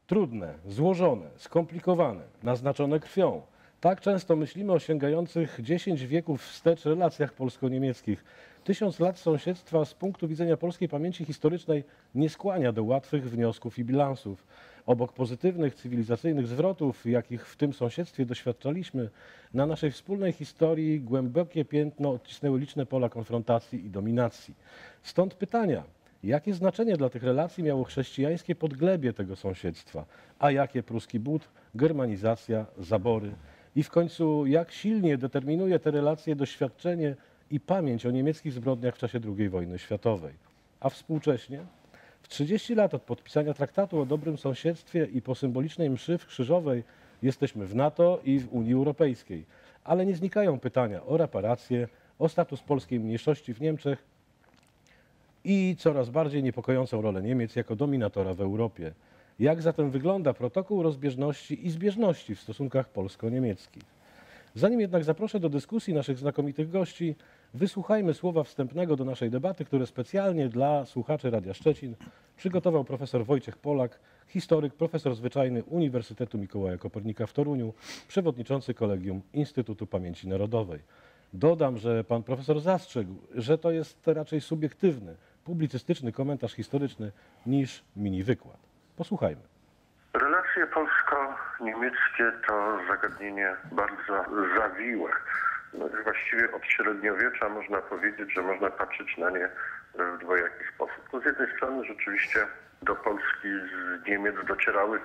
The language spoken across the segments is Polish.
Trudne, złożone, skomplikowane, naznaczone krwią. Tak często myślimy o sięgających 10 wieków wstecz relacjach polsko-niemieckich. 1000 lat sąsiedztwa z punktu widzenia polskiej pamięci historycznej nie skłania do łatwych wniosków i bilansów. Obok pozytywnych, cywilizacyjnych zwrotów, jakich w tym sąsiedztwie doświadczaliśmy, na naszej wspólnej historii głębokie piętno odcisnęły liczne pola konfrontacji i dominacji. Stąd pytania. Jakie znaczenie dla tych relacji miało chrześcijańskie podglebie tego sąsiedztwa, a jakie pruski but, germanizacja, zabory? I w końcu, jak silnie determinuje te relacje doświadczenie i pamięć o niemieckich zbrodniach w czasie II wojny światowej? A współcześnie? W 30 lat od podpisania traktatu o dobrym sąsiedztwie i po symbolicznej mszy w Krzyżowej jesteśmy w NATO i w Unii Europejskiej. Ale nie znikają pytania o reparacje, o status polskiej mniejszości w Niemczech i coraz bardziej niepokojącą rolę Niemiec jako dominatora w Europie. Jak zatem wygląda protokół rozbieżności i zbieżności w stosunkach polsko-niemieckich? Zanim jednak zaproszę do dyskusji naszych znakomitych gości, wysłuchajmy słowa wstępnego do naszej debaty, które specjalnie dla słuchaczy Radia Szczecin przygotował profesor Wojciech Polak, historyk, profesor zwyczajny Uniwersytetu Mikołaja Kopernika w Toruniu, przewodniczący Kolegium Instytutu Pamięci Narodowej. Dodam, że pan profesor zastrzegł, że to jest raczej subiektywny, publicystyczny komentarz historyczny niż mini wykład. Posłuchajmy. Relacje polsko-niemieckie to zagadnienie bardzo zawiłe. Właściwie od średniowiecza można powiedzieć, że można patrzeć na nie w dwojaki sposób. To z jednej strony rzeczywiście do Polski z Niemiec docierały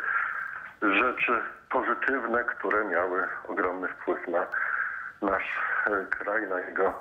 rzeczy pozytywne, które miały ogromny wpływ na nasz kraj, na jego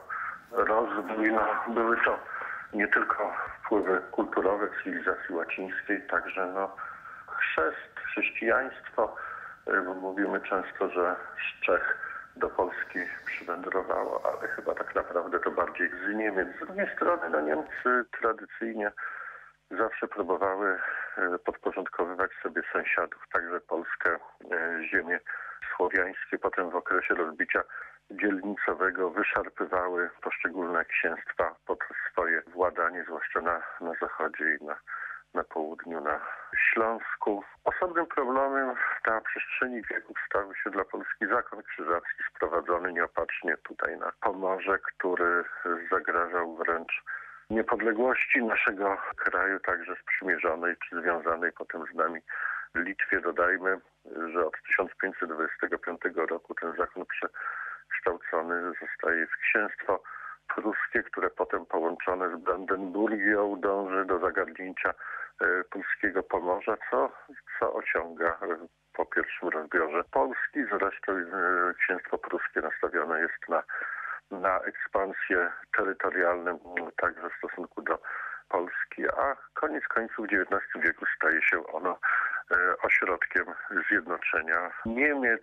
rozwój. Były to nie tylko wpływy kulturowe cywilizacji łacińskiej, także chrzest, chrześcijaństwo, bo mówimy często, że z Czech do Polski przywędrowało, ale chyba tak naprawdę to bardziej z Niemiec. Z drugiej strony Niemcy tradycyjnie zawsze próbowały podporządkowywać sobie sąsiadów, także Polskę, ziemie słowiańskie. Potem w okresie rozbicia dzielnicowego wyszarpywały poszczególne księstwa pod swoje władanie, zwłaszcza na zachodzie i na południu, na Śląsku. Osobnym problemem na przestrzeni wieków stał się dla Polski zakon krzyżacki sprowadzony nieopatrznie tutaj na Pomorze, który zagrażał wręcz niepodległości naszego kraju, także sprzymierzonej czy związanej potem z nami Litwie. Dodajmy, że od 1525 roku ten zakon przekształcony zostaje w księstwo pruskie, które potem połączone z Brandenburgią dąży do zagarnięcia polskiego Pomorza, co osiąga po pierwszym rozbiorze Polski. Zresztą księstwo pruskie nastawione jest na ekspansję terytorialną także w stosunku do Polski, a koniec końców XIX wieku staje się ono ośrodkiem zjednoczenia Niemiec.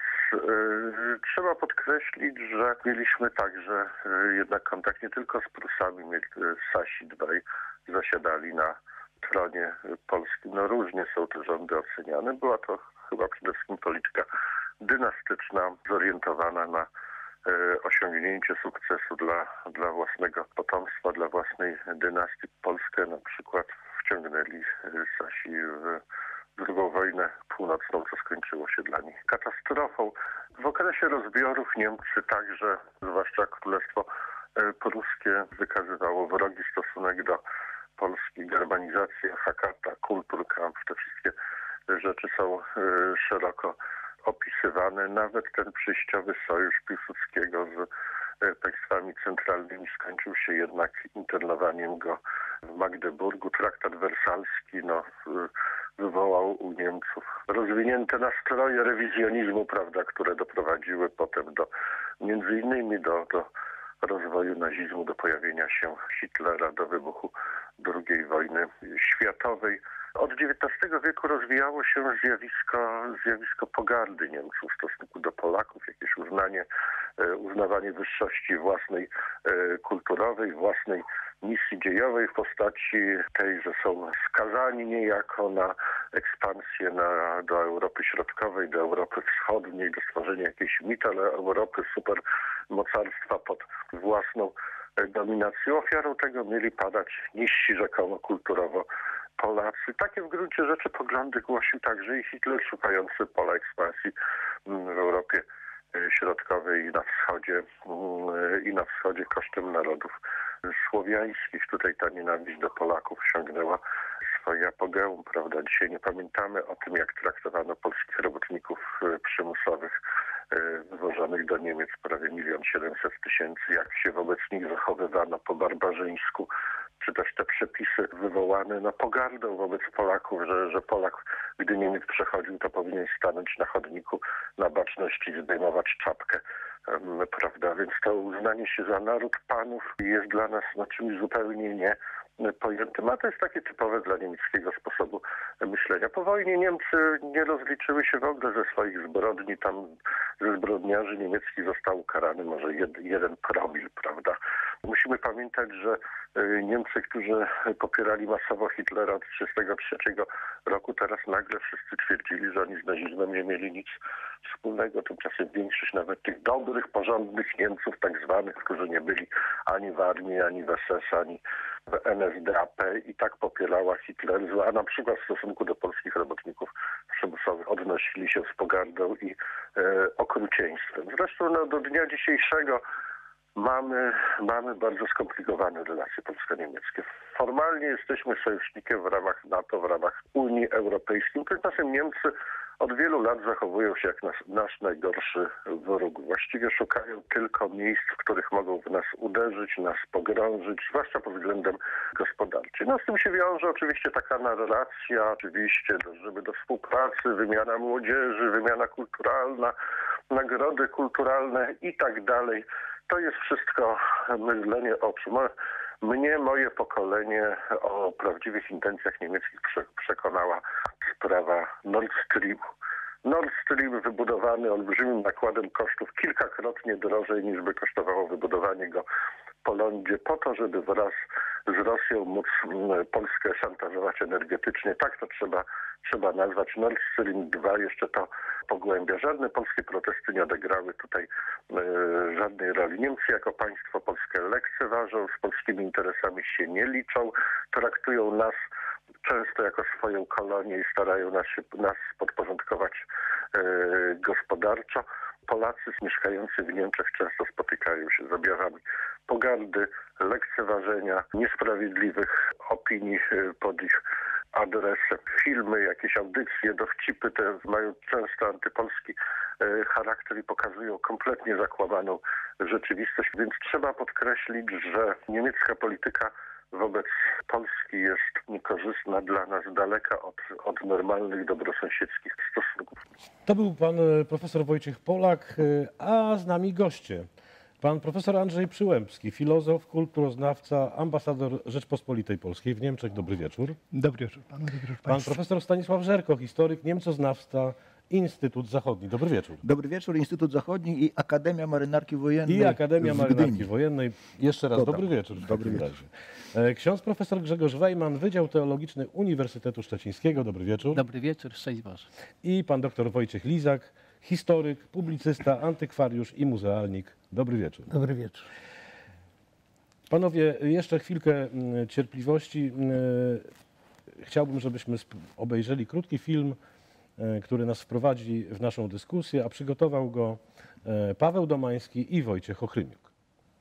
Trzeba podkreślić, że mieliśmy także jednak kontakt nie tylko z Prusami. Sasi dwaj zasiadali na tronie polskim. Różnie są te rządy oceniane. Była to chyba przede wszystkim polityka dynastyczna, zorientowana na osiągnięcie sukcesu dla własnego potomstwa, dla własnej dynastii. Polskę na przykład wciągnęli Sasi w II wojnę północną, co skończyło się dla nich katastrofą. W okresie rozbiorów Niemcy także, zwłaszcza Królestwo Pruskie, wykazywało wrogi stosunek do Polski. Germanizacja, Hakata, Kulturkampf, te wszystkie rzeczy są szeroko opisywane. Nawet ten przejściowy sojusz Piłsudskiego z państwami centralnymi skończył się jednak internowaniem go w Magdeburgu. Traktat wersalski wywołał u Niemców rozwinięte nastroje rewizjonizmu, które doprowadziły potem między innymi do rozwoju nazizmu, do pojawienia się Hitlera, do wybuchu II wojny światowej. Od XIX wieku rozwijało się zjawisko pogardy Niemców w stosunku do Polaków, jakieś uznawanie wyższości własnej kulturowej, własnej misji dziejowej w postaci tej, że są skazani niejako na ekspansję do Europy Środkowej, do Europy Wschodniej, do stworzenia jakiejś Europy supermocarstwa pod własną dominacją. Ofiarą tego mieli padać niżsi rzekomo kulturowo Polacy. Polacy. Takie w gruncie rzeczy poglądy głosił także i Hitler, szukający pola ekspansji w Europie Środkowej i na wschodzie kosztem narodów słowiańskich. Tutaj ta nienawiść do Polaków osiągnęła swoje apogeum, prawda? Dzisiaj nie pamiętamy o tym, jak traktowano polskich robotników przymusowych wywożonych do Niemiec, prawie 1 700 000, jak się wobec nich zachowywano po barbarzyńsku, czy też te przepisy wywołane pogardą wobec Polaków, że Polak, gdy Niemiec przechodził, to powinien stanąć na chodniku na baczności i zdejmować czapkę, prawda? Więc to uznanie się za naród panów jest dla nas czymś zupełnie nie pojętym, a to jest takie typowe dla niemieckiego sposobu myślenia. Po wojnie Niemcy nie rozliczyły się w ogóle ze swoich zbrodni. Tam ze zbrodniarzy niemieckich został ukarany może 1 promil, prawda? Musimy pamiętać, że Niemcy, którzy popierali masowo Hitlera od 1933 roku, teraz nagle wszyscy twierdzili, że oni z nazizmem nie mieli nic wspólnego. Tymczasem większość nawet tych dobrych, porządnych Niemców, tak zwanych, którzy nie byli ani w armii, ani w SS, ani w NSDAP, i tak popierała Hitler, a na przykład w stosunku do polskich robotników przymusowych odnosili się z pogardą i okrucieństwem. Zresztą do dnia dzisiejszego mamy bardzo skomplikowane relacje polsko-niemieckie. Formalnie jesteśmy sojusznikiem w ramach NATO, w ramach Unii Europejskiej. Tymczasem Niemcy od wielu lat zachowują się jak nasz najgorszy wróg. Właściwie szukają tylko miejsc, w których mogą w nas uderzyć, nas pogrążyć, zwłaszcza pod względem gospodarczym. No z tym się wiąże oczywiście taka relacja, oczywiście dążymy do współpracy, wymiana młodzieży, wymiana kulturalna, nagrody kulturalne i tak dalej. To jest wszystko mydlenie oczu. Moje pokolenie o prawdziwych intencjach niemieckich przekonała sprawa Nord Streamu. Nord Stream wybudowany olbrzymim nakładem kosztów, kilkakrotnie drożej niż by kosztowało wybudowanie go po lądzie, po to, żeby wraz z Rosją móc Polskę szantażować energetycznie. Tak to trzeba nazwać. Nord Stream 2 jeszcze to pogłębia. Żadne polskie protesty nie odegrały tutaj żadnej roli. Niemcy jako państwo Polskę lekceważą, z polskimi interesami się nie liczą, traktują nas często jako swoją kolonię i starają nas podporządkować gospodarczo. Polacy mieszkający w Niemczech często spotykają się z objawami pogardy, lekceważenia, niesprawiedliwych opinii pod ich adresem. Filmy, jakieś audycje, dowcipy te mają często antypolski charakter i pokazują kompletnie zakłamaną rzeczywistość, więc trzeba podkreślić, że niemiecka polityka wobec Polski jest niekorzystna dla nas, daleka od normalnych, dobrosąsiedzkich stosunków. To był pan profesor Wojciech Polak, a z nami goście. Pan profesor Andrzej Przyłębski, filozof, kulturoznawca, ambasador Rzeczpospolitej Polskiej w Niemczech. Dobry wieczór. Dobry wieczór panu, dobry wieczór Pan profesor Stanisław Żerko, historyk, niemcoznawca, Instytut Zachodni. Dobry wieczór. Dobry wieczór, Instytut Zachodni i Akademia Marynarki Wojennej. I Akademia w Marynarki Gdyni. Wojennej. Jeszcze raz dobry wieczór. Dobry wieczór. Ksiądz profesor Grzegorz Wejman, Wydział Teologiczny Uniwersytetu Szczecińskiego. Dobry wieczór. Dobry wieczór, szczęść Boże. I pan doktor Wojciech Lizak, historyk, publicysta, antykwariusz i muzealnik. Dobry wieczór. Dobry wieczór. Panowie, jeszcze chwilkę cierpliwości. Chciałbym, żebyśmy obejrzeli krótki film, który nas wprowadzi w naszą dyskusję, a przygotował go Paweł Domański i Wojciech Ochrymiuk.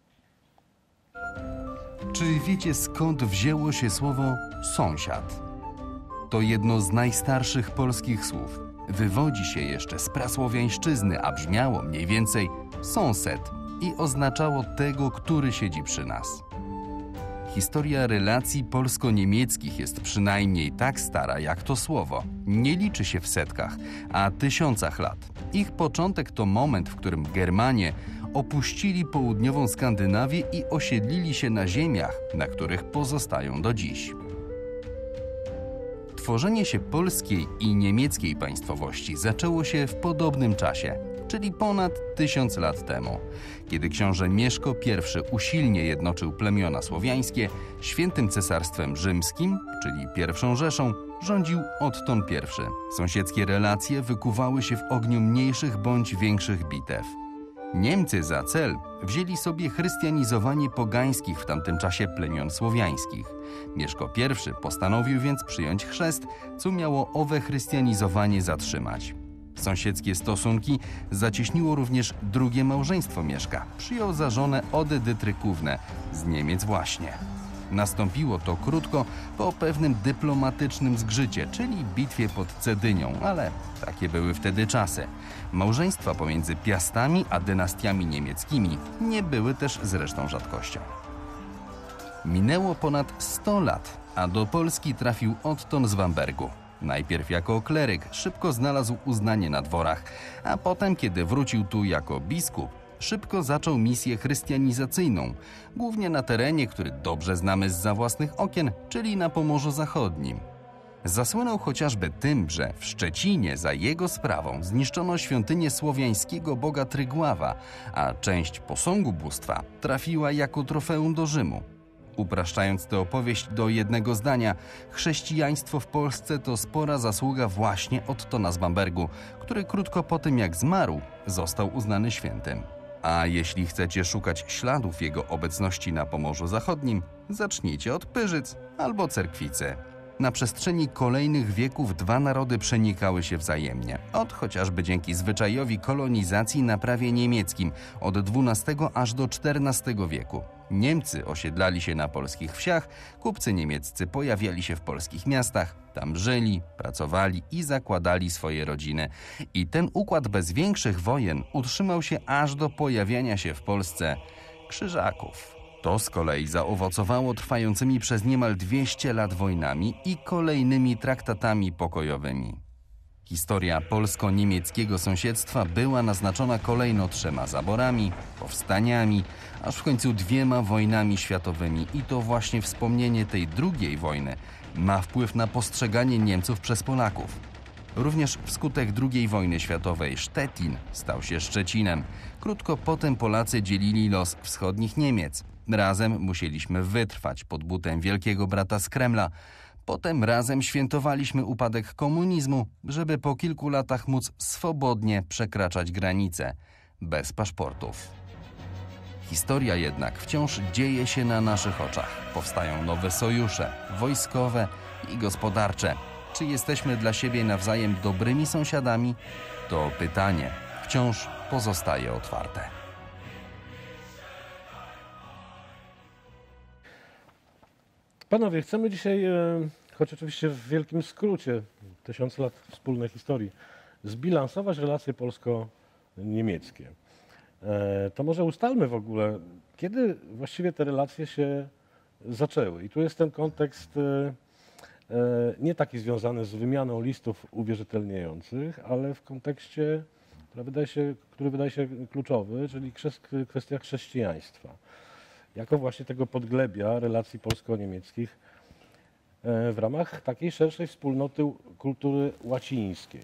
Czy wiecie, skąd wzięło się słowo sąsiad? To jedno z najstarszych polskich słów. Wywodzi się jeszcze z prasłowiańszczyzny, a brzmiało mniej więcej sąsed i oznaczało tego, który siedzi przy nas. Historia relacji polsko-niemieckich jest przynajmniej tak stara jak to słowo. Nie liczy się w setkach, a tysiącach lat. Ich początek to moment, w którym Germanie opuścili południową Skandynawię i osiedlili się na ziemiach, na których pozostają do dziś. Tworzenie się polskiej i niemieckiej państwowości zaczęło się w podobnym czasie, czyli ponad 1000 lat temu. Kiedy książę Mieszko I usilnie jednoczył plemiona słowiańskie, świętym cesarstwem rzymskim, czyli I Rzeszą, rządził Otton I. Sąsiedzkie relacje wykuwały się w ogniu mniejszych bądź większych bitew. Niemcy za cel wzięli sobie chrystianizowanie pogańskich w tamtym czasie plemion słowiańskich. Mieszko I postanowił więc przyjąć chrzest, co miało owe chrystianizowanie zatrzymać. Sąsiedzkie stosunki zacieśniło również drugie małżeństwo Mieszka. Przyjął za żonę Odę Dytryków,nę z Niemiec właśnie. Nastąpiło to krótko po pewnym dyplomatycznym zgrzycie, czyli bitwie pod Cedynią, ale takie były wtedy czasy. Małżeństwa pomiędzy Piastami a dynastiami niemieckimi nie były też zresztą rzadkością. Minęło ponad 100 lat, a do Polski trafił Otton z Bambergu. Najpierw jako kleryk szybko znalazł uznanie na dworach, a potem, kiedy wrócił tu jako biskup, szybko zaczął misję chrystianizacyjną, głównie na terenie, który dobrze znamy zza własnych okien, czyli na Pomorzu Zachodnim. Zasłynął chociażby tym, że w Szczecinie za jego sprawą zniszczono świątynię słowiańskiego boga Trygława, a część posągu bóstwa trafiła jako trofeum do Rzymu. Upraszczając tę opowieść do jednego zdania, chrześcijaństwo w Polsce to spora zasługa właśnie Ottona z Bambergu, który krótko po tym jak zmarł, został uznany świętym. A jeśli chcecie szukać śladów jego obecności na Pomorzu Zachodnim, zacznijcie od Pyrzyc albo Cerkwicy. Na przestrzeni kolejnych wieków dwa narody przenikały się wzajemnie. Od chociażby dzięki zwyczajowi kolonizacji na prawie niemieckim od XII aż do XIV wieku. Niemcy osiedlali się na polskich wsiach, kupcy niemieccy pojawiali się w polskich miastach, tam żyli, pracowali i zakładali swoje rodziny. I ten układ bez większych wojen utrzymał się aż do pojawiania się w Polsce Krzyżaków. To z kolei zaowocowało trwającymi przez niemal 200 lat wojnami i kolejnymi traktatami pokojowymi. Historia polsko-niemieckiego sąsiedztwa była naznaczona kolejno 3 zaborami, powstaniami, aż w końcu 2 wojnami światowymi i to właśnie wspomnienie tej drugiej wojny ma wpływ na postrzeganie Niemców przez Polaków. Również wskutek II wojny światowej Sztetin stał się Szczecinem. Krótko potem Polacy dzielili los wschodnich Niemiec. Razem musieliśmy wytrwać pod butem wielkiego brata z Kremla. Potem razem świętowaliśmy upadek komunizmu, żeby po kilku latach móc swobodnie przekraczać granice, bez paszportów. Historia jednak wciąż dzieje się na naszych oczach. Powstają nowe sojusze, wojskowe i gospodarcze. Czy jesteśmy dla siebie nawzajem dobrymi sąsiadami? To pytanie wciąż pozostaje otwarte. Panowie, chcemy dzisiaj, choć oczywiście w wielkim skrócie, 1000 lat wspólnej historii, zbilansować relacje polsko-niemieckie. To może ustalmy w ogóle, kiedy właściwie te relacje się zaczęły. I tu jest ten kontekst nie taki związany z wymianą listów uwierzytelniających, ale w kontekście, który wydaje się kluczowy, czyli kwestia chrześcijaństwa. Jako właśnie tego podglebia relacji polsko-niemieckich w ramach takiej szerszej wspólnoty kultury łacińskiej.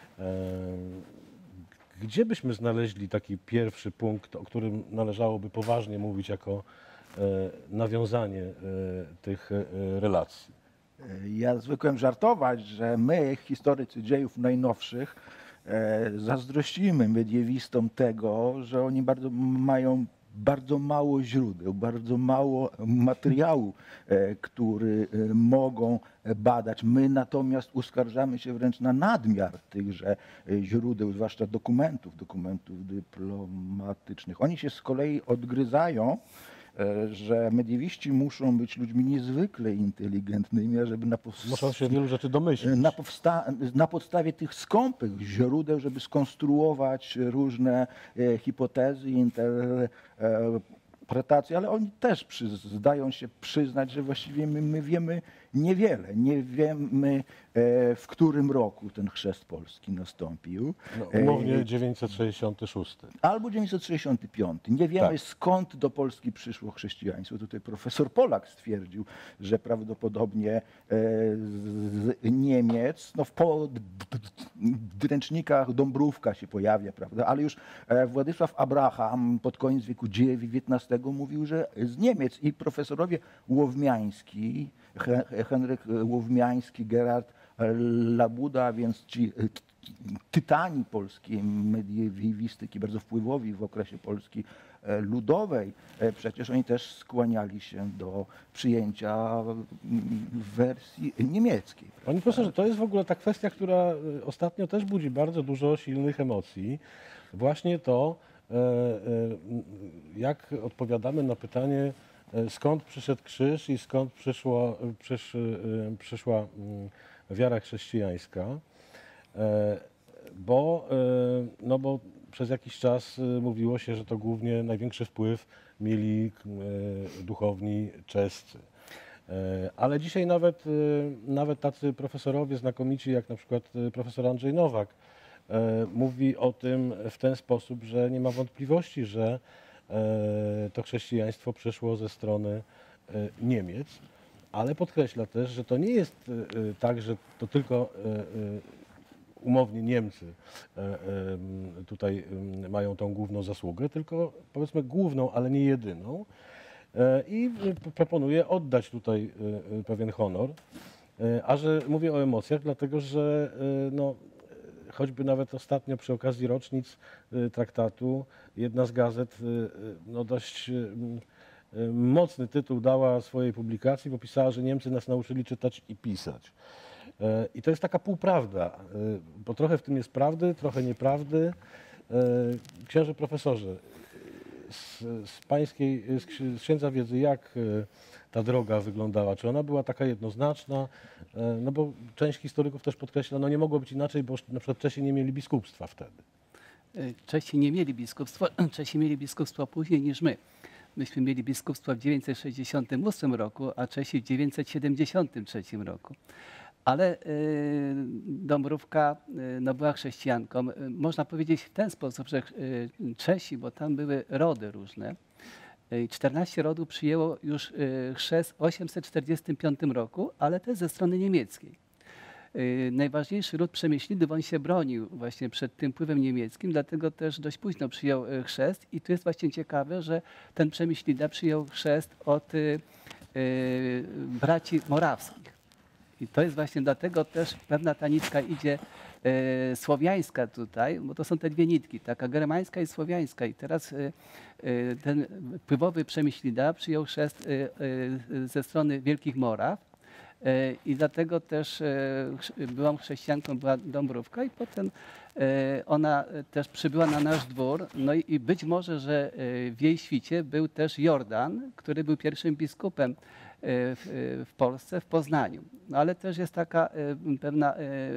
Gdzie byśmy znaleźli taki pierwszy punkt, o którym należałoby poważnie mówić jako nawiązanie tych relacji? Ja zwykłem żartować, że my, historycy dziejów najnowszych, zazdrościmy mediewistom tego, że oni mają bardzo mało źródeł, bardzo mało materiału, który mogą badać. My natomiast uskarżamy się wręcz na nadmiar tychże źródeł, zwłaszcza dokumentów dyplomatycznych. Oni się z kolei odgryzają, że mediewiści muszą być ludźmi niezwykle inteligentnymi, żeby muszą się wielu rzeczy domyślić. Na podstawie tych skąpych źródeł, żeby skonstruować różne hipotezy, interpretacje, ale oni też zdają się przyznać, że właściwie my wiemy niewiele. Nie wiemy, w którym roku ten chrzest polski nastąpił. No, umownie 966. Albo 965. Nie wiemy, tak, skąd do Polski przyszło chrześcijaństwo. Tutaj profesor Polak stwierdził, że prawdopodobnie z Niemiec, no w podręcznikach Dąbrówka się pojawia, prawda? Ale już Władysław Abraham pod koniec wieku XIX mówił, że z Niemiec i profesorowie Łowmiański, Henryk Łowmiański, Gerard Labuda, a więc ci tytani polskiej mediewistyki, bardzo wpływowi w okresie Polski ludowej, przecież oni też skłaniali się do przyjęcia wersji niemieckiej. Panie profesorze, to jest w ogóle ta kwestia, która ostatnio też budzi bardzo dużo silnych emocji. Właśnie to, jak odpowiadamy na pytanie, skąd przyszedł krzyż i skąd przyszła wiara chrześcijańska. Bo przez jakiś czas mówiło się, że to głównie największy wpływ mieli duchowni czescy. Ale dzisiaj nawet tacy profesorowie znakomici, jak na przykład profesor Andrzej Nowak, mówi o tym w ten sposób, że nie ma wątpliwości, że to chrześcijaństwo przyszło ze strony Niemiec, ale podkreśla też, że to nie jest tak, że to tylko umownie Niemcy tutaj mają tą główną zasługę, tylko powiedzmy główną, ale nie jedyną. I proponuję oddać tutaj pewien honor. A że mówię o emocjach, dlatego że no, choćby nawet ostatnio przy okazji rocznic traktatu jedna z gazet no, dość mocny tytuł dała swojej publikacji, bo pisała, że Niemcy nas nauczyli czytać i pisać. I to jest taka półprawda, bo trochę w tym jest prawdy, trochę nieprawdy. Księże profesorze, z księdza wiedzy, jak ta droga wyglądała? Czy ona była taka jednoznaczna? No bo część historyków też podkreśla, no nie mogło być inaczej, bo na przykład Czesi nie mieli biskupstwa wtedy. Czesi nie mieli biskupstwa, Czesi mieli biskupstwo później niż my. Myśmy mieli biskupstwo w 968 roku, a Czesi w 973 roku. Ale Dąbrówka no, była chrześcijanką. Można powiedzieć w ten sposób, że Czesi, bo tam były rody różne, 14 rodów przyjęło już chrzest w 845 roku, ale też ze strony niemieckiej. Najważniejszy ród Przemyślidów, on się bronił właśnie przed tym wpływem niemieckim, dlatego też dość późno przyjął chrzest i tu jest właśnie ciekawe, że ten Przemyślida przyjął chrzest od braci morawskich. I to jest właśnie dlatego też pewna ta nitka idzie słowiańska tutaj, bo to są te dwie nitki, taka germańska i słowiańska. I teraz ten wpływowy Przemyślida przyjął chrzest ze strony Wielkich Moraw. I dlatego też byłam chrześcijanką, była Dąbrówka i potem ona też przybyła na nasz dwór. No i być może, że w jej świcie był też Jordan, który był pierwszym biskupem w Polsce, w Poznaniu. No ale też jest taka pewna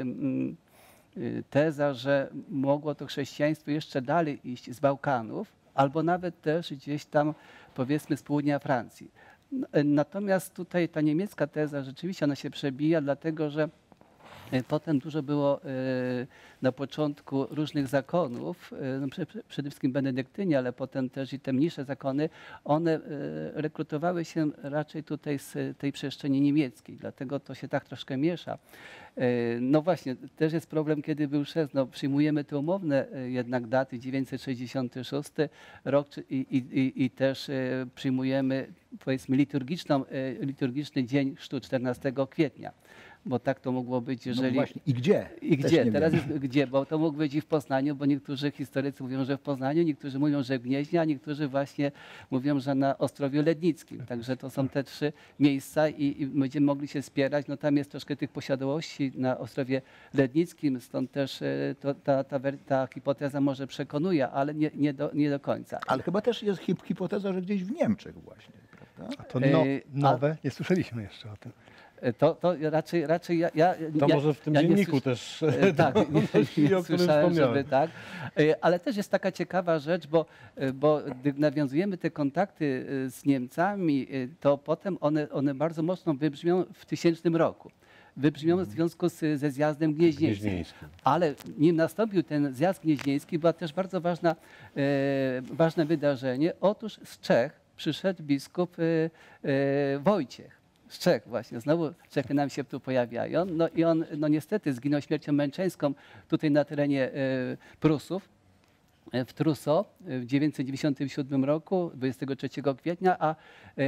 teza, że mogło to chrześcijaństwo jeszcze dalej iść z Bałkanów, albo nawet też gdzieś tam powiedzmy z południa Francji. Natomiast tutaj ta niemiecka teza rzeczywiście ona się przebija, dlatego że potem dużo było na początku różnych zakonów, no przede wszystkim benedyktyni, ale potem też i te mniejsze zakony, one rekrutowały się raczej tutaj z tej przestrzeni niemieckiej, dlatego to się tak troszkę miesza. No właśnie, też jest problem, kiedy był chrzest. No, przyjmujemy te umowne jednak daty, 966 rok i też przyjmujemy powiedzmy liturgiczny dzień chrztu 14 kwietnia. Bo tak to mogło być, jeżeli... No właśnie. I gdzie? I gdzie? Teraz jest gdzie? Bo to mógł być i w Poznaniu, bo niektórzy historycy mówią, że w Poznaniu, niektórzy mówią, że w Gnieźnie, a niektórzy właśnie mówią, że na Ostrowiu Lednickim. Także to są te trzy miejsca i będziemy mogli się spierać. No tam jest troszkę tych posiadłości na Ostrowie Lednickim, stąd też ta hipoteza może przekonuje, ale nie do końca. Ale chyba też jest hipoteza, że gdzieś w Niemczech właśnie, prawda? A to nowe? Nie słyszeliśmy jeszcze o tym. To raczej ja to może w tym dzienniku też tak, nie słyszałem, żeby tak. Ale też jest taka ciekawa rzecz, bo gdy nawiązujemy te kontakty z Niemcami, to potem one bardzo mocno wybrzmią w 1000 roku. Wybrzmią w związku ze zjazdem gnieźnieńskim. Ale nim nastąpił ten zjazd gnieźnieński, była też bardzo ważne wydarzenie. Otóż z Czech przyszedł biskup Wojciech. Z Czech właśnie, znowu Czechy nam się tu pojawiają. No i on no niestety zginął śmiercią męczeńską tutaj na terenie Prusów. w Trousseau w 997 roku, 23 kwietnia, a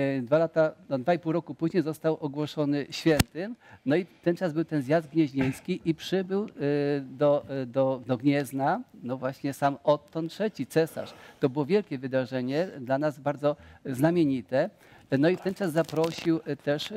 2,5 roku później został ogłoszony świętym. No i ten czas był ten zjazd gnieźnieński i przybył do Gniezna, no właśnie sam Otton III, cesarz. To było wielkie wydarzenie, dla nas bardzo znamienite. No i w ten czas zaprosił też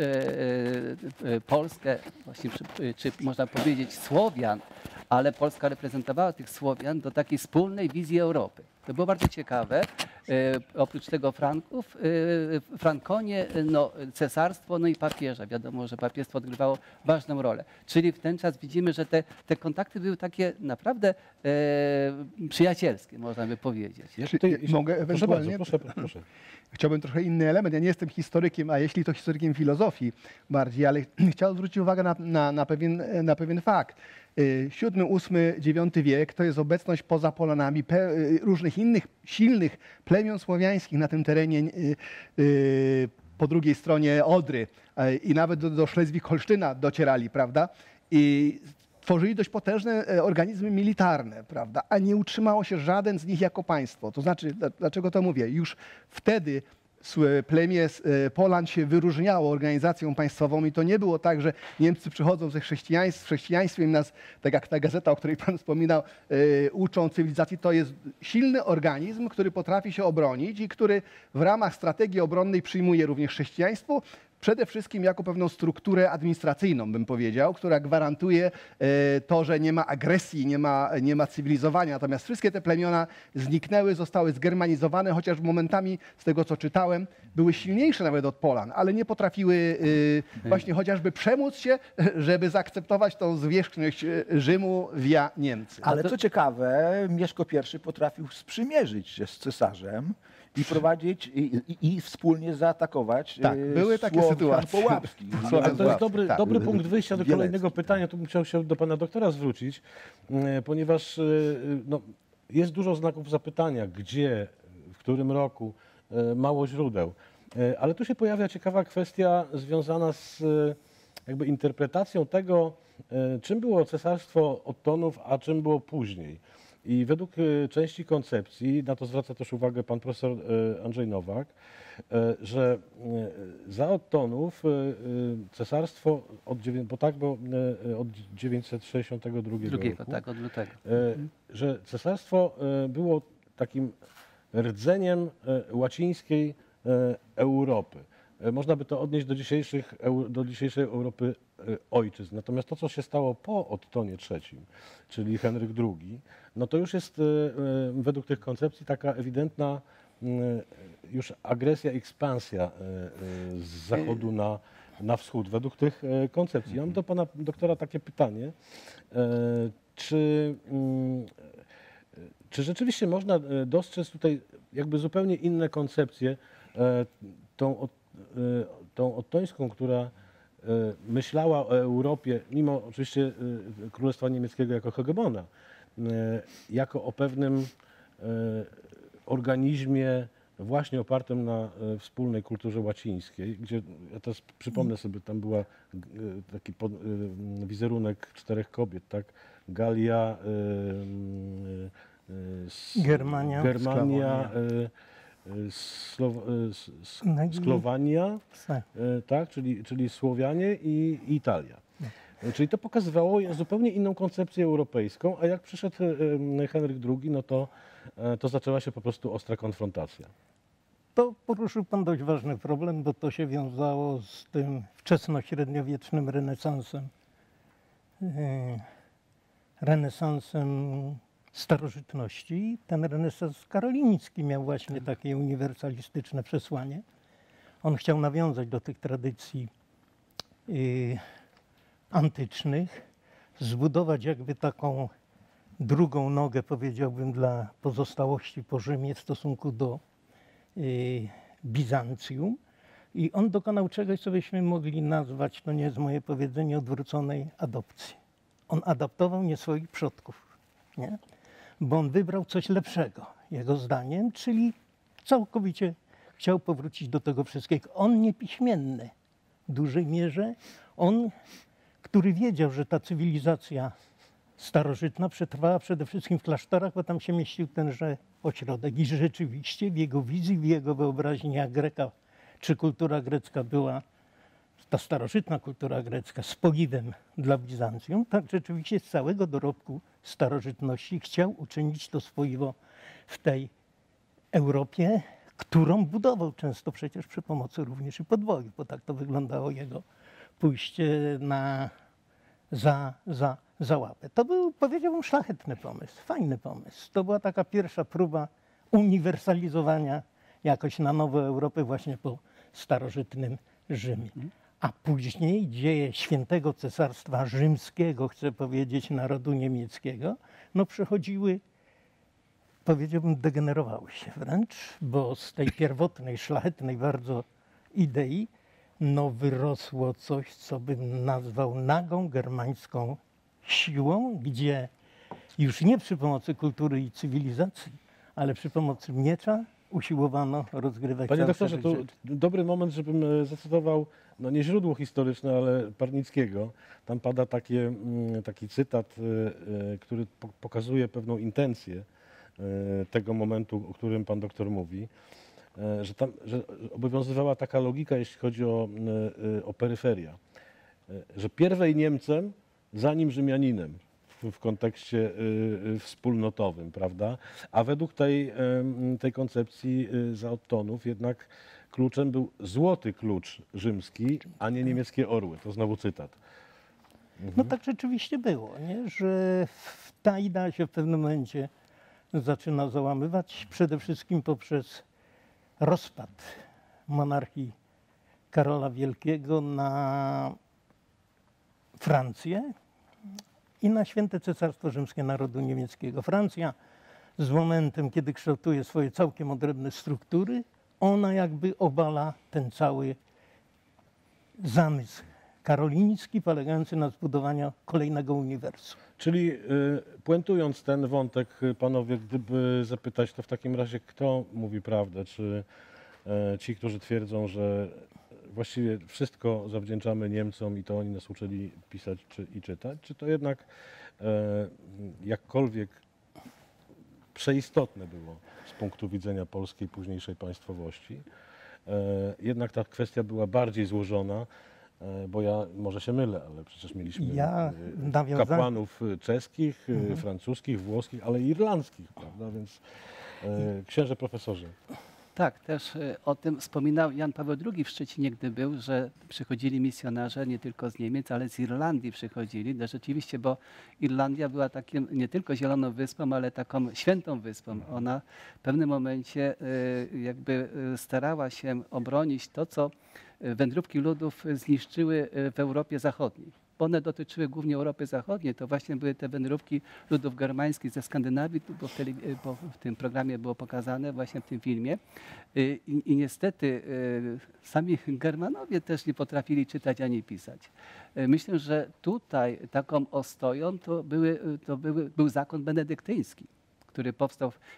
Polskę, właśnie, czy można powiedzieć Słowian, ale Polska reprezentowała tych Słowian do takiej wspólnej wizji Europy. To było bardzo ciekawe. Oprócz tego Franków, Frankonie, no, cesarstwo, no i papieża. Wiadomo, że papiestwo odgrywało ważną rolę. Czyli w ten czas widzimy, że te kontakty były takie naprawdę przyjacielskie, można by powiedzieć. Mogę ewentualnie? Proszę bardzo, proszę. Chciałbym trochę inny element. Ja nie jestem historykiem, a jeśli to historykiem filozofii bardziej, ale chciałem zwrócić uwagę na pewien fakt. VII, VIII, IX wiek to jest obecność poza Polanami różnych innych silnych plemion słowiańskich na tym terenie po drugiej stronie Odry i nawet do Szlezwik-Holsztyna docierali, prawda? I tworzyli dość potężne organizmy militarne, prawda? A nie utrzymało się żaden z nich jako państwo. To znaczy, dlaczego to mówię? Już wtedy plemię Polan się wyróżniało organizacją państwową i to nie było tak, że Niemcy przychodzą ze chrześcijaństwem i nas, tak jak ta gazeta, o której pan wspominał, uczą cywilizacji. To jest silny organizm, który potrafi się obronić i który w ramach strategii obronnej przyjmuje również chrześcijaństwo, przede wszystkim jako pewną strukturę administracyjną, bym powiedział, która gwarantuje to, że nie ma agresji, nie ma cywilizowania. Natomiast wszystkie te plemiona zniknęły, zostały zgermanizowane, chociaż momentami, z tego co czytałem, były silniejsze nawet od Polan, ale nie potrafiły właśnie chociażby przemóc się, żeby zaakceptować tą zwierzchność Rzymu via Niemcy. Ale co ciekawe, Mieszko I potrafił sprzymierzyć się z cesarzem i prowadzić i wspólnie zaatakować były takie sytuacje. Połapskich. Ale to jest dobry Tak. punkt wyjścia do kolejnego pytania. Tu bym chciał się do pana doktora zwrócić, ponieważ no, jest dużo znaków zapytania, gdzie, w którym roku, mało źródeł. Ale tu się pojawia ciekawa kwestia związana z jakby interpretacją tego, czym było cesarstwo Ottonów, a czym było później. I według części koncepcji, na to zwraca też uwagę pan profesor Andrzej Nowak, że za Ottonów cesarstwo od 962 roku, tak, od lutego. że cesarstwo było takim rdzeniem łacińskiej Europy. Można by to odnieść do dzisiejszej Europy ojczyzn. Natomiast to, co się stało po Ottonie III, czyli Henryk II, no to już jest według tych koncepcji taka ewidentna już agresja, ekspansja z zachodu na wschód, według tych koncepcji. Ja mam do pana doktora takie pytanie, czy rzeczywiście można dostrzec tutaj jakby zupełnie inne koncepcje, tą ottońską, która myślała o Europie, mimo oczywiście Królestwa Niemieckiego jako hegemona, jako o pewnym organizmie właśnie opartym na wspólnej kulturze łacińskiej, gdzie, ja teraz przypomnę sobie, tam była taki wizerunek 4 kobiet, tak? Galia, Germania, Sklowania, tak, czyli Słowianie i Italia. Czyli to pokazywało zupełnie inną koncepcję europejską, a jak przyszedł Henryk II, no to zaczęła się po prostu ostra konfrontacja. To poruszył pan dość ważny problem, bo to się wiązało z tym wczesnośredniowiecznym renesansem. Renesansem starożytności. Ten renesans karoliński miał właśnie takie uniwersalistyczne przesłanie. On chciał nawiązać do tych tradycji antycznych, zbudować jakby taką drugą nogę, powiedziałbym, dla pozostałości po Rzymie w stosunku do Bizancjum. I on dokonał czegoś, co byśmy mogli nazwać, to nie jest moje powiedzenie, odwróconej adopcji. On adaptował nie swoich przodków, nie? Bo on wybrał coś lepszego, jego zdaniem, czyli całkowicie chciał powrócić do tego wszystkiego. On niepiśmienny w dużej mierze, on, który wiedział, że ta cywilizacja starożytna przetrwała przede wszystkim w klasztorach, bo tam się mieścił tenże ośrodek. I rzeczywiście w jego wizji, w jego wyobraźni, jak Greka czy kultura grecka była, ta starożytna kultura grecka, spoiwem dla Bizancjum, tak rzeczywiście z całego dorobku starożytności chciał uczynić to spoiwo w tej Europie, którą budował często przecież przy pomocy również i podwoju, bo tak to wyglądało jego pójście za łapę. To był, powiedziałbym, szlachetny pomysł, fajny pomysł. To była taka pierwsza próba uniwersalizowania jakoś na nową Europę właśnie po starożytnym Rzymie. A później dzieje świętego Cesarstwa Rzymskiego, chcę powiedzieć, narodu niemieckiego, no przechodziły, powiedziałbym, degenerowały się wręcz, bo z tej pierwotnej, szlachetnej bardzo idei no wyrosło coś, co bym nazwał nagą germańską siłą, gdzie już nie przy pomocy kultury i cywilizacji, ale przy pomocy miecza usiłowano rozgrywać Panie cały doktorze, szereg to rzeczy. dobry moment, żebym zacytował, no nie źródło historyczne, ale Parnickiego. Tam pada taki cytat, który pokazuje pewną intencję tego momentu, o którym pan doktor mówi, że obowiązywała taka logika, jeśli chodzi o peryferia, że pierwej Niemcem, zanim Rzymianinem w kontekście wspólnotowym, prawda? A według tej koncepcji za Ottonów jednak kluczem był złoty klucz rzymski, a nie niemieckie orły. To znowu cytat. No tak rzeczywiście było, nie? Że ta idea się w pewnym momencie zaczyna załamywać, przede wszystkim poprzez rozpad monarchii Karola Wielkiego na Francję i na Święte Cesarstwo Rzymskie Narodu Niemieckiego. Francja z momentem, kiedy kształtuje swoje całkiem odrębne struktury, ona jakby obala ten cały zamysł karoliński polegający na zbudowaniu kolejnego uniwersum. Czyli puentując ten wątek, panowie, gdyby zapytać, to w takim razie kto mówi prawdę? Czy ci, którzy twierdzą, że właściwie wszystko zawdzięczamy Niemcom i to oni nas uczyli pisać i czytać? Czy to jednak jakkolwiek przeistotne było z punktu widzenia polskiej późniejszej państwowości? Jednak ta kwestia była bardziej złożona, bo ja może się mylę, ale przecież mieliśmy kapłanów czeskich, francuskich, włoskich, ale i irlandzkich, prawda? Więc księże profesorze. Tak, też o tym wspominał Jan Paweł II w Szczecinie, gdy był, że przychodzili misjonarze nie tylko z Niemiec, ale z Irlandii przychodzili. No rzeczywiście, bo Irlandia była takim nie tylko zieloną wyspą, ale taką świętą wyspą. Ona w pewnym momencie jakby starała się obronić to, co wędrówki ludów zniszczyły w Europie Zachodniej. Bo one dotyczyły głównie Europy Zachodniej, to właśnie były te wędrówki ludów germańskich ze Skandynawii, bo w tym programie było pokazane, właśnie w tym filmie. I niestety sami Germanowie też nie potrafili czytać ani pisać. Myślę, że tutaj taką ostoją był zakon benedyktyński, który powstał w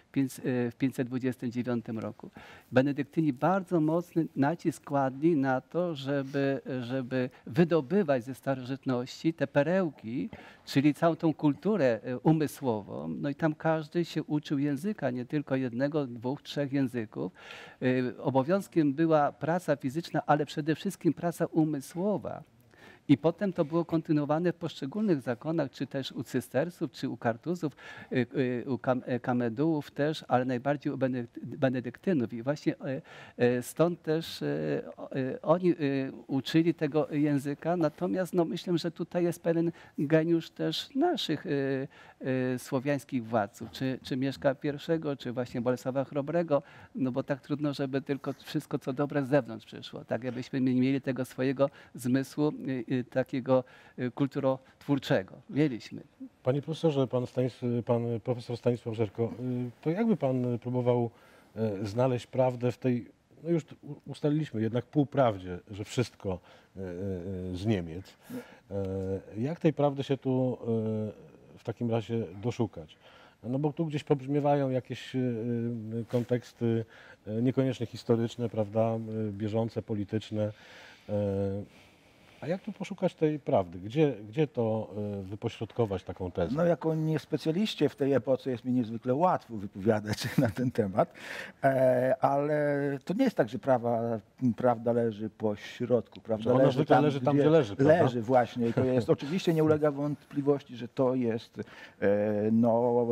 529 roku. Benedyktyni bardzo mocny nacisk kładli na to, żeby wydobywać ze starożytności te perełki, czyli całą tą kulturę umysłową. No i tam każdy się uczył języka, nie tylko jednego, dwóch, trzech języków. Obowiązkiem była praca fizyczna, ale przede wszystkim praca umysłowa. I potem to było kontynuowane w poszczególnych zakonach, czy też u cystersów, czy u kartuzów, u kamedułów też, ale najbardziej u benedyktynów. I właśnie stąd też oni uczyli tego języka. Natomiast no, myślę, że tutaj jest pewien geniusz też naszych słowiańskich władców, czy Mieszka I, czy właśnie Bolesława Chrobrego, no bo tak trudno, żeby tylko wszystko, co dobre z zewnątrz przyszło. Tak, jakbyśmy nie mieli tego swojego zmysłu takiego kulturotwórczego. Mieliśmy. Panie profesorze, pan profesor Stanisław Żerko, to jakby pan próbował znaleźć prawdę w tej, no już ustaliliśmy, jednak półprawdzie, że wszystko z Niemiec. Jak tej prawdy się tu w takim razie doszukać? No bo tu gdzieś pobrzmiewają jakieś konteksty niekoniecznie historyczne, prawda, bieżące, polityczne. A jak tu poszukać tej prawdy? Gdzie to wypośrodkować taką tezę? No jako niespecjaliście w tej epoce jest mi niezwykle łatwo wypowiadać się na ten temat, ale to nie jest tak, że prawda leży po środku. Prawda Że ona zwykle leży tam, gdzie leży, prawda? Leży właśnie i to jest, oczywiście nie ulega wątpliwości, że to jest no,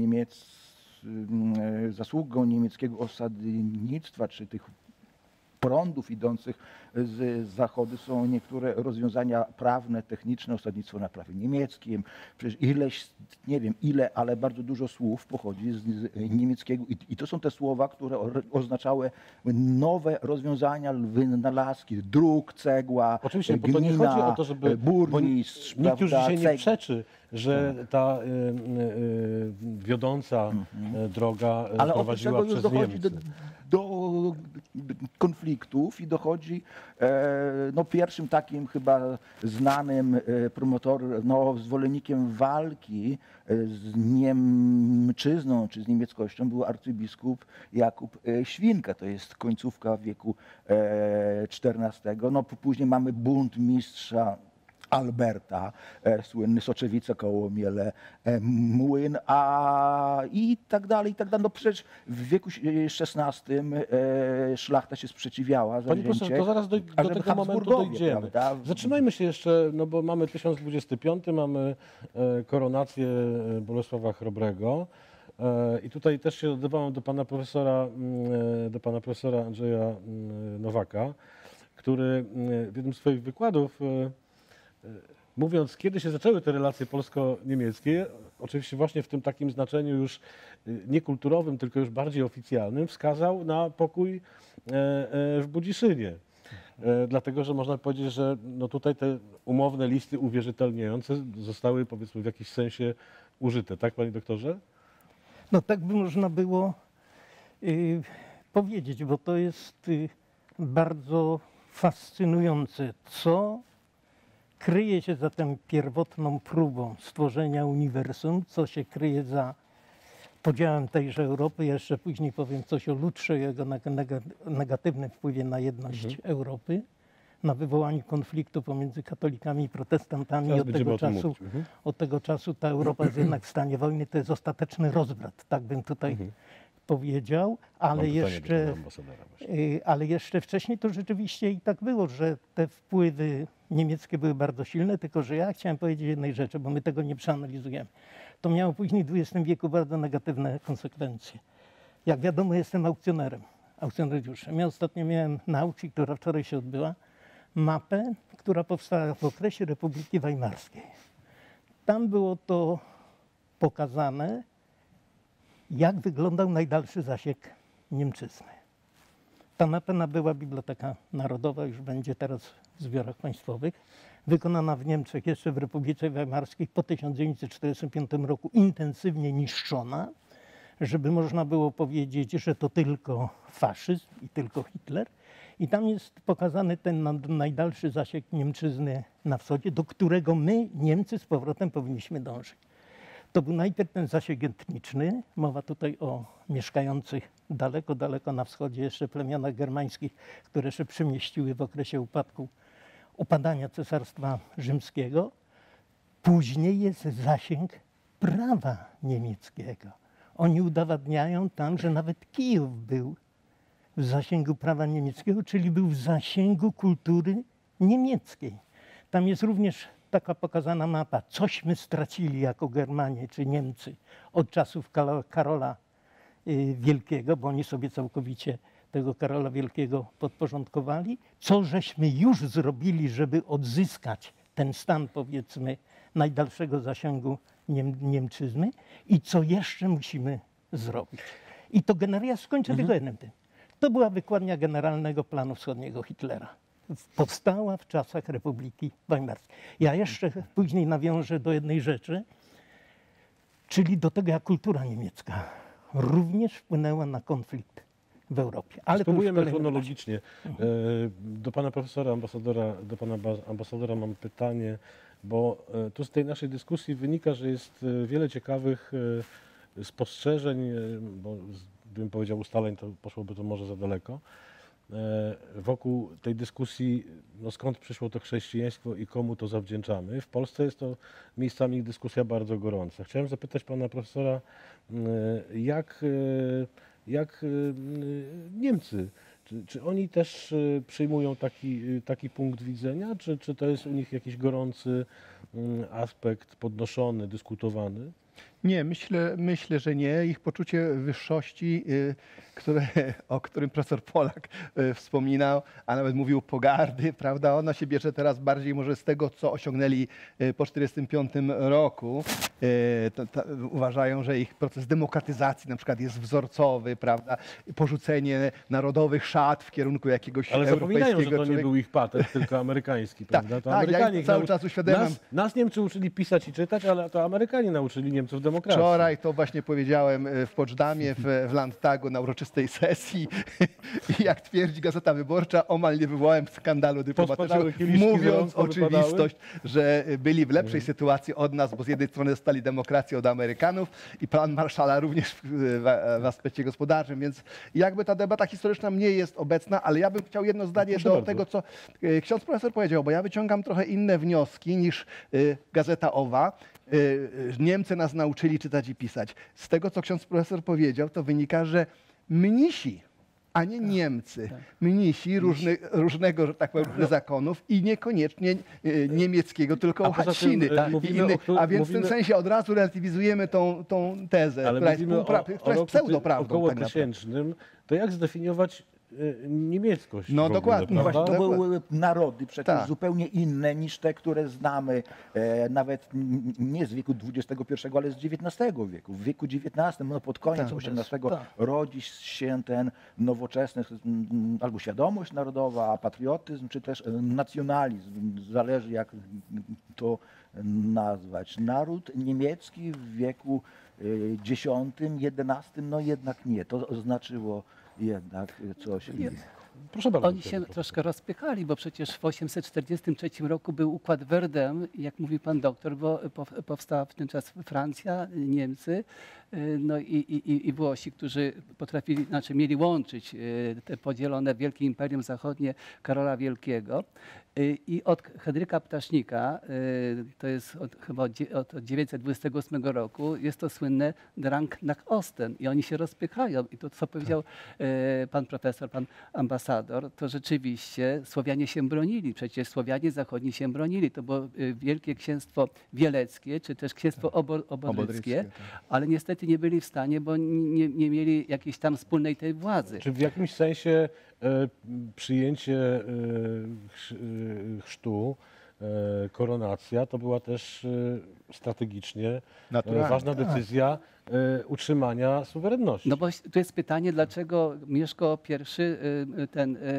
zasługą niemieckiego osadnictwa, czy tych prądów idących z zachodu są niektóre rozwiązania prawne, techniczne, osadnictwo na prawie niemieckim. Przecież ileś, nie wiem ile, ale bardzo dużo słów pochodzi z niemieckiego i to są te słowa, które oznaczały nowe rozwiązania, wynalazki, druk, cegła, Oczywiście, bo to gnina, nie chodzi o to, żeby burmistrz, nikt już prawda, dzisiaj nie przeczy, że ta wiodąca droga ale oprócz prowadziła tego już przez dochodzi Niemcy. do konfliktów i dochodzi, no pierwszym takim chyba znanym promotorem, no zwolennikiem walki z Niemczyzną czy z niemieckością był arcybiskup Jakub Świnka, to jest końcówka wieku XIV. No później mamy bunt mistrza Alberta, słynny Soczewice, Kołomiele, Młyn, i tak dalej, i tak dalej. No przecież w wieku XVI szlachta się sprzeciwiała. Panie profesorze, to zaraz do tego momentu dojdziemy. Prawda? Zatrzymajmy się jeszcze, no bo mamy 1025, mamy koronację Bolesława Chrobrego. I tutaj też się odwołam do pana profesora Andrzeja Nowaka, który w jednym z swoich wykładów, mówiąc, kiedy się zaczęły te relacje polsko-niemieckie, oczywiście właśnie w tym takim znaczeniu już nie kulturowym, tylko już bardziej oficjalnym, wskazał na pokój w Budziszynie. Dlatego, że można powiedzieć, że no tutaj te umowne listy uwierzytelniające zostały, powiedzmy, w jakiś sensie użyte. Tak, panie doktorze? No tak by można było powiedzieć, bo to jest bardzo fascynujące, co kryje się za tą pierwotną próbą stworzenia uniwersum, co się kryje za podziałem tejże Europy. Jeszcze później powiem coś o Lutrze i jego negatywnym wpływie na jedność Europy, na wywołaniu konfliktu pomiędzy katolikami i protestantami. Od tego czasu ta Europa jest jednak w stanie wojny. To jest ostateczny rozbrat, tak bym tutaj powiedział, ale jeszcze wcześniej to rzeczywiście i tak było, że te wpływy niemieckie były bardzo silne, tylko że ja chciałem powiedzieć jednej rzeczy, bo my tego nie przeanalizujemy. To miało później w XX wieku bardzo negatywne konsekwencje. Jak wiadomo, jestem aukcjonariuszem. Ja ostatnio miałem na aukcji, która wczoraj się odbyła, mapę, która powstała w okresie Republiki Weimarskiej. Tam było to pokazane, jak wyglądał najdalszy zasięg Niemczyzny. Ta mapa nabyła Biblioteka Narodowa, już będzie teraz w zbiorach państwowych, wykonana w Niemczech jeszcze w Republice Weimarskiej po 1945 roku, intensywnie niszczona, żeby można było powiedzieć, że to tylko faszyzm i tylko Hitler. I tam jest pokazany ten najdalszy zasięg Niemczyzny na wschodzie, do którego my, Niemcy, z powrotem powinniśmy dążyć. To był najpierw ten zasięg etniczny, mowa tutaj o mieszkających daleko, daleko na wschodzie jeszcze plemionach germańskich, które się przemieściły w okresie upadania Cesarstwa Rzymskiego. Później jest zasięg prawa niemieckiego. Oni udowadniają tam, że nawet Kijów był w zasięgu prawa niemieckiego, czyli był w zasięgu kultury niemieckiej. Tam jest również taka pokazana mapa, cośmy stracili jako Germanie czy Niemcy od czasów Karola Wielkiego, bo oni sobie całkowicie tego Karola Wielkiego podporządkowali. Co żeśmy już zrobili, żeby odzyskać ten stan, powiedzmy, najdalszego zasięgu Niemczyzny i co jeszcze musimy zrobić. I to ja skończę tylko jednym tym. To była wykładnia Generalnego Planu Wschodniego Hitlera. Powstała w czasach Republiki Weimarskiej. Ja jeszcze później nawiążę do jednej rzeczy, czyli do tego, jak kultura niemiecka również wpłynęła na konflikt w Europie. Ale spróbujemy chronologicznie. Do pana profesora ambasadora mam pytanie, bo tu z tej naszej dyskusji wynika, że jest wiele ciekawych spostrzeżeń, bo gdybym powiedział ustaleń, to poszłoby to może za daleko. wokół tej dyskusji, no skąd przyszło to chrześcijaństwo i komu to zawdzięczamy. W Polsce jest to miejscami dyskusja bardzo gorąca. Chciałem zapytać pana profesora, jak Niemcy, czy oni też przyjmują taki punkt widzenia, czy to jest u nich jakiś gorący aspekt podnoszony, dyskutowany? Nie, myślę, że nie. Ich poczucie wyższości, o którym profesor Polak wspominał, a nawet mówił pogardy, prawda? Ona się bierze teraz bardziej może z tego, co osiągnęli po 1945 roku. Uważają, że ich proces demokratyzacji na przykład jest wzorcowy, prawda? Porzucenie narodowych szat w kierunku jakiegoś Ale zapominają, że europejskiego to nie był ich patent, tylko amerykański, prawda? To tak, Amerykanie ja ich cały czas uświadamiam. Nas Niemcy uczyli pisać i czytać, ale to Amerykanie nauczyli Niemców demokracji. Wczoraj to właśnie powiedziałem w Poczdamie, w Landtagu na uroczystej sesji i jak twierdzi Gazeta Wyborcza, omal nie wywołałem skandalu dyplomatycznego, Pospaczyły kieliszki z mówiąc rąk, powypadały. oczywistość, że byli w lepszej sytuacji od nas, bo z jednej strony dostali demokrację od Amerykanów i plan Marshalla również w aspekcie gospodarczym, więc jakby ta debata historyczna mniej jest obecna, ale ja bym chciał jedno zdanie Proszę do bardzo. tego, co ksiądz profesor powiedział, bo ja wyciągam trochę inne wnioski niż Gazeta Owa. Niemcy nas nauczyli czytać i pisać. Z tego, co ksiądz profesor powiedział, to wynika, że mnisi, a nie Niemcy, mnisi różnego, że tak powiem, zakonów i niekoniecznie niemieckiego, tylko A poza tym, łaciny. mówimy o A więc w tym sensie od razu retywizujemy tą tezę, Ale która jest, mówimy która jest pseudoprawdą. około tak naprawdę. tysięcznym, to jak zdefiniować niemieckość? No w ogóle, dokładnie, No prawda? właśnie, to były narody przecież Tak. zupełnie inne niż te, które znamy, nawet nie z wieku XXI, ale z XIX wieku. W wieku XIX, no pod koniec Tak, XVIII rodzi się ten nowoczesny, albo świadomość narodowa, patriotyzm, czy też nacjonalizm. Zależy jak to nazwać. Naród niemiecki w wieku X, XI, no jednak nie. To znaczyło jednak coś innego. Proszę bardzo. Oni się troszkę rozpychali, bo przecież w 843 roku był układ Verdun, jak mówi pan doktor, bo powstała w ten czas Francja, Niemcy, no i Włosi, którzy potrafili, znaczy mieli łączyć te podzielone Wielkie Imperium Zachodnie Karola Wielkiego. I od Henryka Ptasznika, to jest chyba od 928 roku, jest to słynne Drang nach Osten i oni się rozpychają. I to, co powiedział pan profesor, pan ambasador, to rzeczywiście Słowianie się bronili. Przecież Słowianie zachodni się bronili. To było Wielkie Księstwo Wieleckie, czy też Księstwo Obodryckie, ale niestety nie byli w stanie, bo nie mieli jakiejś tam wspólnej tej władzy. Czy w jakimś sensie przyjęcie chrztu, koronacja, to była też strategicznie Naturalnie. ważna decyzja utrzymania suwerenności. No bo tu jest pytanie, dlaczego Mieszko I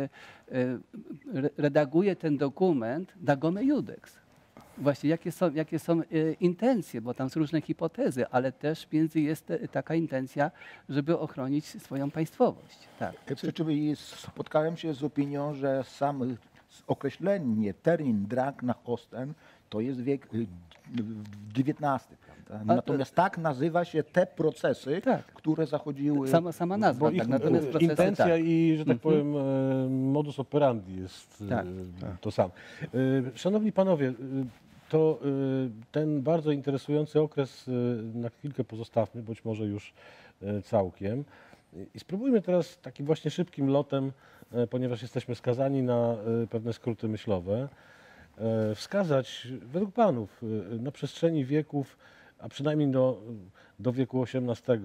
redaguje ten dokument Dagome Judex. Właśnie jakie są intencje, bo tam są różne hipotezy, ale też między jest taka intencja, żeby ochronić swoją państwowość. Tak. Spotkałem się z opinią, że sam określenie, termin Drang nach Osten to jest wiek XIX, prawda? Natomiast tak nazywa się te procesy, Tak. które zachodziły. Sama nazwa, Bo tak, ich natomiast procesy intencja tak. i, że tak powiem, modus operandi jest Tak. to samo. Szanowni panowie, to ten bardzo interesujący okres na chwilkę pozostawmy, być może już całkiem. I spróbujmy teraz takim właśnie szybkim lotem, ponieważ jesteśmy skazani na pewne skróty myślowe, wskazać według panów na przestrzeni wieków, a przynajmniej do wieku XVIII,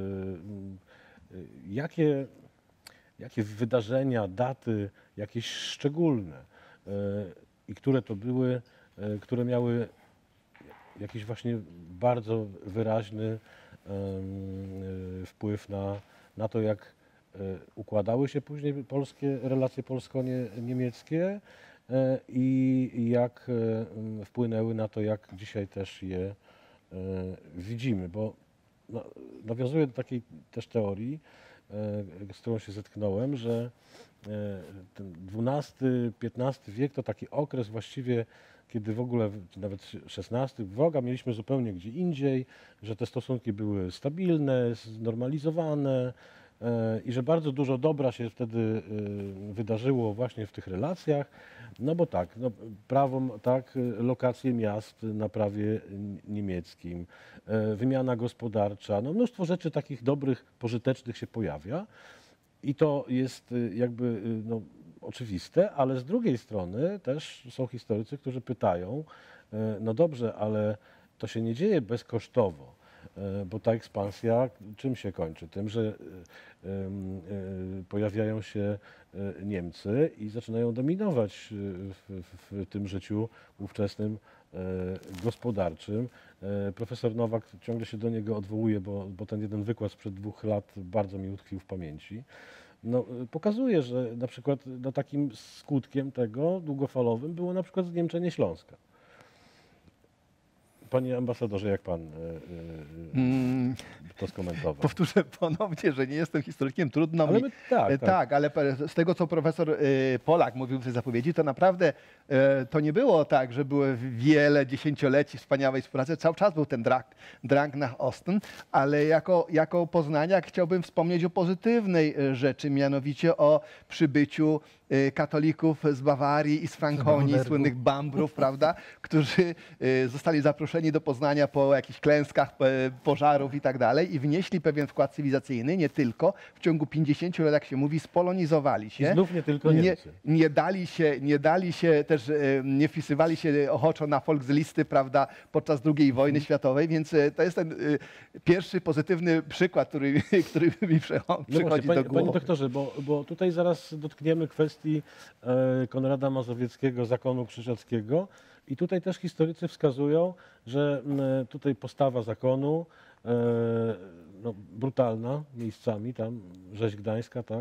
jakie wydarzenia, daty, jakieś szczególne i które to były, które miały jakiś właśnie bardzo wyraźny wpływ na to, jak układały się później relacje polsko-niemieckie i jak wpłynęły na to, jak dzisiaj też je widzimy. Bo nawiązuję do takiej też teorii, z którą się zetknąłem, że ten XII-XV wiek to taki okres właściwie, kiedy w ogóle, nawet XVI, wroga mieliśmy zupełnie gdzie indziej, że te stosunki były stabilne, znormalizowane, i że bardzo dużo dobra się wtedy wydarzyło właśnie w tych relacjach, no bo tak, no, prawo, tak, lokacje miast na prawie niemieckim, wymiana gospodarcza, no mnóstwo rzeczy takich dobrych, pożytecznych się pojawia i to jest jakby no, oczywiste, ale z drugiej strony też są historycy, którzy pytają, no dobrze, ale to się nie dzieje bezkosztowo, bo ta ekspansja czym się kończy? Tym, że pojawiają się Niemcy i zaczynają dominować w tym życiu ówczesnym gospodarczym. Profesor Nowak ciągle się do niego odwołuje, bo ten jeden wykład sprzed 2 lat bardzo mi utkwił w pamięci. No, pokazuje, że na przykład no, takim skutkiem tego długofalowym było na przykład zniemczenie Śląska. Panie ambasadorze, jak pan to skomentował? Powtórzę ponownie, że nie jestem historykiem, trudno Ale mi. my, tak, Tak, ale z tego, co profesor Polak mówił w tej zapowiedzi, to naprawdę to nie było tak, że było wiele dziesięcioleci wspaniałej współpracy. Cały czas był ten drang nach Osten, ale jako poznaniak chciałbym wspomnieć o pozytywnej rzeczy, mianowicie o przybyciu katolików z Bawarii i z Frankonii, słynnych Bambrów, prawda, którzy zostali zaproszeni do Poznania po jakichś klęskach, pożarów i tak dalej i wnieśli pewien wkład cywilizacyjny, nie tylko, w ciągu 50 lat, jak się mówi, spolonizowali się. I znów nie tylko Niemcy. Nie dali się też, nie wpisywali się ochoczo na Volkslisty, prawda, podczas II wojny światowej, więc to jest ten pierwszy pozytywny przykład, który mi przychodzi do głowy. Panie doktorze, bo tutaj zaraz dotkniemy kwestii Konrada Mazowieckiego, zakonu krzyżackiego i tutaj też historycy wskazują, że tutaj postawa zakonu no, brutalna miejscami, tam rzeź gdańska, tak,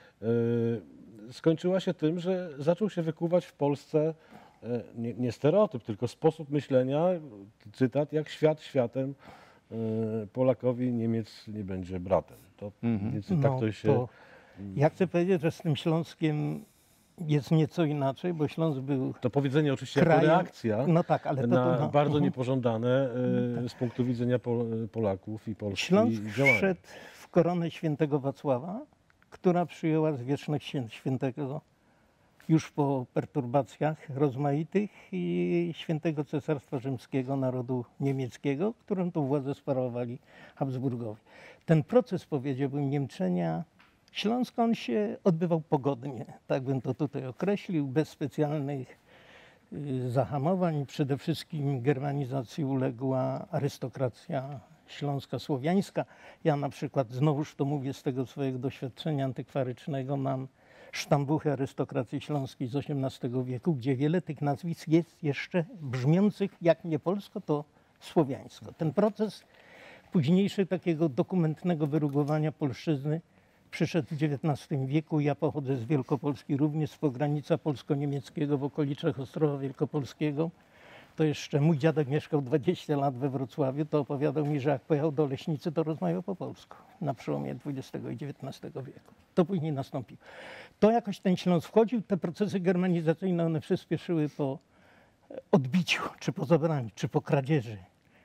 skończyła się tym, że zaczął się wykuwać w Polsce nie stereotyp, tylko sposób myślenia, cytat, jak świat światem, Polakowi Niemiec nie będzie bratem. To mniej więcej tak to się... Ja chcę powiedzieć, że z tym Śląskiem jest nieco inaczej, bo Śląsk był... To powiedzenie oczywiście jako krajem, reakcja no tak, ale na bardzo niepożądane z punktu widzenia Polaków i Polski Śląsk działania. wszedł w koronę świętego Wacława, która przyjęła zwierzchność świętego już po perturbacjach rozmaitych i świętego Cesarstwa Rzymskiego, narodu niemieckiego, którym to władzę sprawowali Habsburgowie. Ten proces, powiedziałbym, niemczenia Śląska, on się odbywał pogodnie, tak bym to tutaj określił, bez specjalnych zahamowań. Przede wszystkim germanizacji uległa arystokracja śląska, słowiańska. Ja na przykład, znowuż to mówię z tego swojego doświadczenia antykwarycznego, mam sztambuchy arystokracji śląskiej z XVIII wieku, gdzie wiele tych nazwisk jest jeszcze brzmiących jak nie polsko, to słowiańsko. Ten proces późniejszy takiego dokumentnego wyrugowania polszczyzny przyszedł w XIX wieku. Ja pochodzę z Wielkopolski, również z pogranicza polsko-niemieckiego w okolicach Ostrowa Wielkopolskiego. To jeszcze mój dziadek mieszkał 20 lat we Wrocławiu, to opowiadał mi, że jak pojechał do Leśnicy, to rozmawiał po polsku na przełomie XX i XIX wieku. To później nastąpiło. To jakoś ten Śląsk wchodził, te procesy germanizacyjne, one przyspieszyły po odbiciu, czy po zabraniu, czy po kradzieży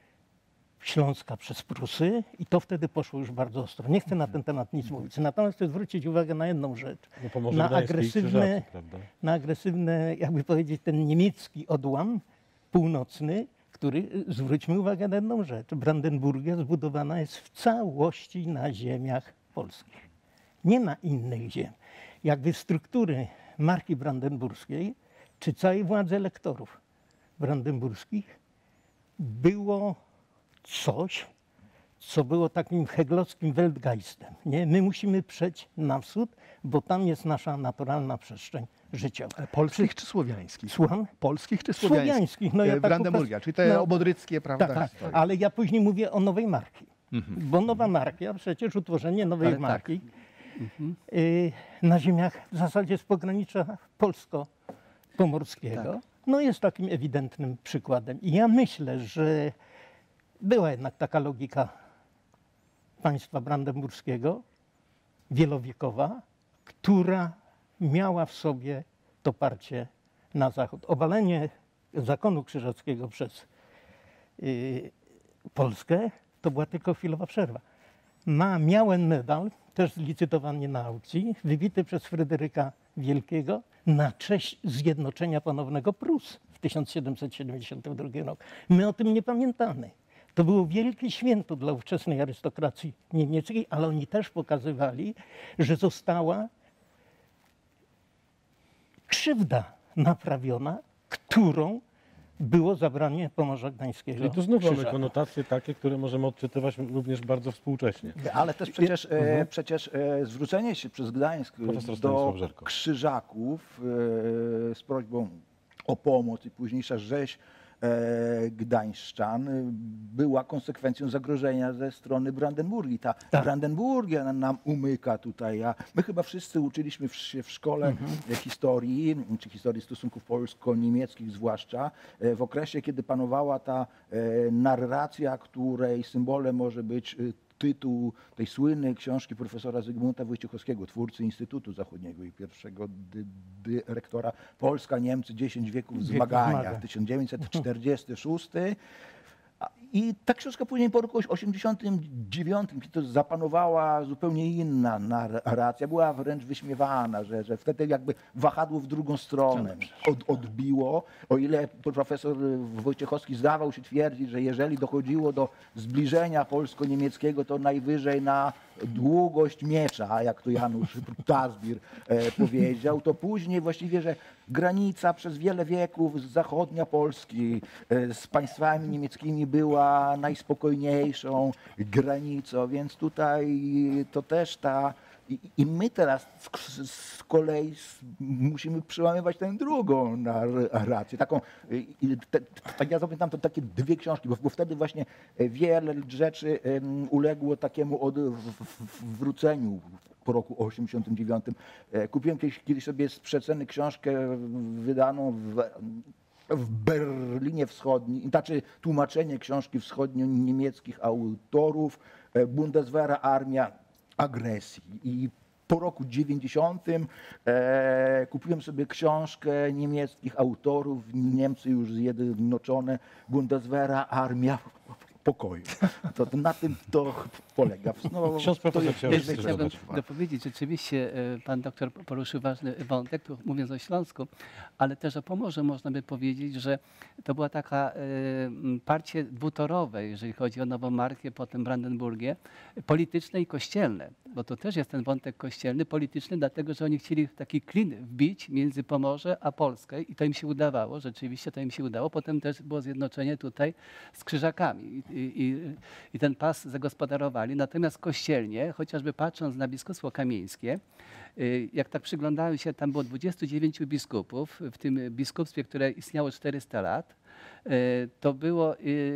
Śląska przez Prusy i to wtedy poszło już bardzo ostro. Nie chcę na ten temat nic mówić. Natomiast chcę zwrócić uwagę na jedną rzecz. No Na agresywne, jakby powiedzieć, ten niemiecki odłam północny, który, zwróćmy uwagę na jedną rzecz, Brandenburgia zbudowana jest w całości na ziemiach polskich, nie na innych ziem. Jakby struktury marki brandenburskiej, czy całej władzy elektorów brandenburskich było coś, co było takim heglowskim Weltgeistem. Nie? My musimy przejść na wschód, bo tam jest nasza naturalna przestrzeń życiowa. Ale polskich czy słowiańskich? Słucham? Polskich czy słowiańskich? Słowiańskich. No ja tak Brandenburgia, czyli te obodryckie, prawda? Tak, ale ja później mówię o nowej marki. Bo nowa marka, przecież utworzenie nowej marki na ziemiach w zasadzie z pogranicza polsko-pomorskiego, no jest takim ewidentnym przykładem. I ja myślę, że była jednak taka logika państwa brandenburskiego, wielowiekowa, która miała w sobie to parcie na zachód. Obalenie zakonu krzyżackiego przez Polskę to była tylko chwilowa przerwa. Miałem medal, też zlicytowany na aukcji, wybity przez Fryderyka Wielkiego na cześć zjednoczenia ponownego Prus w 1772 roku. My o tym nie pamiętamy. To było wielkie święto dla ówczesnej arystokracji niemieckiej, ale oni też pokazywali, że została krzywda naprawiona, którą było zabranie Pomorza Gdańskiego. I tu znów mamy Krzyżakom. konotacje takie, które możemy odczytywać również bardzo współcześnie. Ale też przecież zwrócenie się przez Gdańsk Profesor do Stanisław Żerko. Krzyżaków z prośbą o pomoc i późniejsza rzeź Gdańszczan była konsekwencją zagrożenia ze strony Brandenburgii. Ta Brandenburgia nam umyka tutaj. A my chyba wszyscy uczyliśmy się w szkole historii, czy historii stosunków polsko-niemieckich zwłaszcza, w okresie, kiedy panowała ta narracja, której symbolem może być tytuł tej słynnej książki profesora Zygmunta Wojciechowskiego, twórcy Instytutu Zachodniego i pierwszego dyrektora Polska-Niemcy 10 wieków zmagania, 1946. I ta książka później po roku 1989 to zapanowała zupełnie inna narracja, była wręcz wyśmiewana, że wtedy jakby wahadło w drugą stronę odbiło. O ile profesor Wojciechowski zdawał się twierdzić, że jeżeli dochodziło do zbliżenia polsko-niemieckiego, to najwyżej na długość miecza, jak to Janusz Tazbir powiedział, to później właściwie, że granica przez wiele wieków zachodnia Polski z państwami niemieckimi była najspokojniejszą granicą, więc tutaj to też i my teraz z kolei musimy przełamywać tę drugą narrację. Tak ja zapamiętam to takie dwie książki, bo wtedy właśnie wiele rzeczy uległo takiemu odwróceniu po roku 89. Kupiłem kiedyś sobie z przeceny książkę wydaną w Berlinie Wschodnim, znaczy tłumaczenie książki wschodnio-niemieckich autorów, Bundeswehra, Armia Agresji. I po roku 90 kupiłem sobie książkę niemieckich autorów, Niemcy już zjednoczone, Bundeswehra, Armia Pokoju. To na tym to polega. No, Ksiądz profesor chciał Jeszcze coś chciałbym dodać. dopowiedzieć, rzeczywiście pan doktor poruszył ważny wątek, tu mówiąc o Śląsku, ale też o Pomorzu można by powiedzieć, że to była taka parcie dwutorowe, jeżeli chodzi o Nową Markę, potem Brandenburgię, polityczne i kościelne, bo to też jest ten wątek kościelny, polityczny, dlatego że oni chcieli taki klin wbić między Pomorze a Polskę i to im się udawało, rzeczywiście to im się udało. Potem też było zjednoczenie tutaj z Krzyżakami i ten pas zagospodarowali. Natomiast kościelnie, chociażby patrząc na biskupstwo kamieńskie, jak tak przyglądałem się, tam było 29 biskupów, w tym biskupstwie, które istniało 400 lat, to było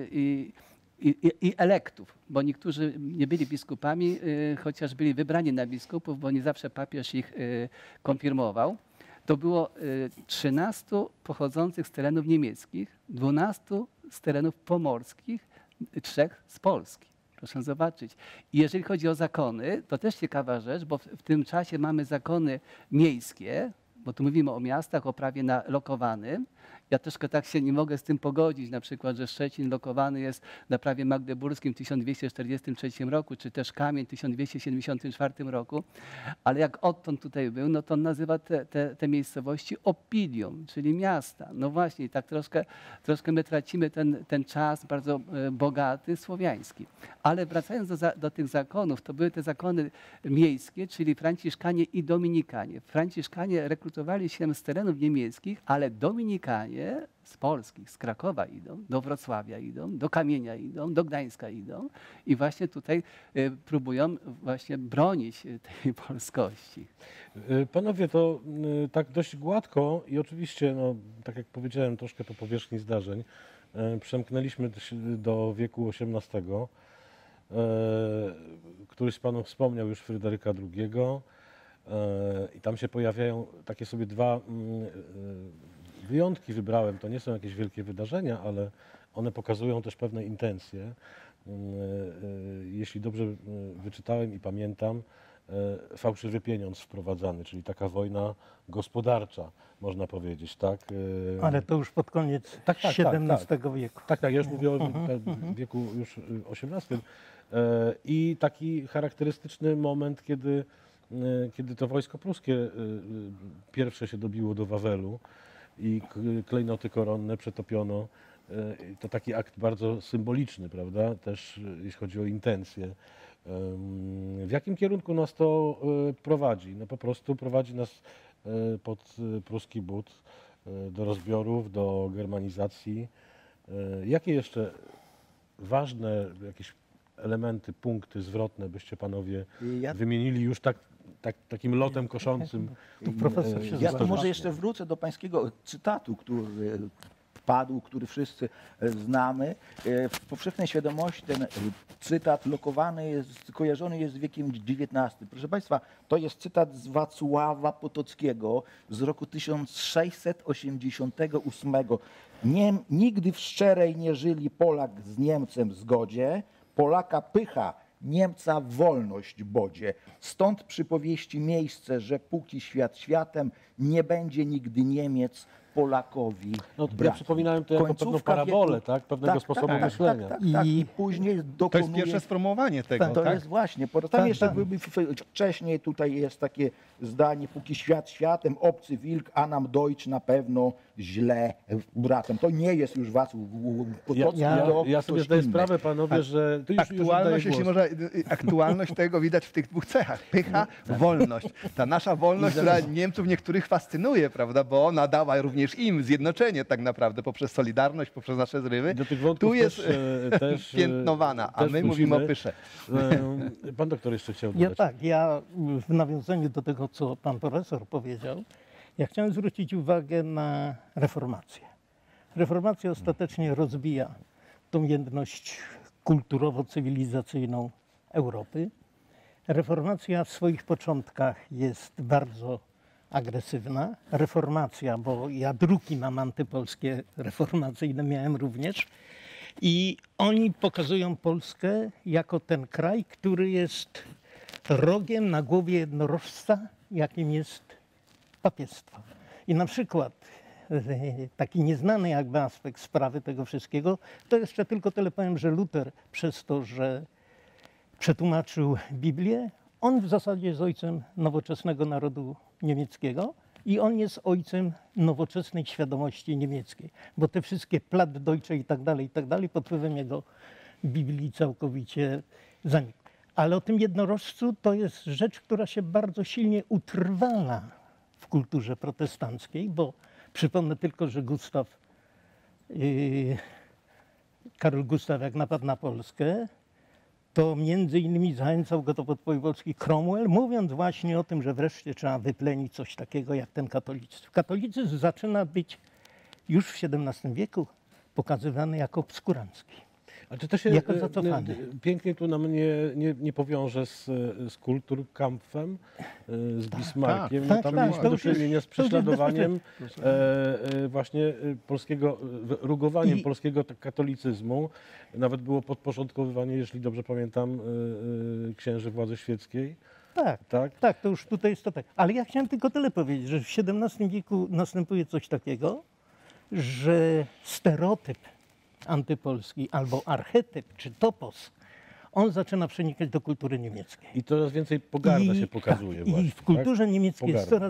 i elektów, bo niektórzy nie byli biskupami, chociaż byli wybrani na biskupów, bo nie zawsze papież ich konfirmował. To było 13 pochodzących z terenów niemieckich, 12 z terenów pomorskich, 3 z Polski. Proszę zobaczyć. I jeżeli chodzi o zakony, to też ciekawa rzecz, bo w tym czasie mamy zakony miejskie, bo tu mówimy o miastach, o prawie lokowanym. Ja troszkę tak się nie mogę z tym pogodzić, na przykład, że Szczecin lokowany jest na prawie magdeburskim w 1243 roku, czy też Kamień w 1274 roku, ale jak odtąd tutaj był, no to on nazywa te miejscowości opilium, czyli miasta. No właśnie, tak troszkę my tracimy ten czas bardzo bogaty, słowiański. Ale wracając do tych zakonów, to były te zakony miejskie, czyli Franciszkanie i Dominikanie. Franciszkanie rekrutowali się z terenów niemieckich, ale Dominikanie z polskich, z Krakowa idą, do Wrocławia idą, do Kamienia idą, do Gdańska idą i właśnie tutaj próbują właśnie bronić tej polskości. Panowie, to tak dość gładko i oczywiście, no, tak jak powiedziałem, troszkę po powierzchni zdarzeń, przemknęliśmy do wieku XVIII. Któryś z panów wspomniał już Fryderyka II i tam się pojawiają takie sobie dwa wyjątki wybrałem. To nie są jakieś wielkie wydarzenia, ale one pokazują też pewne intencje. Jeśli dobrze wyczytałem i pamiętam, fałszywy pieniądz wprowadzany, czyli taka wojna gospodarcza, można powiedzieć, tak? Ale to już pod koniec Tak, XVII wieku. Tak, ja już mówię o wieku już XVIII. I taki charakterystyczny moment, kiedy to wojsko pruskie pierwsze się dobiło do Wawelu i klejnoty koronne przetopiono. To taki akt bardzo symboliczny, prawda? Też jeśli chodzi o intencje. W jakim kierunku nas to prowadzi? No po prostu prowadzi nas pod pruski but do rozbiorów, do germanizacji. Jakie jeszcze ważne jakieś elementy, punkty zwrotne byście panowie wymienili już takim lotem koszącym? Tu profesor się Ja zgadza. może jeszcze wrócę do pańskiego cytatu, który padł, który wszyscy znamy. W powszechnej świadomości ten cytat lokowany jest, kojarzony jest z wiekiem XIX. Proszę Państwa, to jest cytat z Wacława Potockiego z roku 1688. Nigdy w szczerej nie żyli Polak z Niemcem w zgodzie, Polaka pycha, Niemca wolność bodzie. Stąd przypowieści miejsce, że póki świat światem, nie będzie nigdy Niemiec Polakowi No, ja brać. przypominałem to jako pewną Końcówka parabolę, wieku- tak? Pewnego sposobu myślenia. Tak. I- I później To jest dokonuje... pierwsze sformułowanie tego, To tak? jest właśnie, bo tam Tak, jeszcze tak. wcześniej tutaj jest takie zdanie, póki świat światem, obcy wilk, a nam Deutsch na pewno źle bratem. To nie jest już Wacław Potocki, to Ja sobie ktoś zdaję inny. sprawę, panowie, że... Ty już Aktualność, oddaję jeśli głos. można, aktualność tego widać w tych dwóch cechach. Pycha, wolność. Ta nasza wolność, która Niemców niektórych fascynuje, prawda, bo ona dała również im zjednoczenie tak naprawdę poprzez solidarność, poprzez nasze zrywy. Do tych wątków Tu jest też piętnowana, a też my mówimy o wrócimy. pysze. Pan doktor jeszcze chciał Ja dodać. ja w nawiązaniu do tego, co pan profesor powiedział, ja chciałem zwrócić uwagę na reformację. Reformacja ostatecznie rozbija tą jedność kulturowo-cywilizacyjną Europy. Reformacja w swoich początkach jest bardzo agresywna. Reformacja, bo ja druki mam antypolskie reformacyjne miałem również. I oni pokazują Polskę jako ten kraj, który jest rogiem na głowie jednorożca, jakim jest papiestwo. I na przykład taki nieznany jakby aspekt sprawy tego wszystkiego, to jeszcze tylko tyle powiem, że Luter przez to, że przetłumaczył Biblię, on w zasadzie jest ojcem nowoczesnego narodu niemieckiego i on jest ojcem nowoczesnej świadomości niemieckiej, bo te wszystkie Plattdeutsche i tak dalej pod wpływem jego Biblii całkowicie zanikły. Ale o tym jednorożcu to jest rzecz, która się bardzo silnie utrwala w kulturze protestanckiej, bo przypomnę tylko, że Karol Gustaw, jak napadł na Polskę, to między innymi zachęcał go do podwojewódzki Cromwell, mówiąc właśnie o tym, że wreszcie trzeba wyplenić coś takiego jak ten katolicyzm. Katolicyzm zaczyna być już w XVII wieku pokazywany jako obskurancki. A czy to się jako zacofany. pięknie tu nam nie powiąże z Kulturkampfem, z Bismarckiem? tak, No tam tak, mieliśmy to do już jest- czynienia z to już jest prześladowaniem właśnie polskiego, rugowaniem I- polskiego katolicyzmu. Nawet było podporządkowywanie, jeśli dobrze pamiętam, księży władzy świeckiej. Tak? Tak, to już tutaj jest to tak. Ale ja chciałem tylko tyle powiedzieć, że w XVII wieku następuje coś takiego, że stereotyp antypolski albo archetyp czy topos, on zaczyna przenikać do kultury niemieckiej. I coraz więcej pogarda się pokazuje właśnie. I w kulturze niemieckiej jest Pogarda.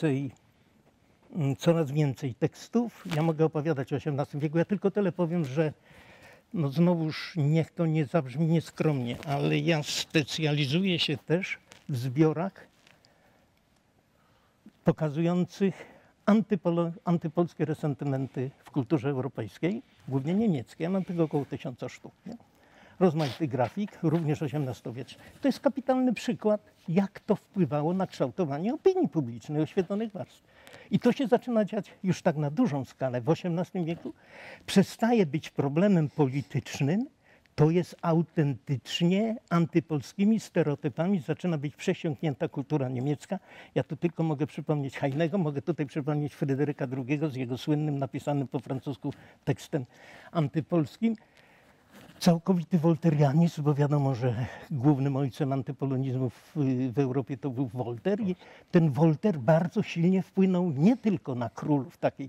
coraz więcej tekstów. Ja mogę opowiadać o XVIII wieku. Ja tylko tyle powiem, że no znowuż niech to nie zabrzmi nieskromnie, ale ja specjalizuję się też w zbiorach pokazujących antypolskie resentymenty w kulturze europejskiej, głównie niemieckiej. Ja mam tego około 1000 sztuk. Nie? Rozmaity grafik, również XVIII-wieczny. To jest kapitalny przykład, jak to wpływało na kształtowanie opinii publicznej, oświetlonych warstw. I to się zaczyna dziać już tak na dużą skalę. W XVIII wieku przestaje być problemem politycznym, to jest autentycznie antypolskimi stereotypami zaczyna być przesiąknięta kultura niemiecka. Ja tu tylko mogę przypomnieć Heinego, mogę tutaj przypomnieć Fryderyka II z jego słynnym, napisanym po francusku tekstem antypolskim. całkowity wolterianizm, bo wiadomo, że głównym ojcem antypolonizmu w Europie to był Wolter i ten Wolter bardzo silnie wpłynął nie tylko na królów takich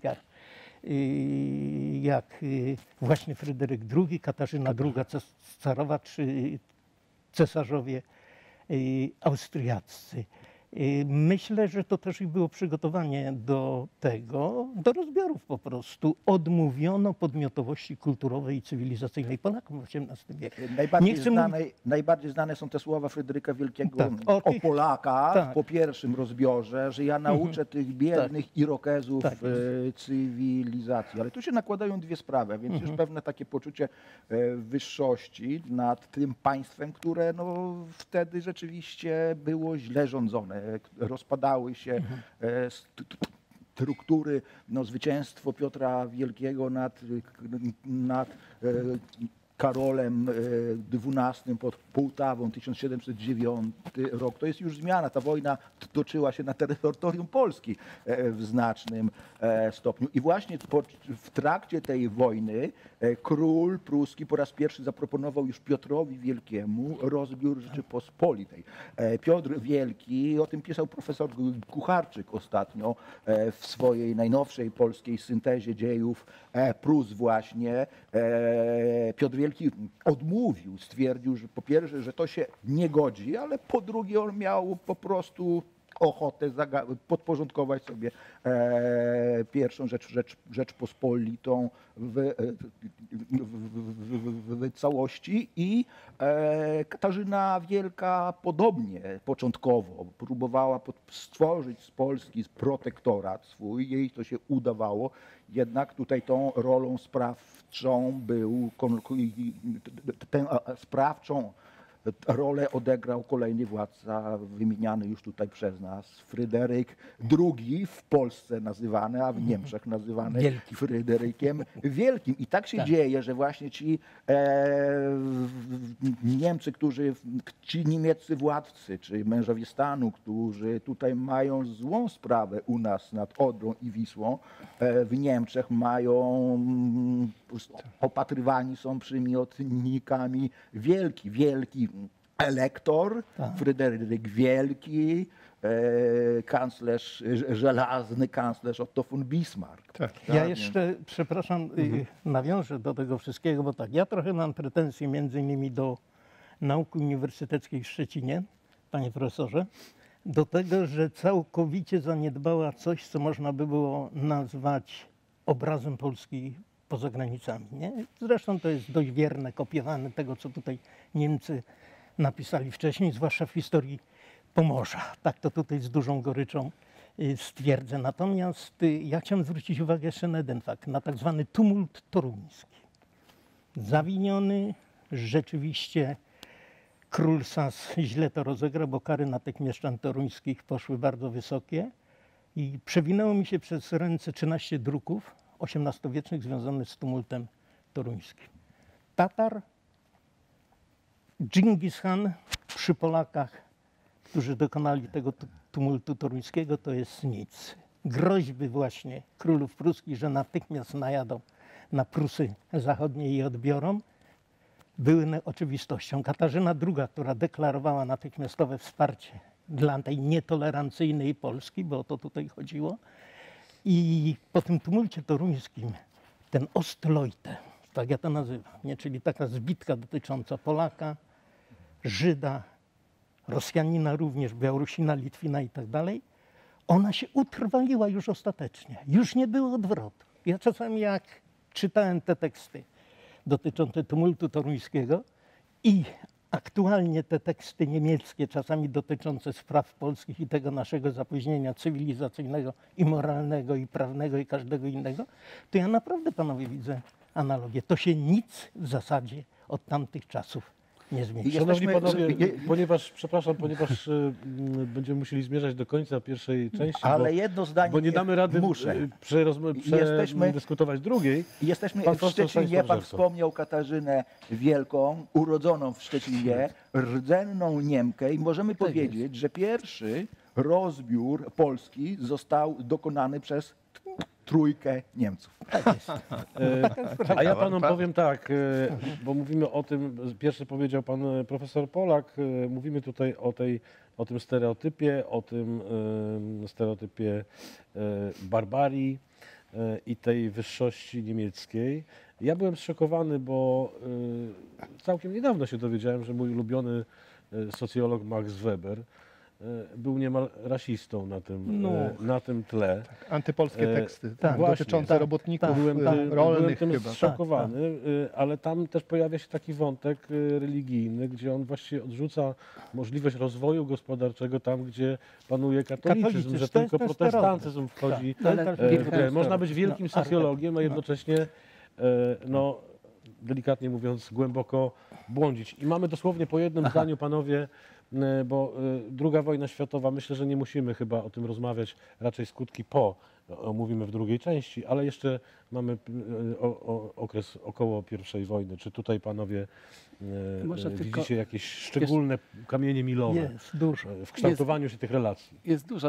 jak właśnie Fryderyk II, Katarzyna II carowa czy cesarzowie austriaccy. Myślę, że to też i było przygotowanie do tego, do rozbiorów po prostu. Odmówiono podmiotowości kulturowej i cywilizacyjnej Polakom w XVIII wieku. Najbardziej znane są te słowa Fryderyka Wielkiego Tak, o tych- Polakach tak. po pierwszym rozbiorze, że ja nauczę tych biednych Irokezów Tak. cywilizacji. Ale tu się nakładają dwie sprawy, więc już pewne takie poczucie wyższości nad tym państwem, które no, wtedy rzeczywiście było źle rządzone. Rozpadały się struktury, no, zwycięstwo Piotra Wielkiego nad Karolem XII pod Połtawą, 1709 rok. To jest już zmiana. Ta wojna toczyła się na terytorium Polski w znacznym stopniu. I właśnie w trakcie tej wojny król pruski po raz pierwszy zaproponował już Piotrowi Wielkiemu rozbiór Rzeczypospolitej. Piotr Wielki, o tym pisał profesor Kucharczyk ostatnio w swojej najnowszej polskiej syntezie dziejów Prus właśnie. Piotr Wielki odmówił, stwierdził, że po pierwsze, że to się nie godzi, ale po drugie on miał po prostu ochotę podporządkować sobie pierwszą Rzeczpospolitą w całości i Katarzyna Wielka podobnie początkowo próbowała stworzyć z Polski protektorat swój, jej to się udawało, jednak tutaj tą rolą sprawczą tę sprawczą rolę odegrał kolejny władca wymieniany już tutaj przez nas, Fryderyk II, w Polsce nazywany, a w Niemczech nazywany Fryderykiem Wielkim. I tak się dzieje, że właśnie ci Niemcy, ci niemieccy władcy, czy mężowie stanu, którzy tutaj mają złą sprawę u nas nad Odrą i Wisłą, w Niemczech opatrywani są przymiotnikami wielki elektor, Fryderyk Wielki, kanclerz, żelazny kanclerz Otto von Bismarck. Ja jeszcze, przepraszam, nawiążę do tego wszystkiego, bo tak, ja trochę mam pretensje między innymi do nauki uniwersyteckiej w Szczecinie, panie profesorze, do tego, że całkowicie zaniedbała coś, co można by było nazwać obrazem Polski poza granicami. Nie? Zresztą to jest dość wierne kopiowanie tego, co tutaj Niemcy napisali wcześniej, zwłaszcza w historii Pomorza. Tak to tutaj z dużą goryczą stwierdzę. Natomiast ja chciałem zwrócić uwagę jeszcze na jeden fakt, na tak zwany tumult toruński. Zawiniony, rzeczywiście król Sas źle to rozegrał, bo kary na tych mieszczan toruńskich poszły bardzo wysokie i przewinęło mi się przez ręce 13 druków XVIII-wiecznych związanych z tumultem toruńskim. Tatar, Dżingis Khan przy Polakach, którzy dokonali tego tumultu toruńskiego, to jest nic. Groźby właśnie królów pruskich, że natychmiast najadą na Prusy Zachodnie i je odbiorą, były oczywistością. Katarzyna II, która deklarowała natychmiastowe wsparcie dla tej nietolerancyjnej Polski, bo o to tutaj chodziło, i po tym tumulcie toruńskim ten Ostleute, tak ja to nazywam, nie? Czyli taka zbitka dotycząca Polaka, Żyda, Rosjanina również, Białorusina, Litwina i tak dalej, ona się utrwaliła już ostatecznie. Już nie było odwrotu. Ja czasami jak czytałem te teksty dotyczące tumultu toruńskiego i aktualnie te teksty niemieckie, czasami dotyczące spraw polskich i tego naszego zapóźnienia cywilizacyjnego i moralnego i prawnego i każdego innego, to ja naprawdę, panowie, widzę analogię. To się nic w zasadzie od tamtych czasów nie zmieni. Szanowni panowie, ponieważ będziemy musieli zmierzać do końca pierwszej części, ale jedno zdanie, bo nie damy rady przedyskutować drugiej. Jesteśmy w Szczecinie, pan wspomniał Katarzynę Wielką, urodzoną w Szczecinie, rdzenną Niemkę i możemy powiedzieć, że pierwszy rozbiór Polski został dokonany przez trójkę Niemców. A ja panom powiem tak, bo mówimy o tym, pierwszy powiedział pan profesor Polak, mówimy tutaj o tym stereotypie barbarii i tej wyższości niemieckiej. Ja byłem zszokowany, bo całkiem niedawno się dowiedziałem, że mój ulubiony socjolog Max Weber był niemal rasistą na tym tle. Antypolskie teksty właśnie, dotyczące robotników Byłem rolnych tym chyba. zszokowany, ale tam też pojawia się taki wątek religijny, gdzie on właściwie odrzuca możliwość rozwoju gospodarczego tam, gdzie panuje katolicyzm, że tylko protestantyzm wchodzi. Można być wielkim socjologiem, a jednocześnie, no, delikatnie mówiąc, głęboko błądzić. I mamy dosłownie po jednym zdaniu, panowie, bo II wojna światowa, myślę, że nie musimy chyba o tym rozmawiać, raczej skutki omówimy w drugiej części, ale jeszcze mamy okres około I wojny. Czy tutaj panowie widzicie jakieś szczególne kamienie milowe Jest dużo. w kształtowaniu się tych relacji? Jest dużo.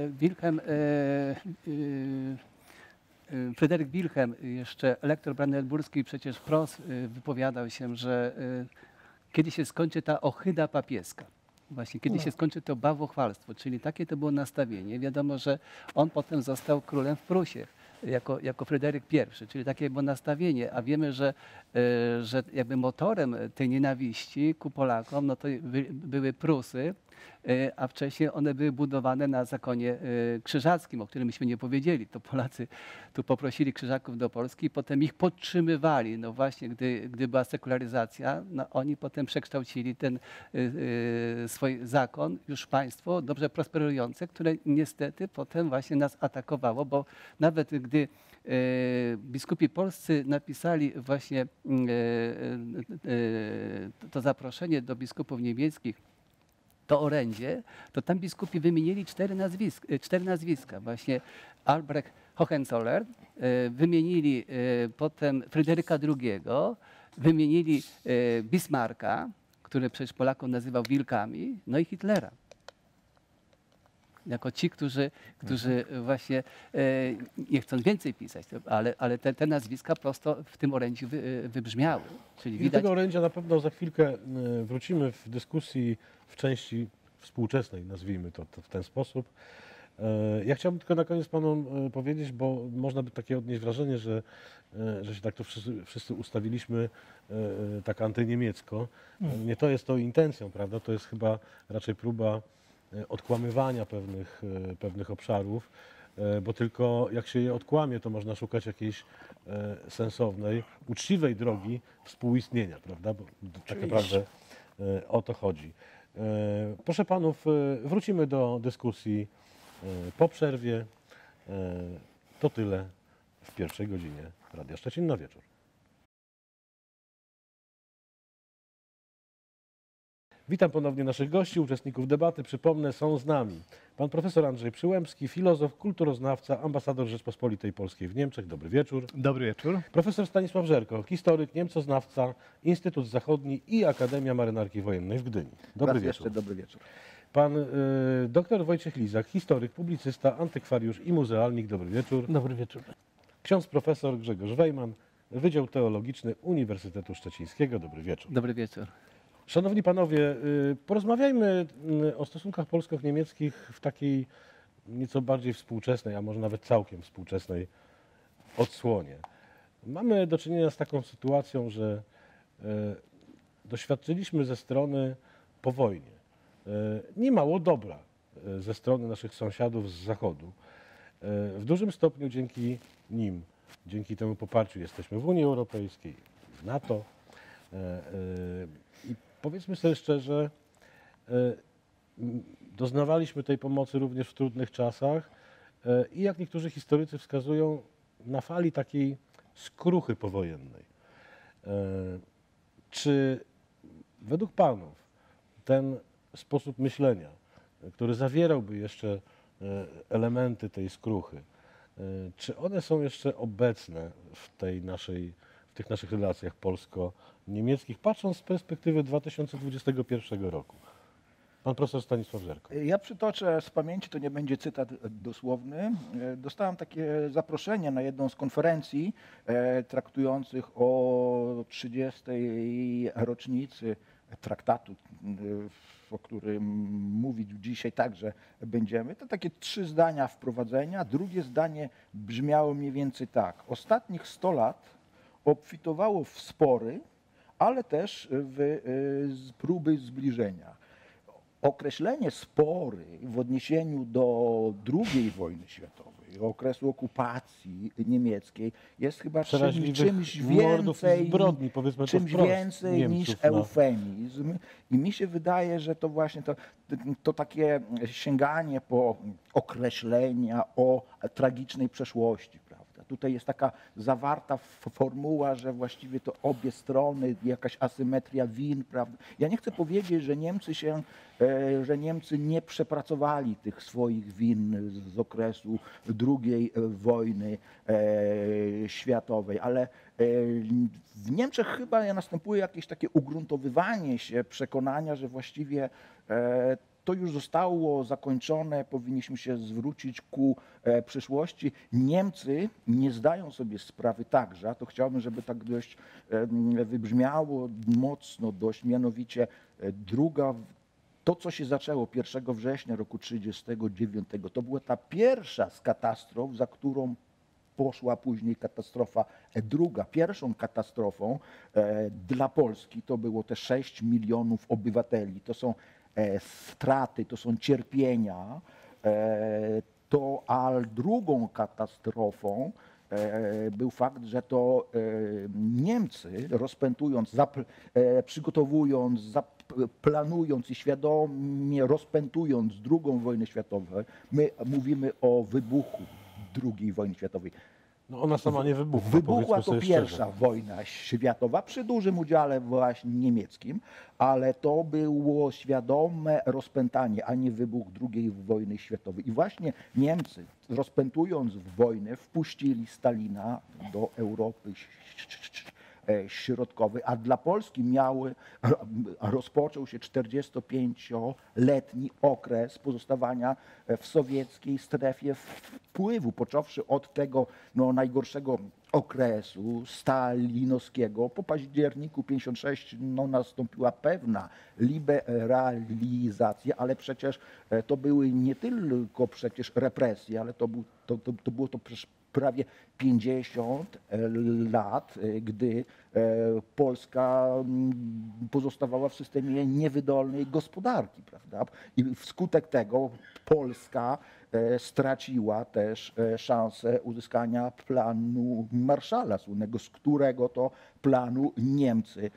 Fryderyk Wilhelm, jeszcze elektor brandenburski, przecież wprost wypowiadał się, że kiedy się skończy ta ohyda papieska, właśnie kiedy się skończy to bałwochwalstwo, czyli takie to było nastawienie. Wiadomo, że on potem został królem w Prusie jako Fryderyk I, czyli takie było nastawienie, a wiemy, że jakby motorem tej nienawiści ku Polakom no to były Prusy, a wcześniej one były budowane na zakonie krzyżackim, o którym myśmy nie powiedzieli. To Polacy tu poprosili krzyżaków do Polski i potem ich podtrzymywali. No właśnie, gdy była sekularyzacja, no oni potem przekształcili ten swój zakon, już państwo dobrze prosperujące, które niestety potem właśnie nas atakowało, bo nawet gdy biskupi polscy napisali właśnie to zaproszenie do biskupów niemieckich, to orędzie, to tam biskupi wymienili cztery nazwiska. Właśnie Albrecht Hohenzoller, wymienili potem Fryderyka II, wymienili Bismarcka, który przecież Polaków nazywał wilkami, no i Hitlera. Jako ci, którzy właśnie, nie chcą więcej pisać, ale te nazwiska prosto w tym orędziu wybrzmiały. Czyli I do widać, tego orędzia na pewno za chwilkę wrócimy w dyskusji w części współczesnej, nazwijmy to w ten sposób. Ja chciałbym tylko na koniec panom powiedzieć, bo można by takie odnieść wrażenie, że się tak to wszyscy ustawiliśmy tak antyniemiecko. Nie to jest to intencją, prawda? To jest chyba raczej próba odkłamywania pewnych obszarów, bo tylko jak się je odkłamie, to można szukać jakiejś sensownej, uczciwej drogi współistnienia, prawda? Bo tak naprawdę o to chodzi. Proszę panów, wrócimy do dyskusji po przerwie. To tyle w pierwszej godzinie Radia Szczecin na wieczór. Witam ponownie naszych gości, uczestników debaty. Przypomnę, są z nami pan profesor Andrzej Przyłębski, filozof, kulturoznawca, ambasador Rzeczpospolitej Polskiej w Niemczech. Dobry wieczór. Dobry wieczór. Profesor Stanisław Żerko, historyk, niemcoznawca, Instytut Zachodni i Akademia Marynarki Wojennej w Gdyni. Dobry Raz wieczór. jeszcze dobry wieczór. Pan dr Wojciech Lizak, historyk, publicysta, antykwariusz i muzealnik. Dobry wieczór. Dobry wieczór. Ksiądz profesor Grzegorz Wejman, Wydział Teologiczny Uniwersytetu Szczecińskiego. Dobry wieczór. dobry wieczór. Szanowni panowie, porozmawiajmy o stosunkach polsko-niemieckich w takiej nieco bardziej współczesnej, a może nawet całkiem współczesnej odsłonie. Mamy do czynienia z taką sytuacją, że doświadczyliśmy ze strony po wojnie niemało dobra ze strony naszych sąsiadów z Zachodu. W dużym stopniu dzięki nim, dzięki temu poparciu jesteśmy w Unii Europejskiej, w NATO. I powiedzmy sobie szczerze, doznawaliśmy tej pomocy również w trudnych czasach i jak niektórzy historycy wskazują, na fali takiej skruchy powojennej. Czy według panów ten sposób myślenia, który zawierałby jeszcze elementy tej skruchy, czy one są jeszcze obecne w tych naszych relacjach polsko-niemieckich, patrząc z perspektywy 2021 roku? Pan profesor Stanisław Żerko. Ja przytoczę z pamięci, to nie będzie cytat dosłowny. Dostałem takie zaproszenie na jedną z konferencji traktujących o 30. rocznicy traktatu, o którym mówić dzisiaj także będziemy. To takie 3 zdania wprowadzenia. Drugie zdanie brzmiało mniej więcej tak. Ostatnich 100 lat obfitowało w spory, ale też w próby zbliżenia. Określenie spory w odniesieniu do II wojny światowej, okresu okupacji niemieckiej jest chyba czymś więcej, zbrodni, powiedzmy to czymś wprost, więcej Niemców, niż eufemizm. I mi się wydaje, że to właśnie to takie sięganie po określenia o tragicznej przeszłości, prawda? Tutaj jest taka zawarta formuła, że właściwie to obie strony, jakaś asymetria win, prawda? Ja nie chcę powiedzieć, że Niemcy nie przepracowali tych swoich win z okresu II wojny światowej, ale w Niemczech chyba następuje jakieś takie ugruntowywanie się przekonania, że właściwie to już zostało zakończone, powinniśmy się zwrócić ku przyszłości. Niemcy nie zdają sobie sprawy także, a to chciałbym, żeby tak dość wybrzmiało mocno, dość mianowicie to, co się zaczęło 1 września roku 1939, to była ta pierwsza z katastrof, za którą poszła później katastrofa druga. Pierwszą katastrofą dla Polski to było te 6 milionów obywateli. To są straty, to są cierpienia, a drugą katastrofą był fakt, że to Niemcy rozpętując, przygotowując, planując i świadomie rozpętując II wojnę światową, my mówimy o wybuchu II wojny światowej. No ona sama nie wybuchła. Wybuchła to pierwsza szczerze. wojna światowa przy dużym udziale właśnie niemieckim, ale to było świadome rozpętanie, a nie wybuch II wojny światowej. I właśnie Niemcy, rozpętując wojnę, wpuścili Stalina do Europy Środkowej, a dla Polski rozpoczął się 45-letni okres pozostawania w sowieckiej strefie wpływu, począwszy od tego najgorszego okresu stalinowskiego. Po październiku 1956 nastąpiła pewna liberalizacja, ale przecież to były nie tylko przecież represje, ale to było to prawie 50 lat, gdy Polska pozostawała w systemie niewydolnej gospodarki, prawda? I wskutek tego Polska straciła też szansę uzyskania planu Marszala słynnego, z którego to planu Niemcy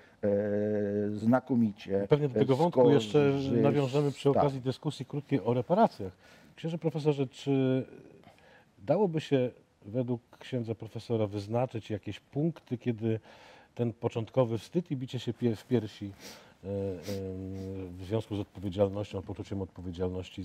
znakomicie Pewnie do tego wątku jeszcze nawiążemy przy okazji dyskusji krótkiej o reparacjach. Księże profesorze, czy dałoby się według księdza profesora wyznaczyć jakieś punkty, kiedy ten początkowy wstyd i bicie się w piersi w związku z odpowiedzialnością, poczuciem odpowiedzialności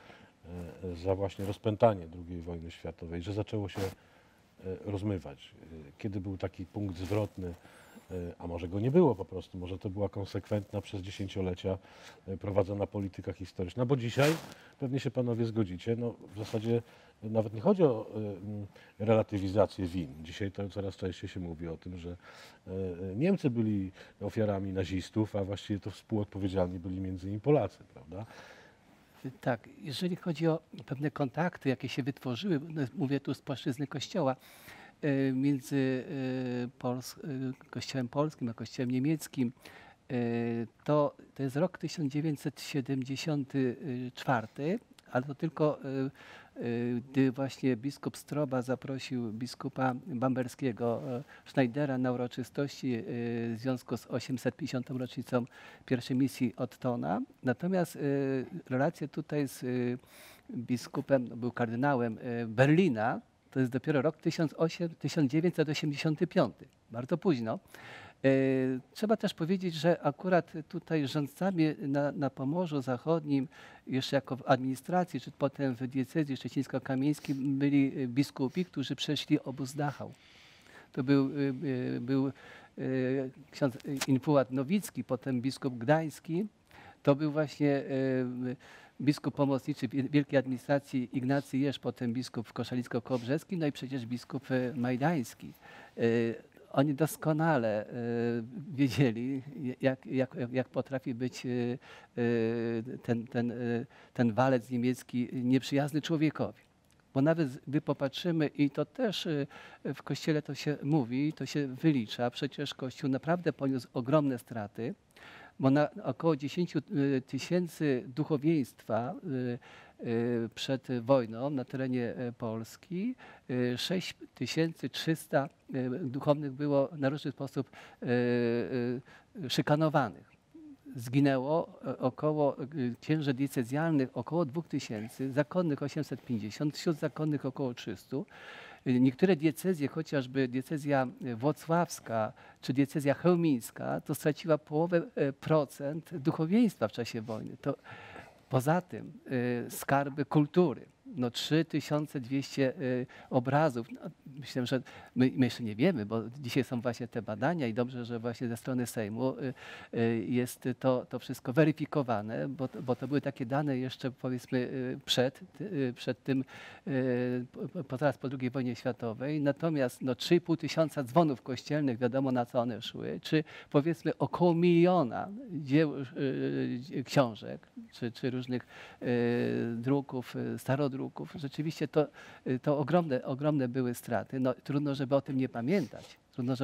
za właśnie rozpętanie II wojny światowej, że zaczęło się rozmywać? Kiedy był taki punkt zwrotny, a może go nie było po prostu, może to była konsekwentna przez dziesięciolecia prowadzona polityka historyczna, bo dzisiaj pewnie się panowie zgodzicie, w zasadzie nawet nie chodzi o relatywizację win. Dzisiaj to coraz częściej się mówi o tym, że Niemcy byli ofiarami nazistów, a właściwie to współodpowiedzialni byli między innymi Polacy, prawda? Tak, jeżeli chodzi o pewne kontakty, jakie się wytworzyły, mówię tu z płaszczyzny Kościoła, między Kościołem polskim a Kościołem niemieckim, to jest rok 1974, ale to tylko gdy właśnie biskup Stroba zaprosił biskupa bamberskiego Schneidera na uroczystości w związku z 850. rocznicą pierwszej misji Ottona. Natomiast relacje tutaj z biskupem, był kardynałem Berlina, to jest dopiero rok 1985, bardzo późno. Trzeba też powiedzieć, że akurat tutaj rządcami na Pomorzu Zachodnim, jeszcze jako w administracji, czy potem w diecezji szczecińsko-kamieńskiej byli biskupi, którzy przeszli obóz Dachau. To był ksiądz Infułat Nowicki, potem biskup Gdański. To był właśnie biskup pomocniczy Wielkiej Administracji Ignacy Jerz, potem biskup koszelicko-kołobrzewski, no i przecież biskup majdański. Oni doskonale wiedzieli, jak potrafi być ten walec niemiecki nieprzyjazny człowiekowi. Bo nawet gdy popatrzymy, i to też w Kościele to się mówi, to się wylicza, przecież Kościół naprawdę poniósł ogromne straty, bo na około 10 tysięcy duchowieństwa przed wojną na terenie Polski 6300 duchownych było na różny sposób szykanowanych. Zginęło około księży diecezjalnych około 2000, zakonnych 850, wśród zakonnych około 300. Niektóre diecezje, chociażby diecezja włocławska czy diecezja chełmińska, to straciła połowę procent duchowieństwa w czasie wojny. To poza tym skarby kultury. No 3200 obrazów. No, myślę, że my jeszcze nie wiemy, bo dzisiaj są właśnie te badania i dobrze, że właśnie ze strony Sejmu jest to wszystko weryfikowane, bo to były takie dane jeszcze powiedzmy przed tym, zaraz po II wojnie światowej. Natomiast no 3,5 tysiąca dzwonów kościelnych, wiadomo na co one szły, czy powiedzmy około 1 miliona dzieł, książek, czy różnych druków, starodruków. Rzeczywiście to ogromne były straty. No, trudno, żeby o tym nie pamiętać.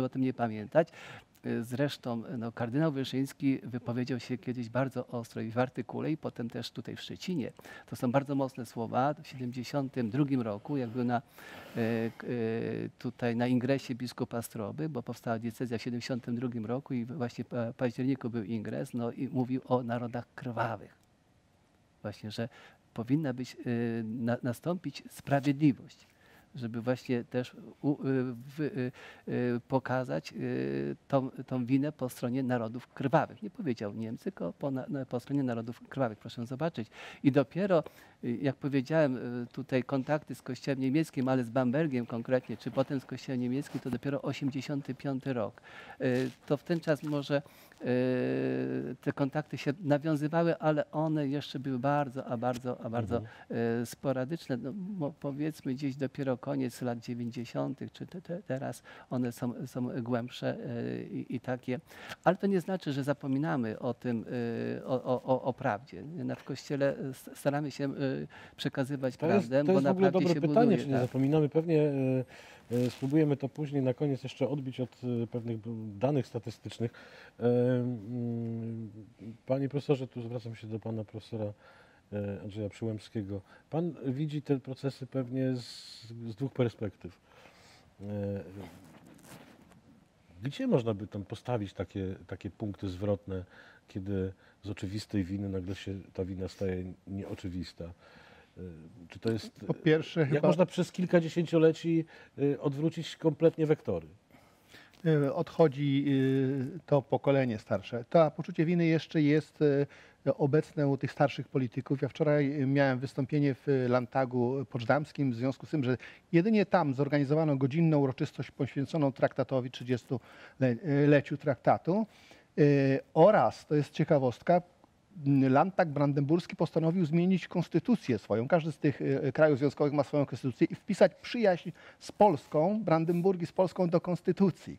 Zresztą no, kardynał Wyszyński wypowiedział się kiedyś bardzo ostro i w artykule, i potem też tutaj w Szczecinie. To są bardzo mocne słowa. W 1972 roku, jak był tutaj na ingresie biskupa Stroby, bo powstała diecezja w 1972 roku i właśnie w październiku był ingres, no i mówił o narodach krwawych. Właśnie, że powinna nastąpić sprawiedliwość, żeby właśnie też pokazać tą winę po stronie narodów krwawych. Nie powiedział Niemcy, tylko po stronie narodów krwawych. Proszę zobaczyć. I dopiero, jak powiedziałem, tutaj kontakty z Kościołem niemieckim, ale z Bambergiem konkretnie, czy potem z Kościołem niemieckim, to dopiero 85 rok. To w ten czas może te kontakty się nawiązywały, ale one jeszcze były bardzo sporadyczne. No, powiedzmy gdzieś dopiero koniec lat 90., czy teraz one są głębsze i takie. Ale to nie znaczy, że zapominamy o tym, o prawdzie. W Kościele staramy się przekazywać prawdę, bo na w ogóle prawdzie dobre się pytanie, buduje. czy nie zapominamy. Pewnie spróbujemy to później na koniec jeszcze odbić od pewnych danych statystycznych. Panie profesorze, tu zwracam się do pana profesora Andrzeja Przyłębskiego. Pan widzi te procesy pewnie z dwóch perspektyw. Gdzie można by tam postawić takie punkty zwrotne, kiedy z oczywistej winy nagle się ta wina staje nieoczywista? Czy to jest, Po pierwsze, jak chyba można przez kilka dziesięcioleci odwrócić kompletnie wektory? odchodzi to pokolenie starsze. To poczucie winy jeszcze jest obecne u tych starszych polityków. Ja wczoraj miałem wystąpienie w Landtagu Poczdamskim w związku z tym, że jedynie tam zorganizowano godzinną uroczystość poświęconą traktatowi, 30-leciu traktatu oraz, to jest ciekawostka, Landtag brandenburski postanowił zmienić konstytucję swoją. Każdy z tych krajów związkowych ma swoją konstytucję i wpisać przyjaźń z Polską, Brandenburgii z Polską do konstytucji.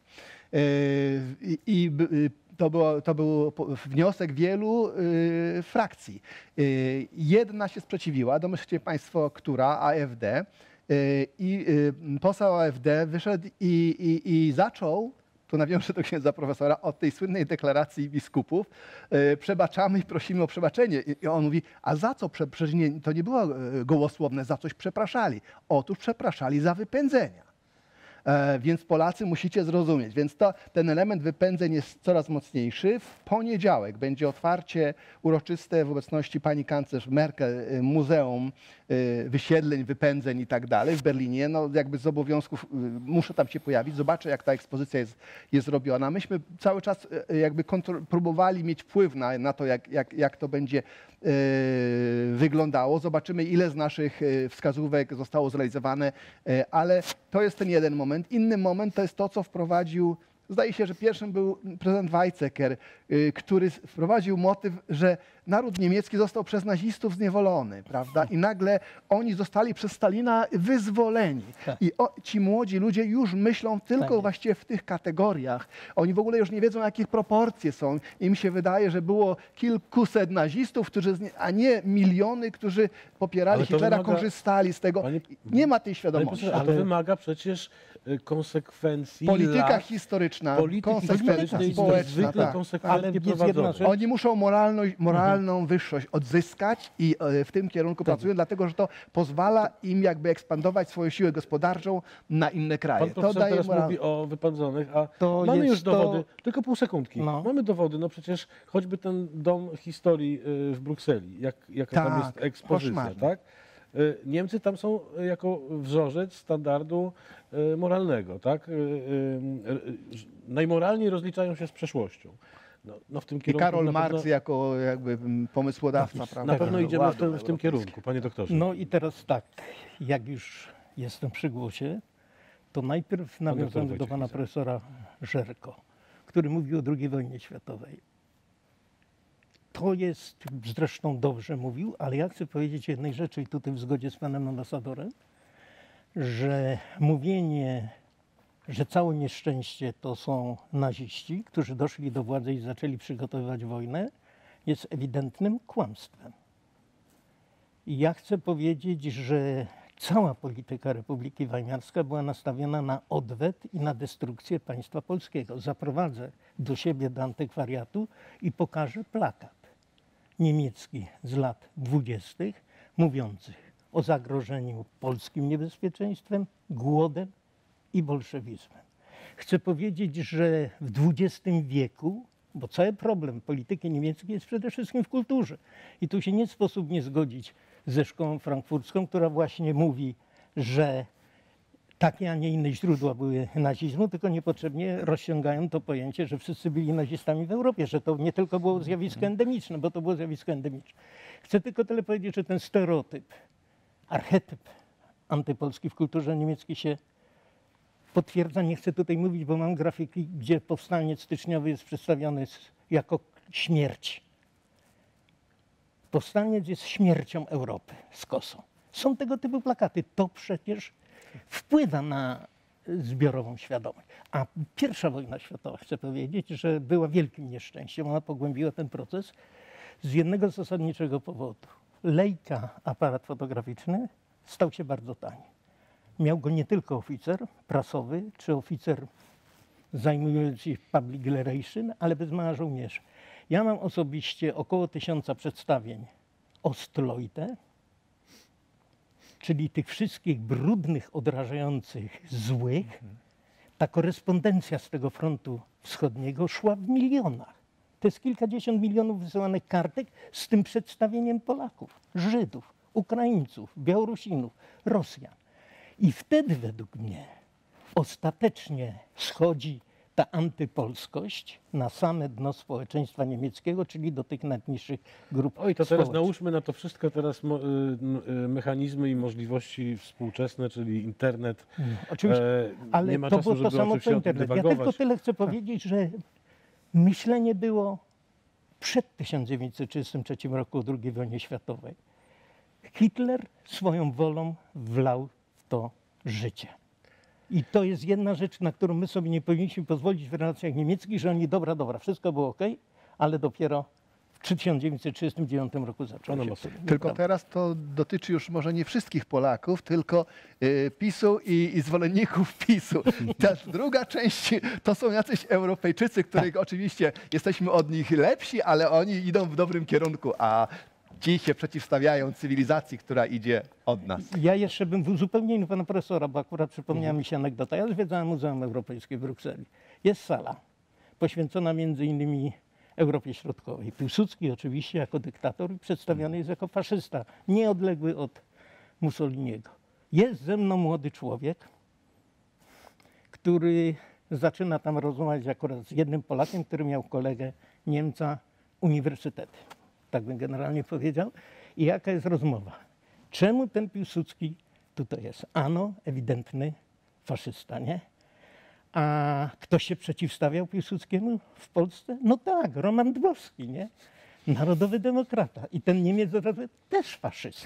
To był wniosek wielu frakcji. Jedna się sprzeciwiła, domyślcie Państwo, która, AfD. I poseł AfD wyszedł i zaczął, tu nawiążę do księdza profesora, od tej słynnej deklaracji biskupów, przebaczamy i prosimy o przebaczenie. I on mówi, a za co? Przecież to nie było gołosłowne, za coś przepraszali. Otóż przepraszali za wypędzenia. Więc Polacy musicie zrozumieć. Więc ten element wypędzeń jest coraz mocniejszy. W poniedziałek będzie otwarcie uroczyste w obecności pani kanclerz Merkel Muzeum Wysiedleń, Wypędzeń i tak dalej w Berlinie. No jakby z obowiązków muszę tam się pojawić. Zobaczę, jak ta ekspozycja jest robiona. Myśmy cały czas jakby próbowali mieć wpływ na to, jak to będzie wyglądało. Zobaczymy, ile z naszych wskazówek zostało zrealizowane, ale to jest ten jeden moment. Inny moment to jest to, co wprowadził Zdaje się, że pierwszym był prezydent Weizsäcker, który wprowadził motyw, że naród niemiecki został przez nazistów zniewolony, prawda? I nagle oni zostali przez Stalina wyzwoleni. I ci młodzi ludzie już myślą tylko właściwie w tych kategoriach. Oni w ogóle już nie wiedzą, jakie proporcje są. Im się wydaje, że było kilkuset nazistów, a nie miliony, którzy popierali Hitlera, korzystali z tego. Nie ma tej świadomości. Ale to wymaga przecież konsekwencji. Polityka historyczna, konsekwencja społeczna. Ale Oni muszą moralną wyższość odzyskać i w tym kierunku pracują, dlatego że to pozwala im jakby ekspandować swoją siłę gospodarczą na inne kraje. Pan profesor teraz mówi o wypędzonych, a mamy już dowody, tylko pół sekundki. Mamy dowody, no przecież choćby ten dom historii w Brukseli, jaka tam jest ekspozycja, tak? Niemcy tam są jako wzorzec standardu moralnego, tak? Najmoralniej rozliczają się z przeszłością. No w tym kierunku I Karol Marx jako jakby pomysłodawca, prawda? Na pewno idziemy w tym kierunku, panie doktorze. No i teraz tak, jak już jestem przy głosie, to najpierw nawiązamy do pana profesora Żerko, który mówił o II wojnie światowej. To jest, zresztą dobrze mówił, ale ja chcę powiedzieć jednej rzeczy i tutaj w zgodzie z panem ambasadorem, że mówienie, że całe nieszczęście to są naziści, którzy doszli do władzy i zaczęli przygotowywać wojnę, jest ewidentnym kłamstwem. I ja chcę powiedzieć, że cała polityka Republiki Weimarska była nastawiona na odwet i na destrukcję państwa polskiego. Zaprowadzę do siebie do antykwariatu i pokażę plakat niemiecki z lat 20. mówiących o zagrożeniu polskim niebezpieczeństwem, głodem i bolszewizmem. Chcę powiedzieć, że w XX wieku, bo cały problem polityki niemieckiej jest przede wszystkim w kulturze. I tu się nie sposób nie zgodzić ze szkołą frankfurcką, która właśnie mówi, że takie, a nie inne źródła były nazizmu, tylko niepotrzebnie rozciągają to pojęcie, że wszyscy byli nazistami w Europie, że to nie tylko było zjawisko endemiczne, bo to było zjawisko endemiczne. Chcę tylko tyle powiedzieć, że ten stereotyp, archetyp antypolski w kulturze niemieckiej się potwierdza. Nie chcę tutaj mówić, bo mam grafiki, gdzie powstaniec styczniowy jest przedstawiony jako śmierć. Powstaniec jest śmiercią Europy z kosą. Są tego typu plakaty. To przecież wpływa na zbiorową świadomość. A pierwsza wojna światowa, chcę powiedzieć, że była wielkim nieszczęściem. Ona pogłębiła ten proces z jednego zasadniczego powodu. Leica, aparat fotograficzny, stał się bardzo tani. Miał go nie tylko oficer prasowy, czy oficer zajmujący się public relation, ale bez mała żołnierzy. Ja mam osobiście około 1000 przedstawień Ostleute, czyli tych wszystkich brudnych, odrażających, złych. Ta korespondencja z tego frontu wschodniego szła w milionach. To jest kilkadziesiąt milionów wysyłanych kartek z tym przedstawieniem Polaków, Żydów, Ukraińców, Białorusinów, Rosjan. I wtedy według mnie ostatecznie schodzi ta antypolskość na same dno społeczeństwa niemieckiego, czyli do tych najniższych grup Oj, to teraz społecznych. nałóżmy na to wszystko teraz mechanizmy i możliwości współczesne, czyli internet. Oczywiście, ale nie ma to czasu, było to żeby samo co oczywiście o tym internet. Ja dywagować. tylko tyle chcę powiedzieć, że myślenie było przed 1933 roku o II wojnie światowej. Hitler swoją wolą wlał w to życie. I to jest jedna rzecz, na którą my sobie nie powinniśmy pozwolić w relacjach niemieckich, że oni dobra, wszystko było ok, ale dopiero w 1939 roku zaczęło się. Tylko teraz to dotyczy już może nie wszystkich Polaków, tylko PiS-u i zwolenników PiS-u. Ta druga część to są jacyś Europejczycy, których oczywiście jesteśmy od nich lepsi, ale oni idą w dobrym kierunku, a ci się przeciwstawiają cywilizacji, która idzie od nas. Ja jeszcze bym w uzupełnieniu pana profesora, bo akurat przypomniała mi się anegdota. Ja zwiedzałem Muzeum Europejskie w Brukseli. Jest sala poświęcona między innymi Europie Środkowej. Piłsudski oczywiście jako dyktator przedstawiony jest jako faszysta, nieodległy od Mussoliniego. Jest ze mną młody człowiek, który zaczyna tam rozmawiać akurat z jednym Polakiem, który miał kolegę Niemca uniwersytety. Tak bym generalnie powiedział. I jaka jest rozmowa? Czemu ten Piłsudski tutaj jest? Ano, ewidentny faszysta, nie? A kto się przeciwstawiał Piłsudskiemu w Polsce? No tak, Roman Dmowski, nie? Narodowy demokrata. I ten Niemiec od razu też faszysta.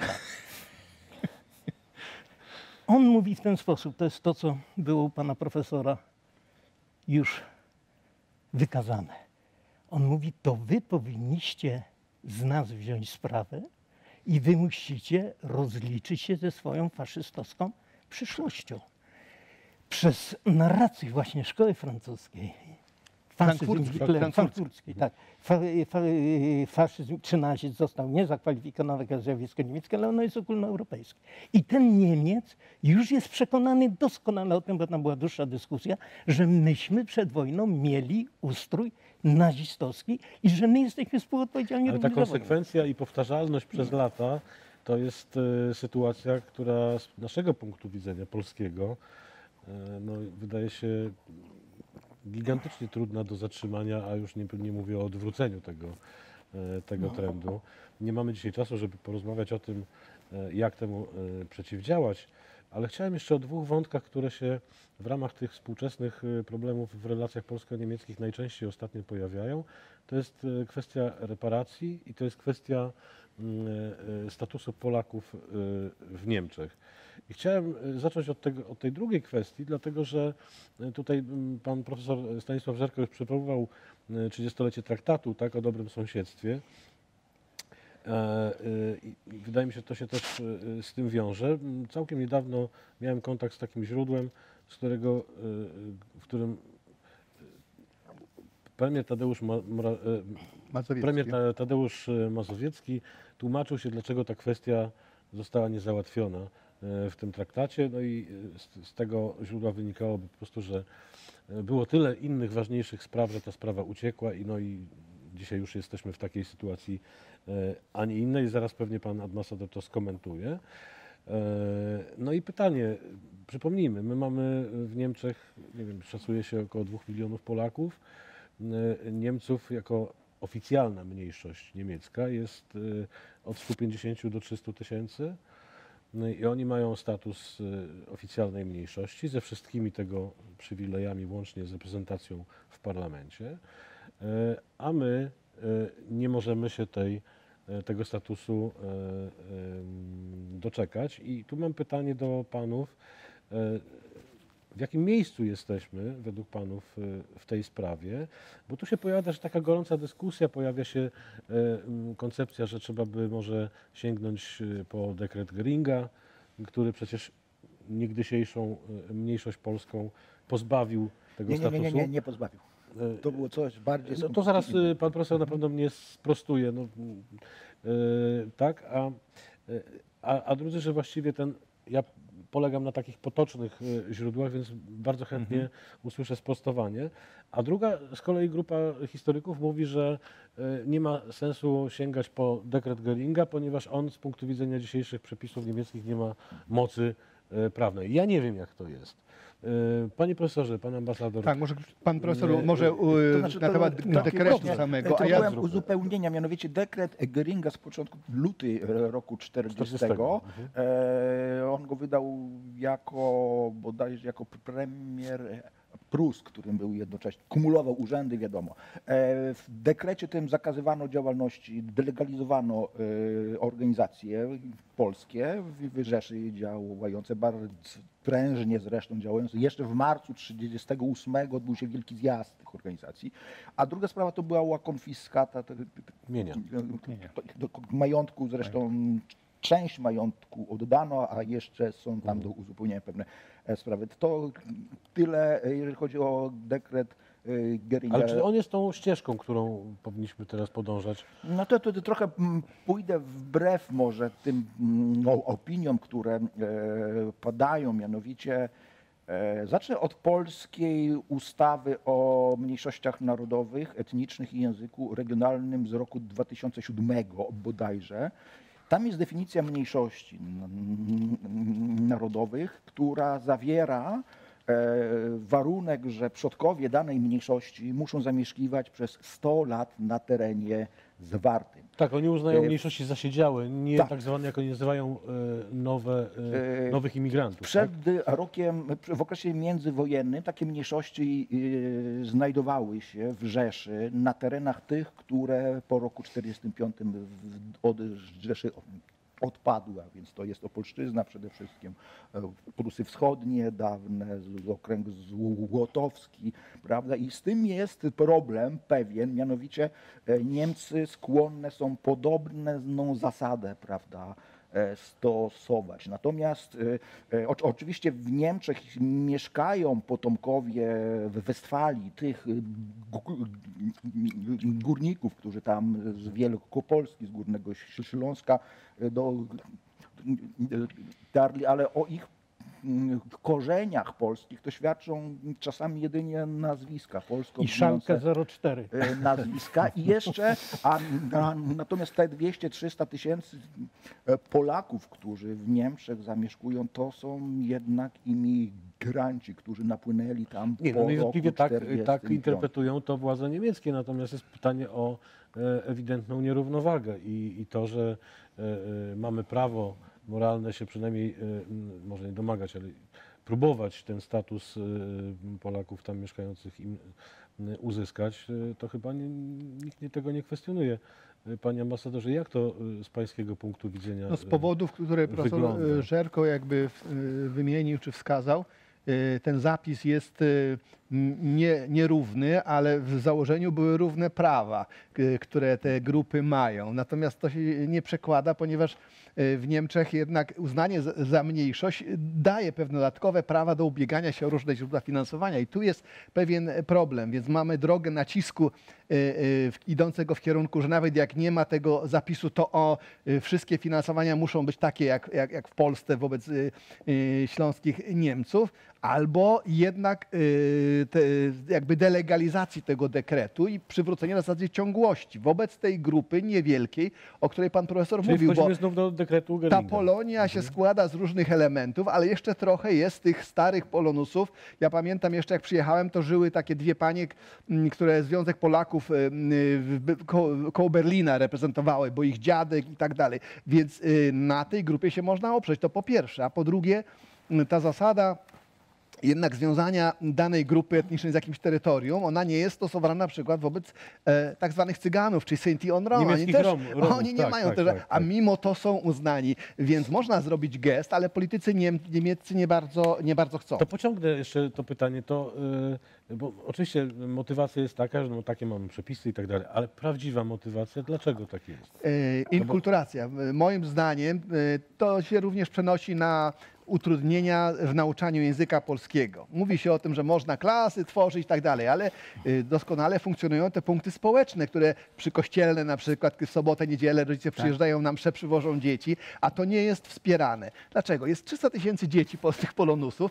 On mówi w ten sposób, to jest to, co było u pana profesora już wykazane. On mówi, to wy powinniście z nas wziąć sprawę i wy musicie rozliczyć się ze swoją faszystowską przyszłością. Przez narrację właśnie szkoły francuskiej, frankfurckiej, tak, faszyzm czy nazizm został nie zakwalifikowany jako zjawisko niemieckie, ale ono jest ogólnoeuropejskie. I ten Niemiec już jest przekonany doskonale o tym, bo tam była dłuższa dyskusja, że myśmy przed wojną mieli ustrój nazistowski i że my jesteśmy współodpowiedzialni Ale ta również za wojnę. konsekwencja i powtarzalność przez lata to jest sytuacja, która z naszego punktu widzenia polskiego no, wydaje się gigantycznie trudna do zatrzymania, a już nie mówię o odwróceniu tego trendu. Nie mamy dzisiaj czasu, żeby porozmawiać o tym, jak temu przeciwdziałać, ale chciałem jeszcze o dwóch wątkach, które się w ramach tych współczesnych problemów w relacjach polsko-niemieckich najczęściej ostatnio pojawiają. To jest kwestia reparacji i to jest kwestia statusu Polaków w Niemczech. I chciałem zacząć od tej drugiej kwestii, dlatego że tutaj pan profesor Stanisław Żerko już przywoływał 30-lecie traktatu, tak, o dobrym sąsiedztwie. I wydaje mi się, że to się też z tym wiąże. Całkiem niedawno miałem kontakt z takim źródłem, w którym premier Tadeusz Mazowiecki tłumaczył się, dlaczego ta kwestia została niezałatwiona w tym traktacie. No i z tego źródła wynikałoby po prostu, że było tyle innych ważniejszych spraw, że ta sprawa uciekła i dzisiaj już jesteśmy w takiej sytuacji, a nie innej. Zaraz pewnie pan ambasador to skomentuje. No i pytanie, przypomnijmy, my mamy w Niemczech, nie wiem, szacuje się około 2 milionów Polaków. Niemców jako oficjalna mniejszość niemiecka jest od 150 do 300 tysięcy i oni mają status oficjalnej mniejszości ze wszystkimi tego przywilejami, łącznie z reprezentacją w parlamencie, a my nie możemy się tego statusu doczekać. I tu mam pytanie do panów. W jakim miejscu jesteśmy, według panów, w tej sprawie? Bo tu się pojawia też taka gorąca dyskusja, pojawia się koncepcja, że trzeba by może sięgnąć po dekret Göringa, który przecież niegdysiejszą mniejszość polską pozbawił tego statusu. Nie pozbawił. To było coś bardziej... No to zaraz pan profesor na pewno mnie sprostuje. No, tak, a drudzy, że właściwie ja polegam na takich potocznych źródłach, więc bardzo chętnie usłyszę sprostowanie. A druga z kolei grupa historyków mówi, że nie ma sensu sięgać po dekret Göringa, ponieważ on z punktu widzenia dzisiejszych przepisów niemieckich nie ma mocy prawnej. Ja nie wiem, jak to jest. Panie profesorze, pan ambasador... Tak, może pan profesor na temat dekretu samego. To byłem uzupełnienia, mianowicie dekret Göringa z początku luty roku 40. On go wydał bodajże jako premier Prus, którym był jednocześnie, kumulował urzędy, wiadomo. W dekrecie tym zakazywano działalności, delegalizowano organizacje polskie w Rzeszy działające, bardzo prężnie zresztą działające. Jeszcze w marcu 1938 odbył się wielki zjazd tych organizacji. A druga sprawa to była konfiskata majątku, zresztą część majątku oddano, a jeszcze są tam do uzupełnienia pewne sprawy. To tyle, jeżeli chodzi o dekret Göringa. Ale czy on jest tą ścieżką, którą powinniśmy teraz podążać? No to trochę pójdę wbrew może tym opiniom, które padają, mianowicie zacznę od polskiej ustawy o mniejszościach narodowych, etnicznych i języku regionalnym z roku 2007 bodajże. Tam jest definicja mniejszości narodowych, która zawiera warunek, że przodkowie danej mniejszości muszą zamieszkiwać przez 100 lat na terenie zwartym. Tak, oni uznają mniejszości zasiedziałe, nie tak. tak zwane, jak oni nazywają, nowych imigrantów. Przed tak? rokiem, w okresie międzywojennym takie mniejszości znajdowały się w Rzeszy na terenach tych, które po roku 1945 od Rzeszy odpadły, a więc to jest Opolszczyzna przede wszystkim, Prusy Wschodnie dawne, okręg złotowski, prawda? I z tym jest problem pewien, mianowicie Niemcy skłonne są podobną zasadę, prawda, stosować. Natomiast oczywiście w Niemczech mieszkają potomkowie w Westfalii tych górników, którzy tam z Wielkopolski, z Górnego Śląska dotarli, ale o ich korzeniach polskich to świadczą czasami jedynie nazwiska polsko I Szankę 04. nazwiska i jeszcze, natomiast te 200-300 tysięcy Polaków, którzy w Niemczech zamieszkują, to są jednak imigranci, którzy napłynęli tam Nie, po no niewątpliwie roku tak 45. interpretują to władze niemieckie, natomiast jest pytanie o ewidentną nierównowagę i to, że mamy prawo moralne się przynajmniej, może nie domagać, ale próbować ten status Polaków tam mieszkających im uzyskać, to chyba nikt tego nie kwestionuje. Panie ambasadorze, jak to z pańskiego punktu widzenia No z powodów, które profesor wygląda? Żerko jakby wymienił czy wskazał, ten zapis jest nierówny, ale w założeniu były równe prawa, które te grupy mają. Natomiast to się nie przekłada, ponieważ w Niemczech jednak uznanie za mniejszość daje pewne dodatkowe prawa do ubiegania się o różne źródła finansowania. I tu jest pewien problem, więc mamy drogę nacisku idącego w kierunku, że nawet jak nie ma tego zapisu, to wszystkie finansowania muszą być takie jak w Polsce wobec śląskich Niemców, albo jednak jakby delegalizacji tego dekretu i przywrócenia na zasadzie ciągłości wobec tej grupy niewielkiej, o której pan profesor Czyli mówił. wchodzimy znów do dekretu Ta Geringa. Polonia się składa z różnych elementów, ale jeszcze trochę jest tych starych Polonusów. Ja pamiętam jeszcze jak przyjechałem, to żyły takie dwie panie, które Związek Polaków koło Berlina reprezentowały, bo ich dziadek i tak dalej. Więc na tej grupie się można oprzeć, to po pierwsze. A po drugie, ta zasada jednak związania danej grupy etnicznej z jakimś terytorium, ona nie jest stosowana na przykład wobec tak zwanych Cyganów, czy Sinti on Roma. Niemieckich Romów, Oni nie tak, mają tak, też, tak, a tak. mimo to są uznani. Więc można zrobić gest, ale politycy niemieccy nie bardzo chcą. To pociągnę jeszcze to pytanie, bo oczywiście motywacja jest taka, że no takie mamy przepisy i tak dalej, ale prawdziwa motywacja, dlaczego tak jest? Inkulturacja. Moim zdaniem to się również przenosi na utrudnienia w nauczaniu języka polskiego. Mówi się o tym, że można klasy tworzyć i tak dalej, ale doskonale funkcjonują te punkty społeczne, które przy kościelne na przykład w sobotę, niedzielę rodzice przyjeżdżają nam, przywożą dzieci, a to nie jest wspierane. Dlaczego? Jest 300 tysięcy dzieci polskich Polonusów,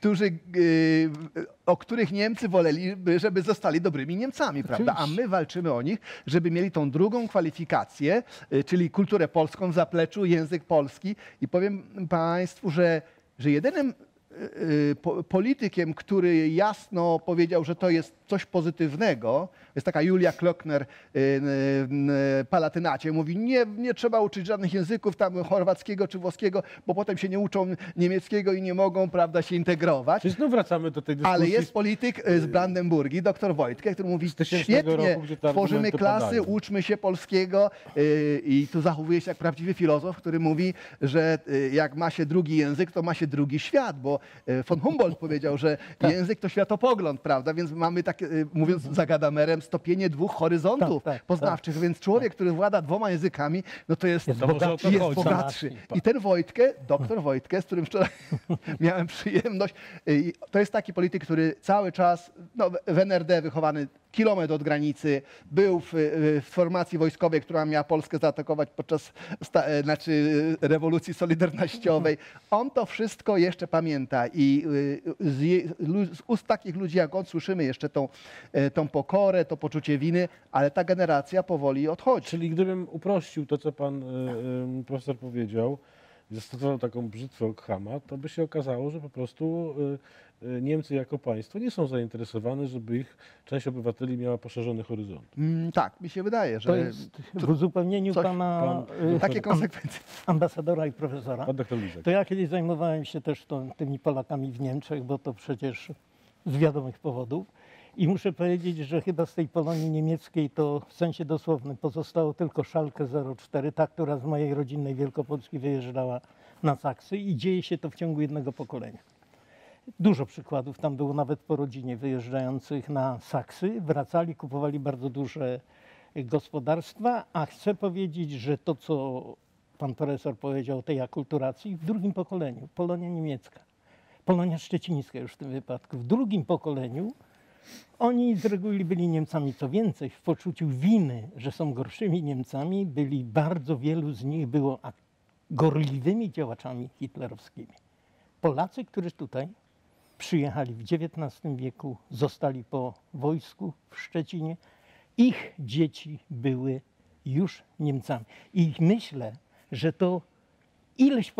o których Niemcy woleliby, żeby zostali dobrymi Niemcami, prawda? A my walczymy o nich, żeby mieli tą drugą kwalifikację, czyli kulturę polską w zapleczu, język polski. I powiem państwu, że jedynym politykiem, który jasno powiedział, że to jest coś pozytywnego, jest taka Julia Klockner w Palatynacie, mówi, nie trzeba uczyć żadnych języków tam chorwackiego czy włoskiego, bo potem się nie uczą niemieckiego i nie mogą, prawda, się integrować. Czyli znów wracamy do tej dyskusji. Ale jest polityk z Brandenburgii, dr Wojtke, który mówi, 2000 świetnie, roku, gdzie te tworzymy argumenty klasy, padają. uczmy się polskiego i tu zachowuje się jak prawdziwy filozof, który mówi, że jak ma się drugi język, to ma się drugi świat, bo von Humboldt powiedział, że język to światopogląd, prawda, więc mamy takie, mówiąc za Gadamerem, stopienie dwóch horyzontów poznawczych, więc człowiek, który włada dwoma językami, no to jest bogatszy. I ten Wojtke, doktor Wojtke, z którym wczoraj miałem przyjemność, to jest taki polityk, który cały czas, no, w NRD wychowany, kilometr od granicy, był w formacji wojskowej, która miała Polskę zaatakować podczas rewolucji solidarnościowej. On to wszystko jeszcze pamięta i z ust takich ludzi jak on słyszymy jeszcze tą pokorę, to poczucie winy, ale ta generacja powoli odchodzi. Czyli gdybym uprościł to, co pan profesor powiedział, zastosował taką brzytwę Ockhama, to by się okazało, że po prostu Niemcy jako państwo nie są zainteresowane, żeby ich część obywateli miała poszerzony horyzont. Tak, mi się wydaje, że To jest w uzupełnieniu coś- pana takie konsekwencje. ambasadora i profesora. Pan doktor Lizek. To ja kiedyś zajmowałem się też tymi Polakami w Niemczech, bo to przecież z wiadomych powodów. I muszę powiedzieć, że chyba z tej Polonii niemieckiej to w sensie dosłownym pozostało tylko Schalke 04, ta, która z mojej rodzinnej Wielkopolski wyjeżdżała na Saksy i dzieje się to w ciągu jednego pokolenia. Dużo przykładów tam było nawet po rodzinie wyjeżdżających na Saksy, wracali, kupowali bardzo duże gospodarstwa, a chcę powiedzieć, że to, co pan profesor powiedział o tej akulturacji, w drugim pokoleniu, Polonia niemiecka, Polonia szczecińska już w tym wypadku, w drugim pokoleniu oni z reguły byli Niemcami, co więcej, w poczuciu winy, że są gorszymi Niemcami, bardzo wielu z nich było gorliwymi działaczami hitlerowskimi. Polacy, którzy tutaj przyjechali w XIX wieku, zostali po wojsku w Szczecinie, ich dzieci były już Niemcami. I myślę, że to ileś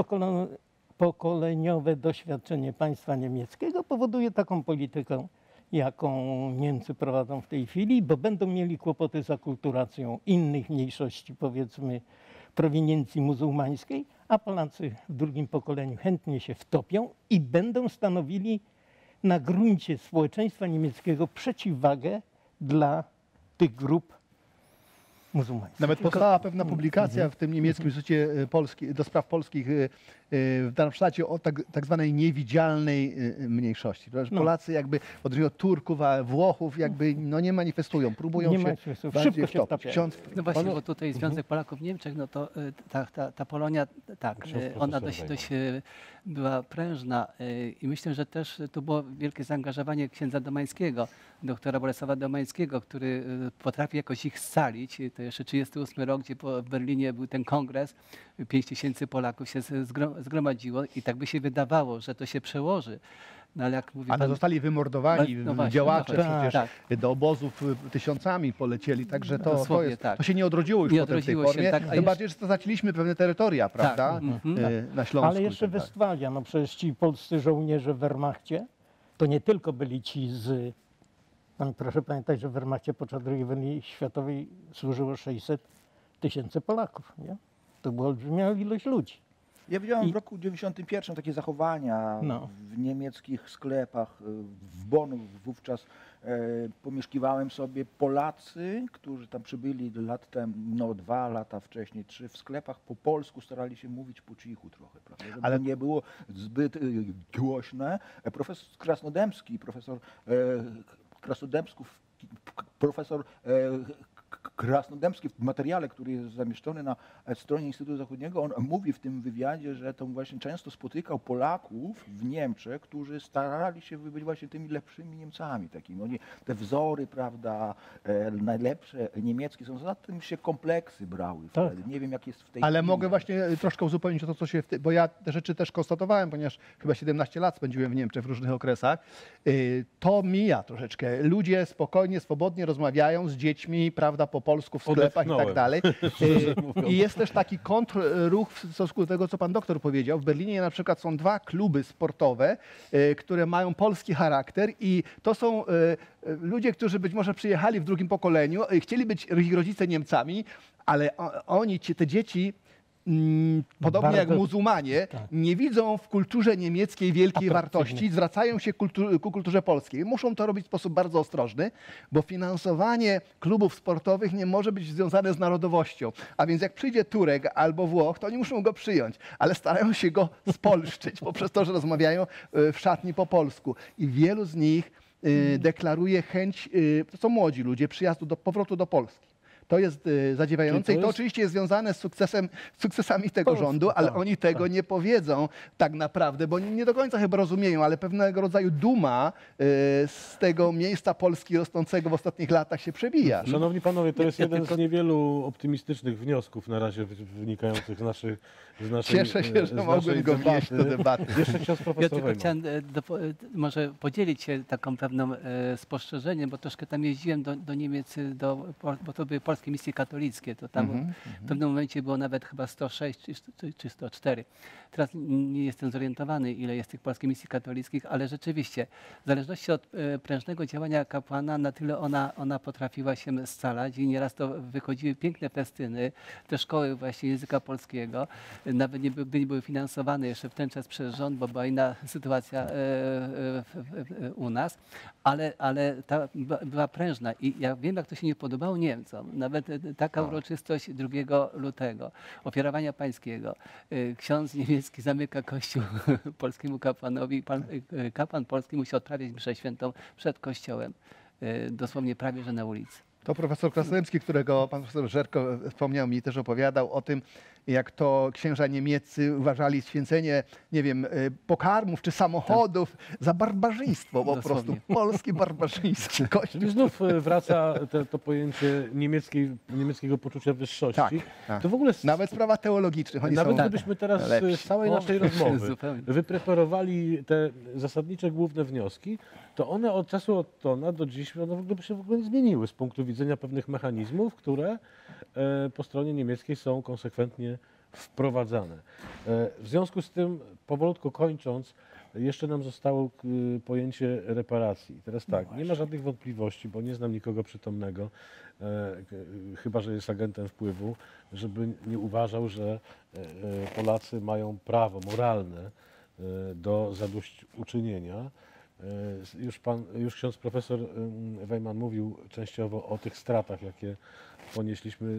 pokoleniowe doświadczenie państwa niemieckiego powoduje taką politykę, jaką Niemcy prowadzą w tej chwili, bo będą mieli kłopoty z akulturacją innych mniejszości, powiedzmy, prowiniencji muzułmańskiej, a Polacy w drugim pokoleniu chętnie się wtopią i będą stanowili na gruncie społeczeństwa niemieckiego przeciwwagę dla tych grup muzułmańskich. Nawet powstała pewna publikacja w tym niemieckim Instytucie do Spraw Polskich w Darmstadcie o tak zwanej niewidzialnej mniejszości. Polacy jakby w odróżnieniu od Turków, a Włochów jakby nie manifestują, próbują Nie się manifestują, bardziej szybko się wtopić. wtapiają. Ksiądz No właśnie, bo tutaj Związek Polaków w Niemczech, no to ta Polonia, tak, Ksiądz ona profesor dość była prężna i myślę, że też tu było wielkie zaangażowanie księdza Domańskiego, doktora Bolesława Domańskiego, który potrafi jakoś ich scalić. To jeszcze 38 rok, gdzie w Berlinie był ten kongres, 5000 Polaków się zgromadziło i tak by się wydawało, że to się przełoży. No, ale jak mówi Ale pan, zostali wymordowani, No właśnie, działacze no właśnie, przecież do obozów tysiącami polecieli, także Dosłownie tak. to się nie odrodziło już Nie potem w tej odrodziło się, formie. tak, a Tym jeszcze- bardziej, że straciliśmy pewne terytoria, prawda, na Śląsku. Ale jeszcze i tak dalej. Westfalia, no przecież ci polscy żołnierze w Wehrmachcie, to nie tylko byli ci z... No, proszę pamiętać, że w Wehrmachcie podczas II wojny światowej służyło 600 000 Polaków, nie? To była olbrzymia ilość ludzi. Ja widziałem I- w roku 91 takie zachowania No. w niemieckich sklepach, w Bonnu wówczas pomieszkiwałem sobie Polacy, którzy tam przybyli lat temu, 2 lata wcześniej, 3, w sklepach po polsku starali się mówić po cichu trochę, prawda, żeby Ale- to nie było zbyt głośne. Profesor Krasnodębski, profesor Krasnodębski w materiale, który jest zamieszczony na stronie Instytutu Zachodniego, on mówi w tym wywiadzie, że to właśnie często spotykał Polaków w Niemczech, którzy starali się być właśnie tymi lepszymi Niemcami takimi. Oni, te wzory, prawda, najlepsze niemieckie są, za tym się kompleksy brały Tak. wtedy. Nie wiem, jak jest w tej Ale chwili. mogę właśnie troszkę uzupełnić to, co się... Bo ja te rzeczy też konstatowałem, ponieważ chyba 17 lat spędziłem w Niemczech w różnych okresach. To mija troszeczkę. Ludzie spokojnie, swobodnie rozmawiają z dziećmi, prawda, po polsku w sklepach i tak Odetchnąłem. dalej. I jest też taki kontrruch w stosunku do tego, co pan doktor powiedział. W Berlinie na przykład są 2 kluby sportowe, które mają polski charakter i to są ludzie, którzy być może przyjechali w drugim pokoleniu, chcieli być ich rodzice Niemcami, ale oni, te dzieci, podobnie jak Bardzo- muzułmanie, tak. nie widzą w kulturze niemieckiej wielkiej Atrakcyjnej. wartości, zwracają się ku kulturze polskiej. Muszą to robić w sposób bardzo ostrożny, bo finansowanie klubów sportowych nie może być związane z narodowością. A więc jak przyjdzie Turek albo Włoch, to oni muszą go przyjąć, ale starają się go spolszczyć poprzez to, że rozmawiają w szatni po polsku. I wielu z nich deklaruje chęć, to są młodzi ludzie, powrotu do Polski. To jest zadziwiające Czyli i to to jest- oczywiście jest związane z sukcesami tego Polski, rządu, ale tak, oni tego nie powiedzą tak naprawdę, bo nie do końca chyba rozumieją, ale pewnego rodzaju duma z tego miejsca Polski rosnącego w ostatnich latach się przebija. Szanowni panowie, to Nie, jest ja jeden tylko- z niewielu optymistycznych wniosków na razie wynikających z naszej Cieszę się, z że naszej mogłem go wnieść do debaty. Jeszcze ksiądz Ja profesor tylko Wejman. chciałem może podzielić się taką pewną spostrzeżeniem, bo troszkę tam jeździłem do Niemiec, bo to były polskie polskie misje katolickie. To tam w pewnym momencie było nawet chyba 106 czy 104. Teraz nie jestem zorientowany, ile jest tych polskich misji katolickich, ale rzeczywiście w zależności od prężnego działania kapłana, na tyle ona potrafiła się scalać i nieraz to wychodziły piękne festyny, te szkoły właśnie języka polskiego, nawet gdy nie były finansowane jeszcze w ten czas przez rząd, bo była inna sytuacja u nas, ale ta była prężna i ja wiem, jak to się nie podobało Niemcom. Nawet taka uroczystość 2 lutego, ofiarowania pańskiego. Ksiądz niemiecki zamyka kościół polskiemu kapłanowi. Kapłan polski musi odprawiać mszę świętą przed kościołem, dosłownie prawie że na ulicy. To profesor Krasnodębski, którego pan profesor Żerko wspomniał, mi też opowiadał o tym, jak to księża niemieccy uważali święcenie, nie wiem, pokarmów czy samochodów za barbarzyństwo, po prostu polskie barbarzyństwo. Czyli znów wraca to pojęcie niemieckiego poczucia wyższości. Tak. To w ogóle Nawet sprawa teologicznych. Oni nawet są gdybyśmy teraz lepsi. z całej naszej rozmowy Zupełnie. wypreparowali te zasadnicze główne wnioski, to one od czasu Ottona do dziś one w ogóle by się w ogóle nie zmieniły z punktu widzenia pewnych mechanizmów, które po stronie niemieckiej są konsekwentnie wprowadzane. W związku z tym, powolutku kończąc, jeszcze nam zostało pojęcie reparacji. Teraz tak, nie ma żadnych wątpliwości, bo nie znam nikogo przytomnego, chyba że jest agentem wpływu, żeby nie uważał, że Polacy mają prawo moralne do zadośćuczynienia. Już ksiądz profesor Wejman mówił częściowo o tych stratach, jakie ponieśliśmy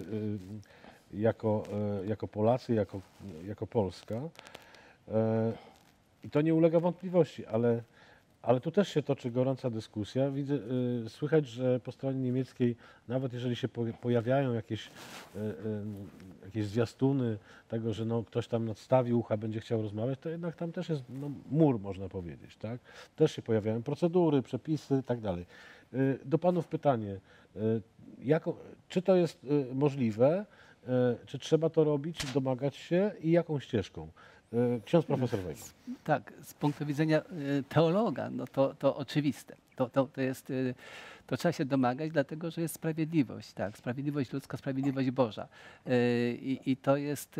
jako Polacy, jako Polska. I to nie ulega wątpliwości, ale tu też się toczy gorąca dyskusja. Widzę, słychać, że po stronie niemieckiej, nawet jeżeli się pojawiają jakieś zwiastuny tego, że ktoś tam nadstawi ucha, będzie chciał rozmawiać, to jednak tam też jest mur, można powiedzieć. Tak? Też się pojawiają procedury, przepisy i tak dalej. Do panów pytanie, czy to jest możliwe, czy trzeba to robić, domagać się i jaką ścieżką? Ksiądz profesor Wejman. Tak, z punktu widzenia teologa, no to oczywiste. To trzeba się domagać, dlatego że jest sprawiedliwość, tak, sprawiedliwość ludzka, sprawiedliwość Boża. I to jest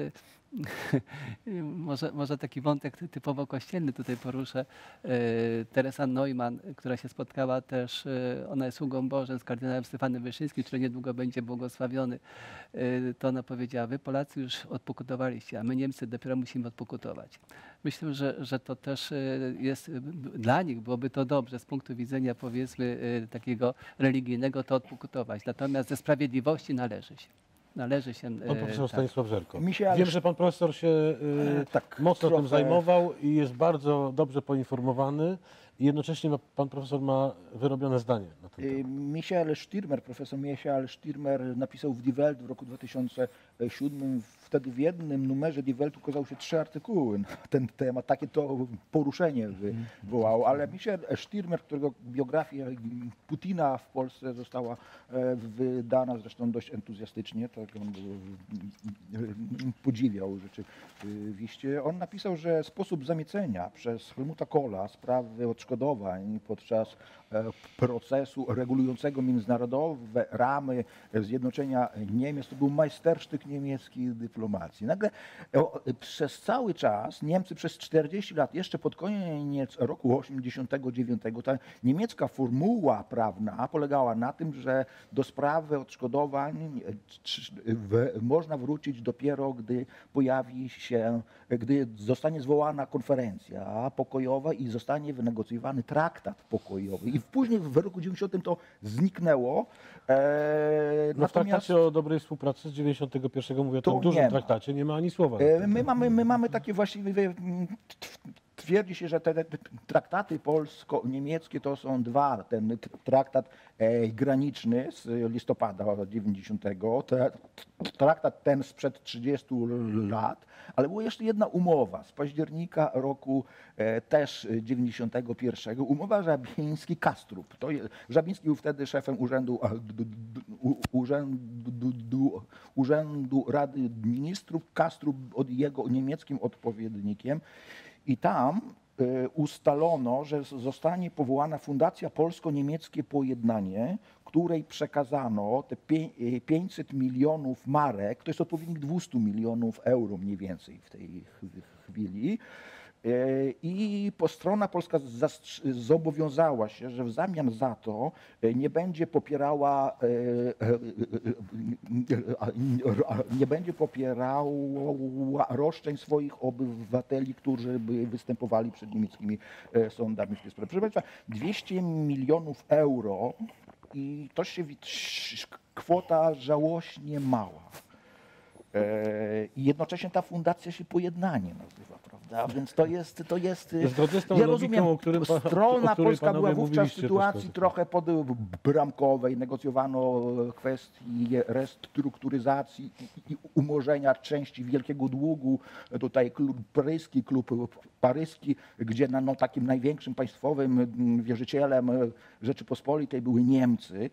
może taki wątek typowo kościelny tutaj poruszę. Teresa Neumann, która się spotkała też, ona jest sługą Bożym z kardynałem Stefanem Wyszyńskim, który niedługo będzie błogosławiony. To ona powiedziała, wy Polacy już odpokutowaliście, a my Niemcy dopiero musimy odpokutować. Myślę, że to też jest, dla nich byłoby to dobrze z punktu widzenia powiedzmy takiego religijnego to odpokutować. Natomiast ze sprawiedliwości należy się. Pan profesor Stanisław Żerko. Wiem, Wiem, że pan profesor się mocno tym zajmował i jest bardzo dobrze poinformowany. I jednocześnie pan profesor ma wyrobione zdanie na ten temat. Michael Stürmer, profesor Michael Stürmer napisał w Die Welt w roku 2007. Wtedy w jednym numerze Die Welt ukazały się 3 artykuły na ten temat. Takie to poruszenie wywołało. Ale Michael Stürmer, którego biografia Putina w Polsce została wydana zresztą dość entuzjastycznie, tak on podziwiał rzeczywiście. On napisał, że sposób zamiecenia przez Helmuta Kohla sprawy odszkodowań podczas procesu regulującego międzynarodowe ramy zjednoczenia Niemiec to był majstersztyk niemieckiej dyplomacji. Nagle przez cały czas Niemcy przez 40 lat, jeszcze pod koniec roku 89, ta niemiecka formuła prawna polegała na tym, że do sprawy odszkodowań można wrócić dopiero, gdy zostanie zwołana konferencja pokojowa i zostanie wynegocjowany traktat pokojowy. I później w roku 90 to zniknęło. W traktacie o dobrej współpracy z 91 mówię o tym dużym traktacie, nie ma ani słowa. My mamy takie właściwie, twierdzi się, że te traktaty polsko-niemieckie to są dwa. Ten traktat graniczny z listopada 90, traktat ten sprzed 30 lat, ale była jeszcze jedna umowa z października roku też 91. Umowa Żabiński-Kastrup. Żabiński był wtedy szefem Urzędu Rady Ministrów, Kastrup jego niemieckim odpowiednikiem. I tam ustalono, że zostanie powołana Fundacja Polsko-Niemieckie Pojednanie, której przekazano te 500 milionów marek, to jest odpowiednik 200 milionów euro mniej więcej w tej chwili. I strona polska zobowiązała się, że w zamian za to nie będzie popierała roszczeń swoich obywateli, którzy by występowali przed niemieckimi sądami w tej sprawie. Proszę Państwa, 200 milionów euro i to się kwota żałośnie mała. I jednocześnie ta fundacja się Pojednanie nazywa, prawda? Więc to jest Zgodnie z tą ja logiką, rozumiem, o której strona polska była panowie wówczas w mówiliście sytuacji troszkę. trochę podbramkowej, negocjowano kwestie restrukturyzacji i umorzenia części wielkiego długu. Tutaj klub paryski, gdzie takim największym państwowym wierzycielem Rzeczypospolitej były Niemcy,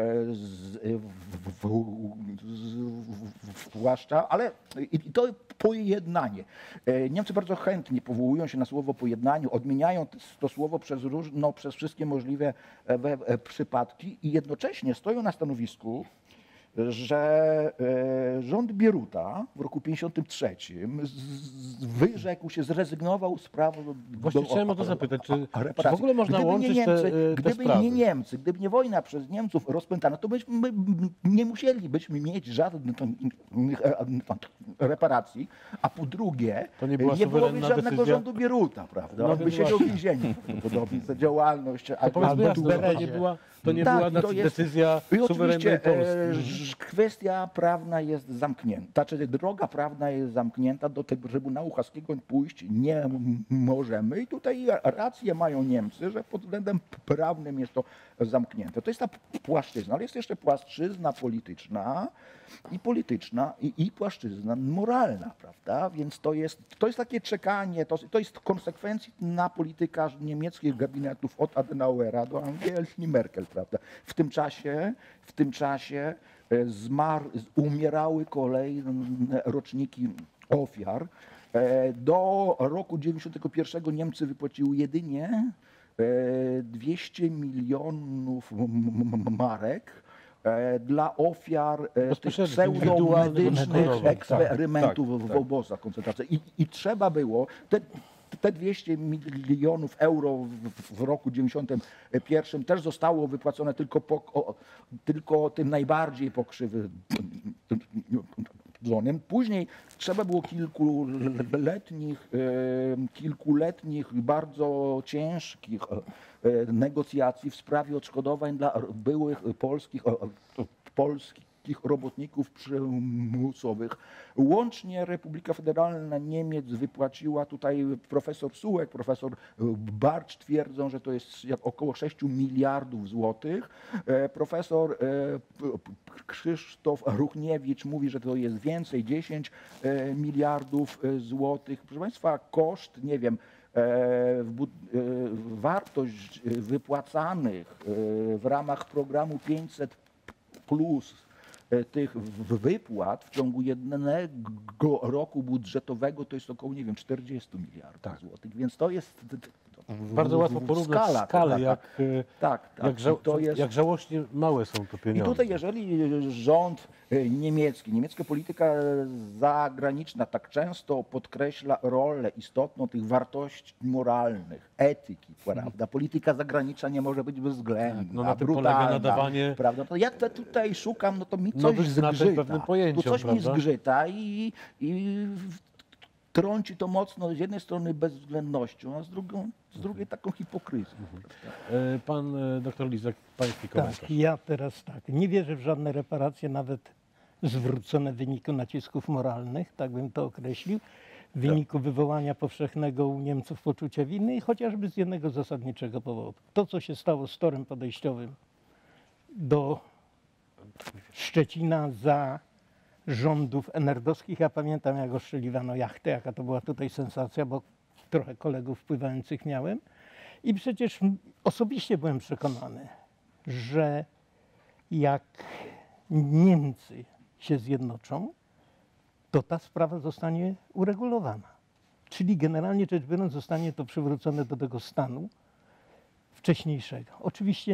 zwłaszcza, ale i to pojednanie. Niemcy bardzo chętnie powołują się na słowo pojednanie, odmieniają to słowo przez wszystkie możliwe przypadki i jednocześnie stoją na stanowisku, że rząd Bieruta w roku 1953 wyrzekł się, zrezygnował z prawa Właśnie chciałem o to zapytać, czy w ogóle można gdyby łączyć nie Niemcy, te gdyby sprawy? nie Niemcy, gdyby nie wojna przez Niemców rozpętana, to byśmy nie musielibyśmy mieć żadnych reparacji, a po drugie To nie była byłoby suwerenna żadnego decyzja? rządu Bieruta, prawda? No On by więc siedział w właśnie. więzieniu prawdopodobnie za działalność. To powiedzmy jasno, że to nie była Tak, to jest- decyzja I suwerennej oczywiście Polski. kwestia prawna jest zamknięta, czyli droga prawna jest zamknięta, do tego Trybunału Haskiego pójść nie możemy i tutaj rację mają Niemcy, że pod względem prawnym jest to zamknięte. To jest ta płaszczyzna, ale jest jeszcze płaszczyzna polityczna i płaszczyzna moralna, prawda? Więc to jest takie czekanie, to jest konsekwencja polityka niemieckich gabinetów od Adenauera do Angeli Merkel, prawda? W tym czasie umierały kolejne roczniki ofiar. Do roku 1991 Niemcy wypłaciły jedynie 200 milionów marek dla ofiar tych Bezpośrednich, indywidualnych, pseudomedycznych honorowych. eksperymentów Tak, w tak. obozach koncentracyjnych. I trzeba było te 200 milionów euro w roku 1991 też zostało wypłacone tylko tym najbardziej pokrzywdzonym. Później trzeba było kilkuletnich, bardzo ciężkich negocjacji w sprawie odszkodowań dla byłych polskich robotników przymusowych. Łącznie Republika Federalna Niemiec wypłaciła, tutaj profesor Sułek, profesor Barcz twierdzą, że to jest około 6 miliardów złotych. Profesor Krzysztof Ruchniewicz mówi, że to jest więcej, 10 miliardów złotych. Proszę Państwa, koszt, nie wiem, wartość wypłacanych w ramach programu 500 plus tych wypłat w ciągu jednego roku budżetowego to jest około, nie wiem, 40 miliardów złotych. Więc to jest Bardzo łatwo porównać skalę, jak żałośnie małe są to I pieniądze. tutaj jeżeli rząd niemiecki, niemiecka polityka zagraniczna tak często podkreśla rolę istotną tych wartości moralnych, etyki, prawda? Polityka zagraniczna nie może być bezwzględna, no na tym brutalna, polega nadawanie prawda? To ja tutaj szukam, no to mi coś nowych znaczeń zgrzyta. pewnym pojęciom, Tu coś mi prawda? zgrzyta i trąci to mocno z jednej strony bezwzględnością, a z drugiej taką hipokryzją. Pan doktor Lizak, pański komentarz. Tak, ja teraz tak. Nie wierzę w żadne reparacje, nawet zwrócone w wyniku nacisków moralnych, tak bym to określił, w wyniku wywołania powszechnego u Niemców poczucia winy, chociażby z jednego zasadniczego powodu. To, co się stało z torem podejściowym do Szczecina za rządów NRD-owskich. Ja pamiętam, jak ostrzeliwano jachtę, jaka to była tutaj sensacja, bo trochę kolegów wpływających miałem. I przecież osobiście byłem przekonany, że jak Niemcy się zjednoczą, to ta sprawa zostanie uregulowana. Czyli generalnie rzecz biorąc zostanie to przywrócone do tego stanu wcześniejszego. Oczywiście